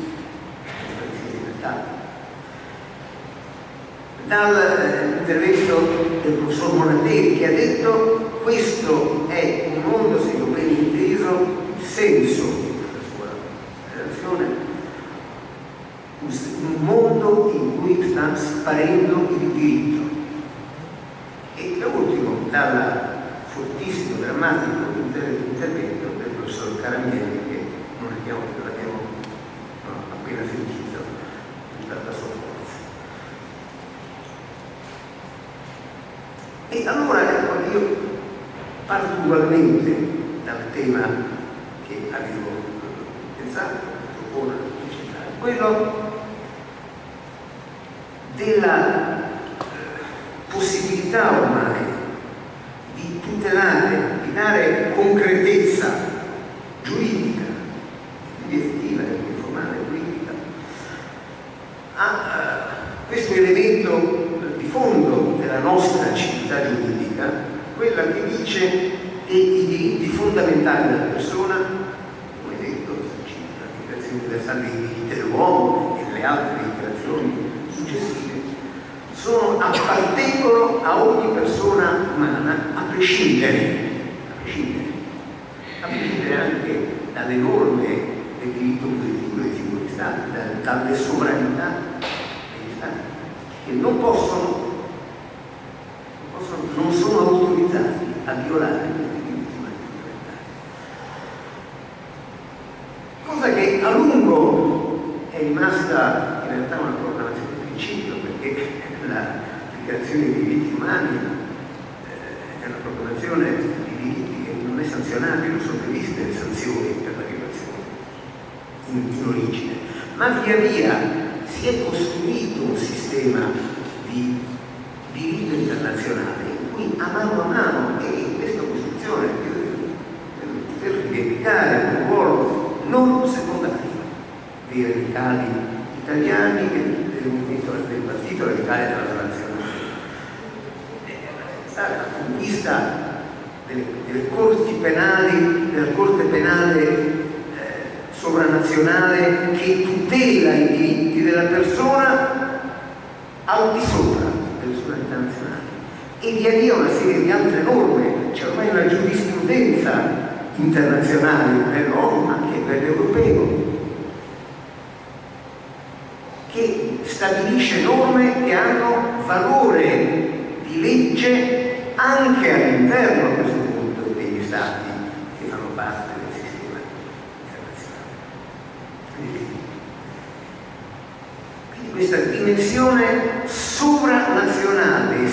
dall'intervento del professor Monatelli, che ha detto questo è un mondo, se io ben inteso, il senso della sua relazione, un mondo in cui sta sparendo il diritto. E da ultimo, dal fortissimo, drammatico intervento del professor Caramielli, che non abbiamo, l'abbiamo no, appena sentito, dalla sua forza. E allora ecco, io parto ugualmente dal tema che avevo pensato, proporre, quello della possibilità ormai di tutelare, di dare concretezza giuridica, quindi effettiva, formale, politica, a stabilisce i diritti fondamentali della persona, come detto, la Dichiarazione universale dei diritti dell'uomo e le altre dichiarazioni successive, sono, appartengono a ogni persona umana a prescindere, a prescindere, a prescindere anche dalle norme del diritto positivo dei singoli Stati, dalle sovranità degli Stati, che non possono, non, possono, non sono autorizzati a violare i diritti fondamentali. Cosa che a lungo è rimasta in realtà una proclamazione di principio, perché la dichiarazione dei diritti umani eh, è una proclamazione di diritti che non è sanzionabile, non sono previste le sanzioni per la violazione in, in origine, ma via via si è costruito un sistema di diritto internazionale in cui a mano a mano, e in questa costruzione per rivendicare un ruolo non secondario dei radicali italiani e del movimento del partito radicale della nazionale, la conquista delle, delle corti penali, della corte penale eh, sovranazionale che tutela i diritti della persona al di sopra delle sovranità nazionali, e via via una serie di altre norme. C'è ormai una giurisprudenza internazionale per l'ONU, anche per l'europeo, che stabilisce norme che hanno valore di legge anche all'interno a questo punto degli Stati che fanno parte del sistema internazionale. Quindi questa dimensione sovranazionale,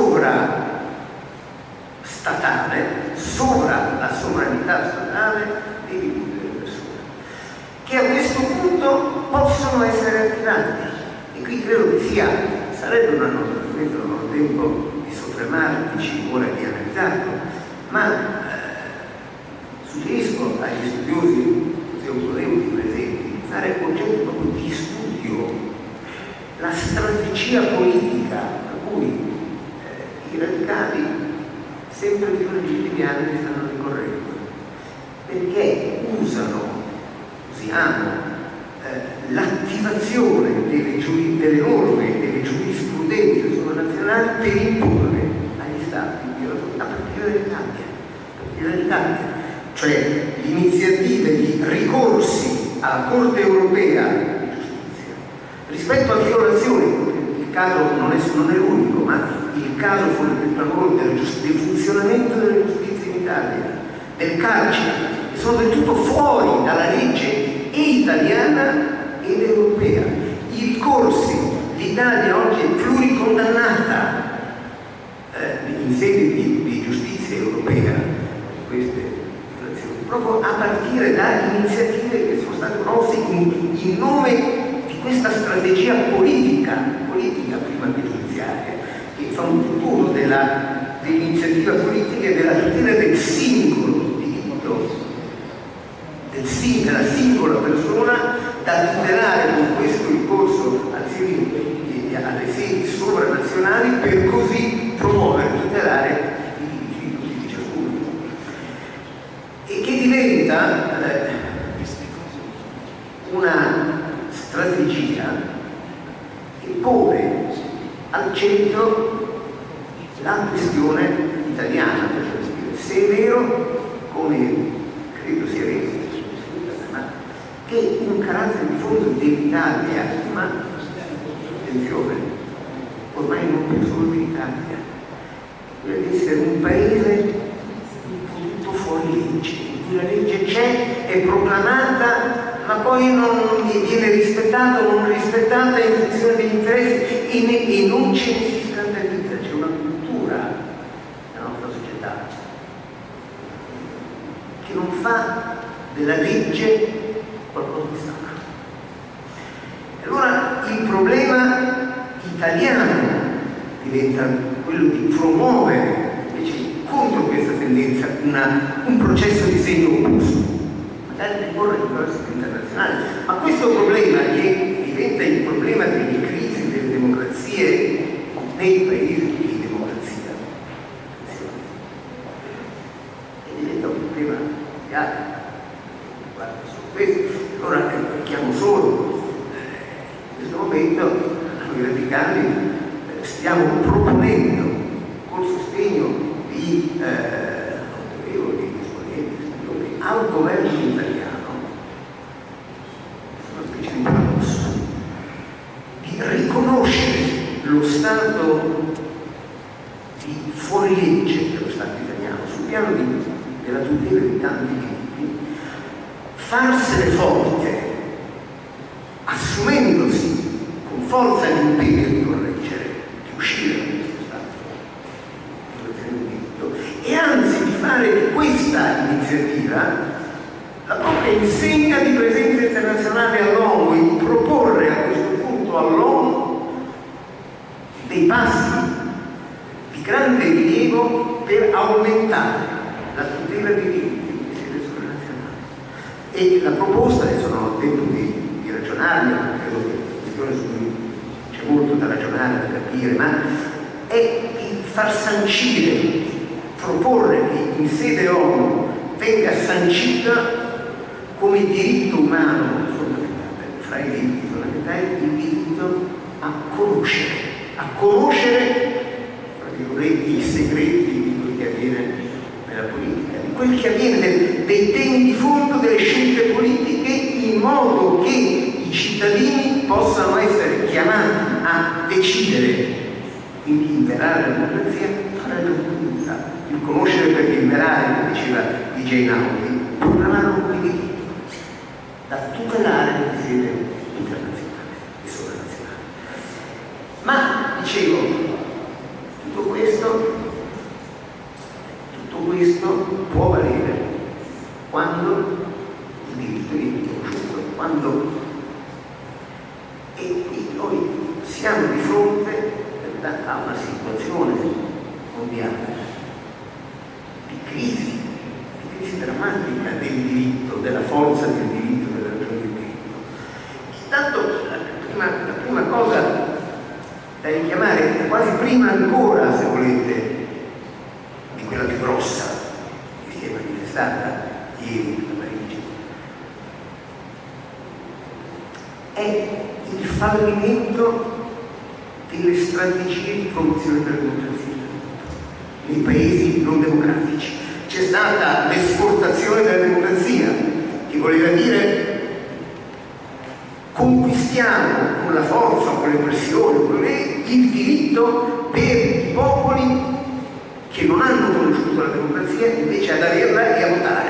sovrastatale, sovra la sovranità statale dei diritti delle persone, che a questo punto possono essere attivati. E qui credo che sia, sarebbe una nota, ovviamente non ho tempo di soffermarci ora di analizzarlo, ma eh, suggerisco agli studiosi così autorevoli presenti di fare oggetto proprio di studio la strategia politica a cui eh, i radicali sempre più negli ultimi anni stanno ricorrendo, perché usano, usiamo eh, l'attivazione delle, delle norme e delle giurisprudenze sovranazionali per imporre agli Stati, a partire dall'Italia, a partire dall'Italia, cioè l'iniziativa di ricorsi alla Corte Europea di Giustizia rispetto a violazioni. Il caso non è, non è l'unico, ma il caso del, del funzionamento della giustizia in Italia, del carcere, che sono del tutto fuori dalla legge e italiana ed europea. I ricorsi, l'Italia oggi è pluricondannata eh, in sede di, di giustizia europea, queste violazioni, proprio a partire da iniziative che sono state promosse in, in nome di questa strategia politica, politica prima che giudiziaria, che fa un futuro dell'iniziativa politica e della tutela del singolo diritto, del sing, della singola persona, da tutelare con questo ricorso alle sedi, alle sedi sovranazionali, per così promuovere e tutelare i diritti di ciascuno. E che diventa eh, una strategia che pone al centro la questione italiana, se è vero, come credo sia vero, che un carattere di fondo dell'Italia, ma attenzione, ormai non più solo dell'Italia, deve essere un paese tutto fuori legge, in cui la legge c'è, è proclamata, ma poi non viene rispettata o non rispettata in funzione degli interessi, e, ne, e non c'è standardizzazione, c'è una cultura nella nostra società che non fa della legge qualcosa di sacro. Allora il problema italiano diventa quello di promuovere invece contro questa tendenza una, un processo di segno opposto, magari ricorre in classe internazionale, ma questo problema, che diventa il problema delle crisi delle democrazie nei paesi di democrazia, poteva cambiare. Guarda su questo, allora chiamo solo in questo momento noi radicali eh, stiamo proponendo col sostegno di eh, autorevoli esponenti al governo italiano una specie di paradosso di riconoscere lo stato di fuorilegge dello Stato italiano sul piano di, della tutela di tanti diritti, farsene forte, assumendosi con forza l'impegno di correggere, di uscire da questo stato di diritto, e anzi di fare di questa iniziativa la propria insegna di presenza internazionale all'ONU e di proporre a questo punto all'ONU dei passi di grande rilievo per aumentare la tutela dei diritti in sede sovranazionale. E la proposta, adesso non ho tempo di, di ragionarne, credo che la questione su cui c'è molto da ragionare, da capire, ma è di far sancire, proporre che in sede ONU venga sancita come diritto umano fondamentale, fra i diritti fondamentali, il diritto a conoscere, a conoscere i segreti di quel che avviene nella politica, di quel che avviene nel, dei temi di fondo delle scelte politiche, in modo che i cittadini possano essere chiamati a decidere, quindi inverare la democrazia, fare la comunità, il conoscere perché inverare, come diceva D J Naudi, programmare un diritto da tutelare in sede internazionale e sovranazionale. Ma, dicevo, tutto questo, tutto questo può valere quando il diritto è riconosciuto, quando e, e noi siamo di fronte a una situazione mondiale di crisi, di crisi drammatica del diritto, della forza del diritto, della ragione del diritto. Intanto la prima, la prima cosa da richiamare, quasi prima ancora, se volete, di quella più grossa che si è manifestata ieri a Parigi, è il fallimento delle strategie di promozione della democrazia nei paesi non democratici. C'è stata l'esportazione della democrazia, che voleva dire conquistiamo con la forza, con le pressioni, con le, il diritto per i popoli che non hanno conosciuto la democrazia invece ad averla e a votare.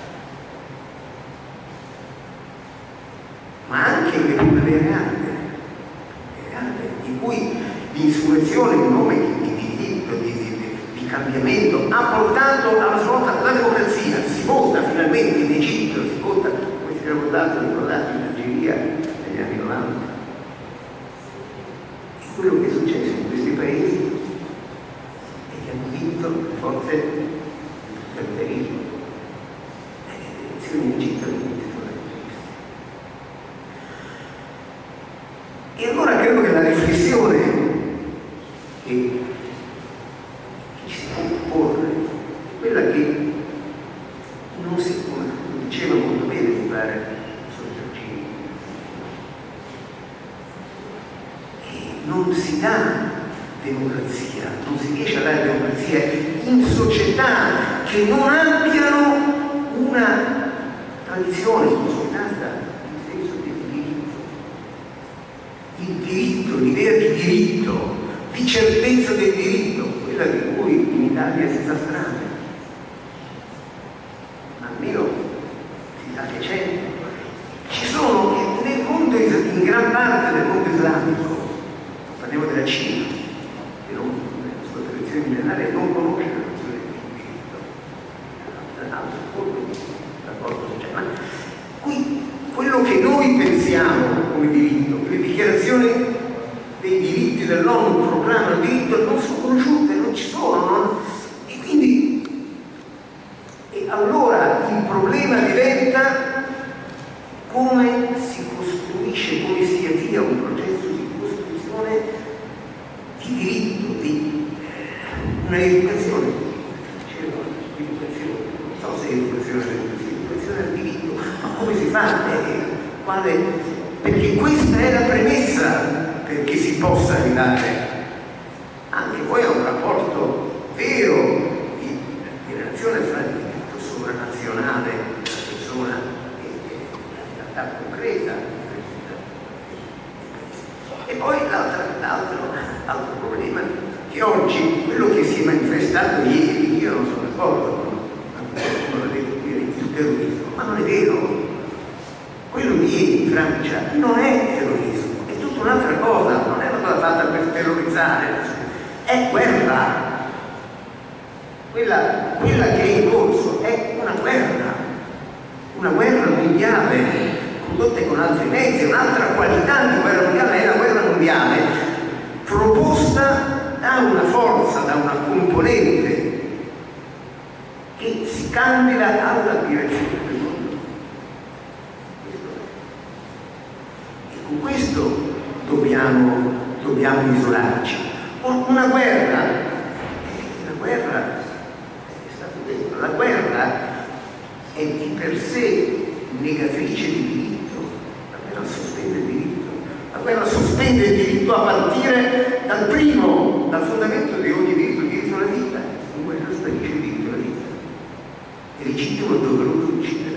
Ma anche le problemi reali, in cui l'insurrezione in nome di, di diritto, di, di, di cambiamento, ha portato alla svolta la democrazia. Si vota finalmente in Egitto, si vota, come si era votato, ricordate, in Algeria negli anni novanta. E quello che è successo in questi paesi è che hanno vinto le forze del totalitarismo. Le elezioni in Egitto hanno vinto i totalitarismi. E allora credo che la riflessione che ci si può porre è quella che non si, come diceva molto bene, mi pare, Sorgini, non si dà democrazia, non si riesce a dare democrazia in società che non abbiano una tradizione consolidata in senso di diritto. Il diritto, l'idea di diritto, di certezza del diritto, quella di cui in Italia si sa strada, ma almeno si sa che c'è. Ci sono nel mondo, in gran parte del mondo islamico, parliamo della Cina, che non, la sua tradizione millenaria non conosce la nozione di diritto, altro colpo di rapporto sociale, ma qui quello che noi pensiamo come diritto, le dichiarazioni dei diritti dell'ONU proclamano il diritto, non sono conosciute, non ci sono, non... e quindi e allora il problema diventa come si costruisce, come si avvia un processo di costruzione di diritto, di una educazione, dicevo, educazione, non so se è educazione alla democrazia? Educazione al diritto. Ma come si fa? Eh, quale? Perché questa è la premessa perché si possa arrivare anche poi a un rapporto vero di, di relazione fra il diritto sovranazionale e la persona e, e la realtà concreta. E poi l'altro, l'altro problema che oggi, quello che si è manifestato ieri, io non sono d'accordo con qualcuno l'ha detto ieri, il terrorismo, ma non è vero. Quello di ieri in Francia non è terrorismo, è tutta un'altra cosa, non è una cosa fatta per terrorizzare, è guerra. Quella, quella che è in corso è una guerra, una guerra mondiale, condotte con altri mezzi, un'altra qualità di guerra mondiale è la guerra mondiale proposta da una forza, da una componente che si candida alla direzione del mondo. E con questo dobbiamo, dobbiamo isolarci. Una guerra, la guerra, è stato detto, la guerra è di per sé negatrice di diritto, la guerra sospende il diritto, la guerra sospende il diritto a partire dal primo, dal fondamento di ogni diritto, il diritto alla vita. Con guerra sparisce il diritto alla vita, è legittimo e doveroso uccidere.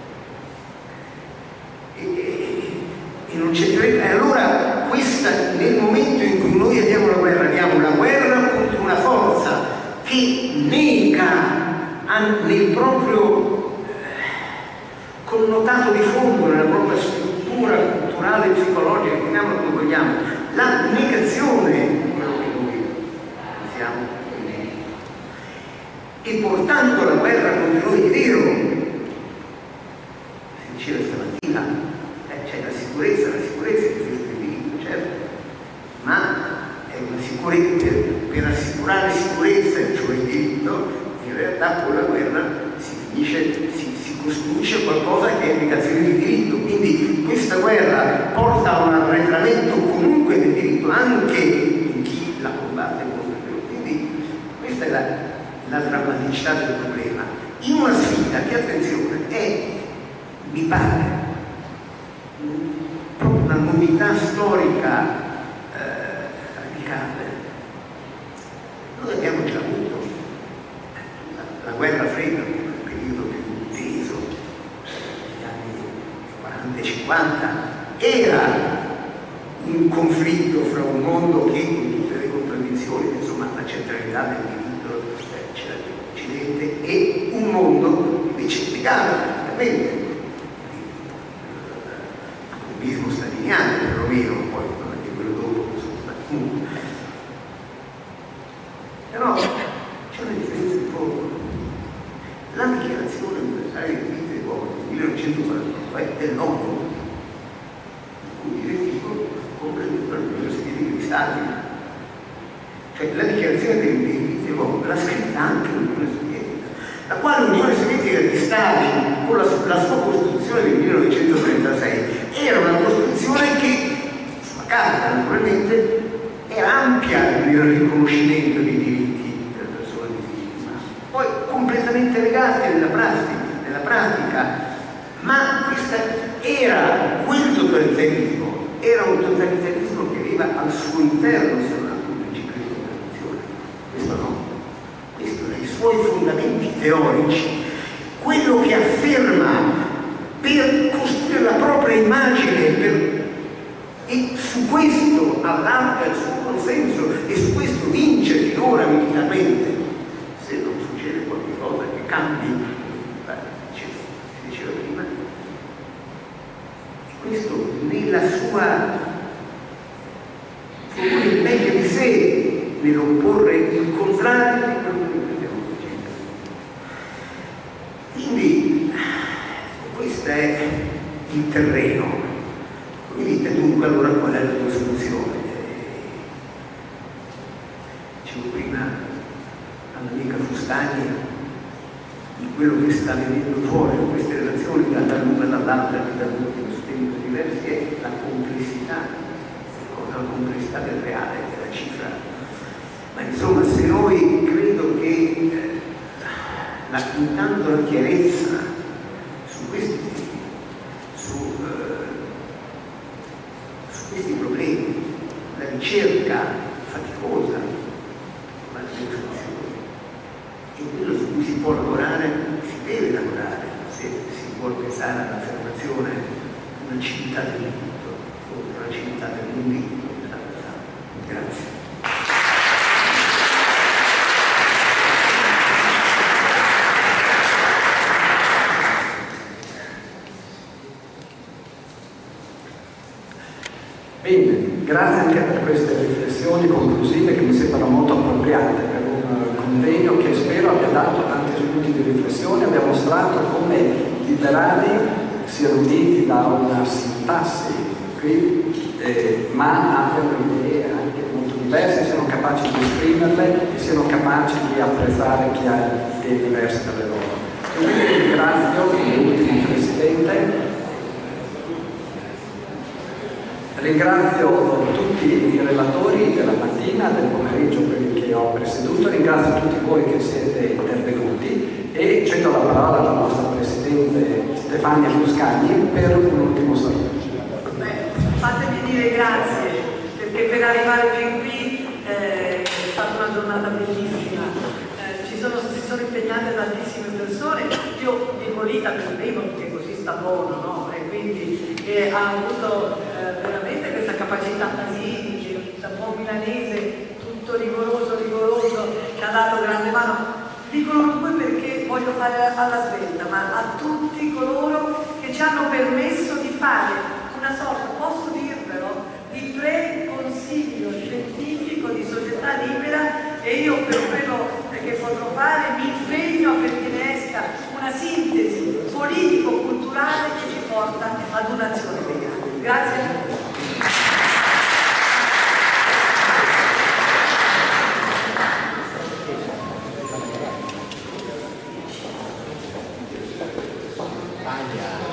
E, e, e non c'è e allora questa, nel momento in cui noi abbiamo la guerra, abbiamo una guerra contro una forza che nega nel proprio connotato di fondo, nella propria struttura culturale e psicologica, chiamiamola come vogliamo, la negazione di quello che noi siamo. E portando la guerra contro noi, è vero, si diceva stamattina, eh, c'è la sicurezza, la sicurezza è il diritto, certo, ma è una sicurezza, per assicurare sicurezza, cioè il diritto, in realtà con la guerra si finisce, si, si costruisce qualcosa che è negazione di diritto. Quindi questa guerra porta a un arretramento comunque del diritto anche in chi la combatte. Quindi questa è la, la drammaticità del problema. In una sfida che, attenzione, è, mi pare, proprio una novità storica eh, radicale. Noi abbiamo già avuto la guerra fredda, il periodo più teso, negli anni quaranta e cinquanta, era un conflitto fra un mondo che, con tutte le contraddizioni, insomma la centralità del diritto c'era l'Occidente, e un mondo invece legato praticamente al comunismo staliniano, perlomeno, poi non è che quello dopo, insomma, comunque. Però c'è una differenza di fondo. La dichiarazione universale dei diritti dell'uomo del millenovecentoquarantotto è dell'ONU, in cui direttivo comprende l'Unione Sovietica di Stati. Cioè la dichiarazione dei diritti dell'uomo l'ha scritta anche l'Unione Sovietica, la quale l'Unione Sovietica di Stalin, con la, la sua Costituzione del millenovecentotrentasei, era una Costituzione che, sulla carta naturalmente, era ampia nel riconoscimento dei diritti delle persone disabili, poi completamente legati nella pratica, nella pratica. Ma questa era quel totalitarismo, era un totalitarismo che aveva al suo interno, se non altro, un principio di contraddizione. Questo no, questo nei suoi fondamenti teorici, quello che afferma per costruire la propria immagine, per e su questo allarga il suo consenso e su questo vince finora militarmente, se non succede qualcosa che cambi, si diceva prima. E questo nella sua propone il meglio di sé nell'opporre il contrario di quello che abbiamo facendo. Quindi questo è il terreno. Mi dite dunque allora qual è la tua soluzione? Dicevo prima all'amica Fustani di quello che sta venendo fuori da queste relazioni dall'una dall'altra e da molti sostegni diversi è la complessità, la complessità del reale, della cifra. Ma insomma, se noi credo che eh, ma intanto la chiarezza su questi temi, su, eh, su questi problemi, la ricerca faticosa, ma le soluzioni. E quello su cui si può lavorare, si deve lavorare, se si vuole pensare all'affermazione di una civiltà del diritto o di una civiltà dell'individuo. Grazie. Bene, grazie anche per queste riflessioni conclusive che mi sembrano molto appropriate per un convegno che spero abbia dato tanti spunti di riflessione, abbia mostrato come i liberali siano uniti da una sintassi qui, eh, ma abbiano idee anche molto diverse, siano capaci di esprimerle e siano capaci di apprezzare chi ha idee diverse dalle loro. Quindi ringrazio l'ultimo Presidente. Ringrazio tutti i relatori della mattina, del pomeriggio, quelli che ho presieduto, ringrazio tutti voi che siete intervenuti e cedo la parola alla nostra Presidente Stefania Fuscagni per un ultimo saluto. Beh, fatemi dire grazie, perché per arrivare fin qui eh, è stata una giornata bellissima. Eh, ci sono, si sono impegnate tantissime persone, io dico Lita per primo perché così sta buono, no? E quindi eh, ha avuto eh, veramente questa capacità Pasini, da buon milanese, tutto rigoroso, rigoroso, che ha dato grande mano. Dico non poi perché voglio fare alla svelta, ma a tutti coloro che ci hanno permesso di fare una sorta, posso dirvelo, di pre-consiglio scientifico di società libera, e io per quello che potrò fare mi impegno perché ne esca una sintesi politico-culturale che ci porta ad un'azione vera. Grazie a tutti. Spagna.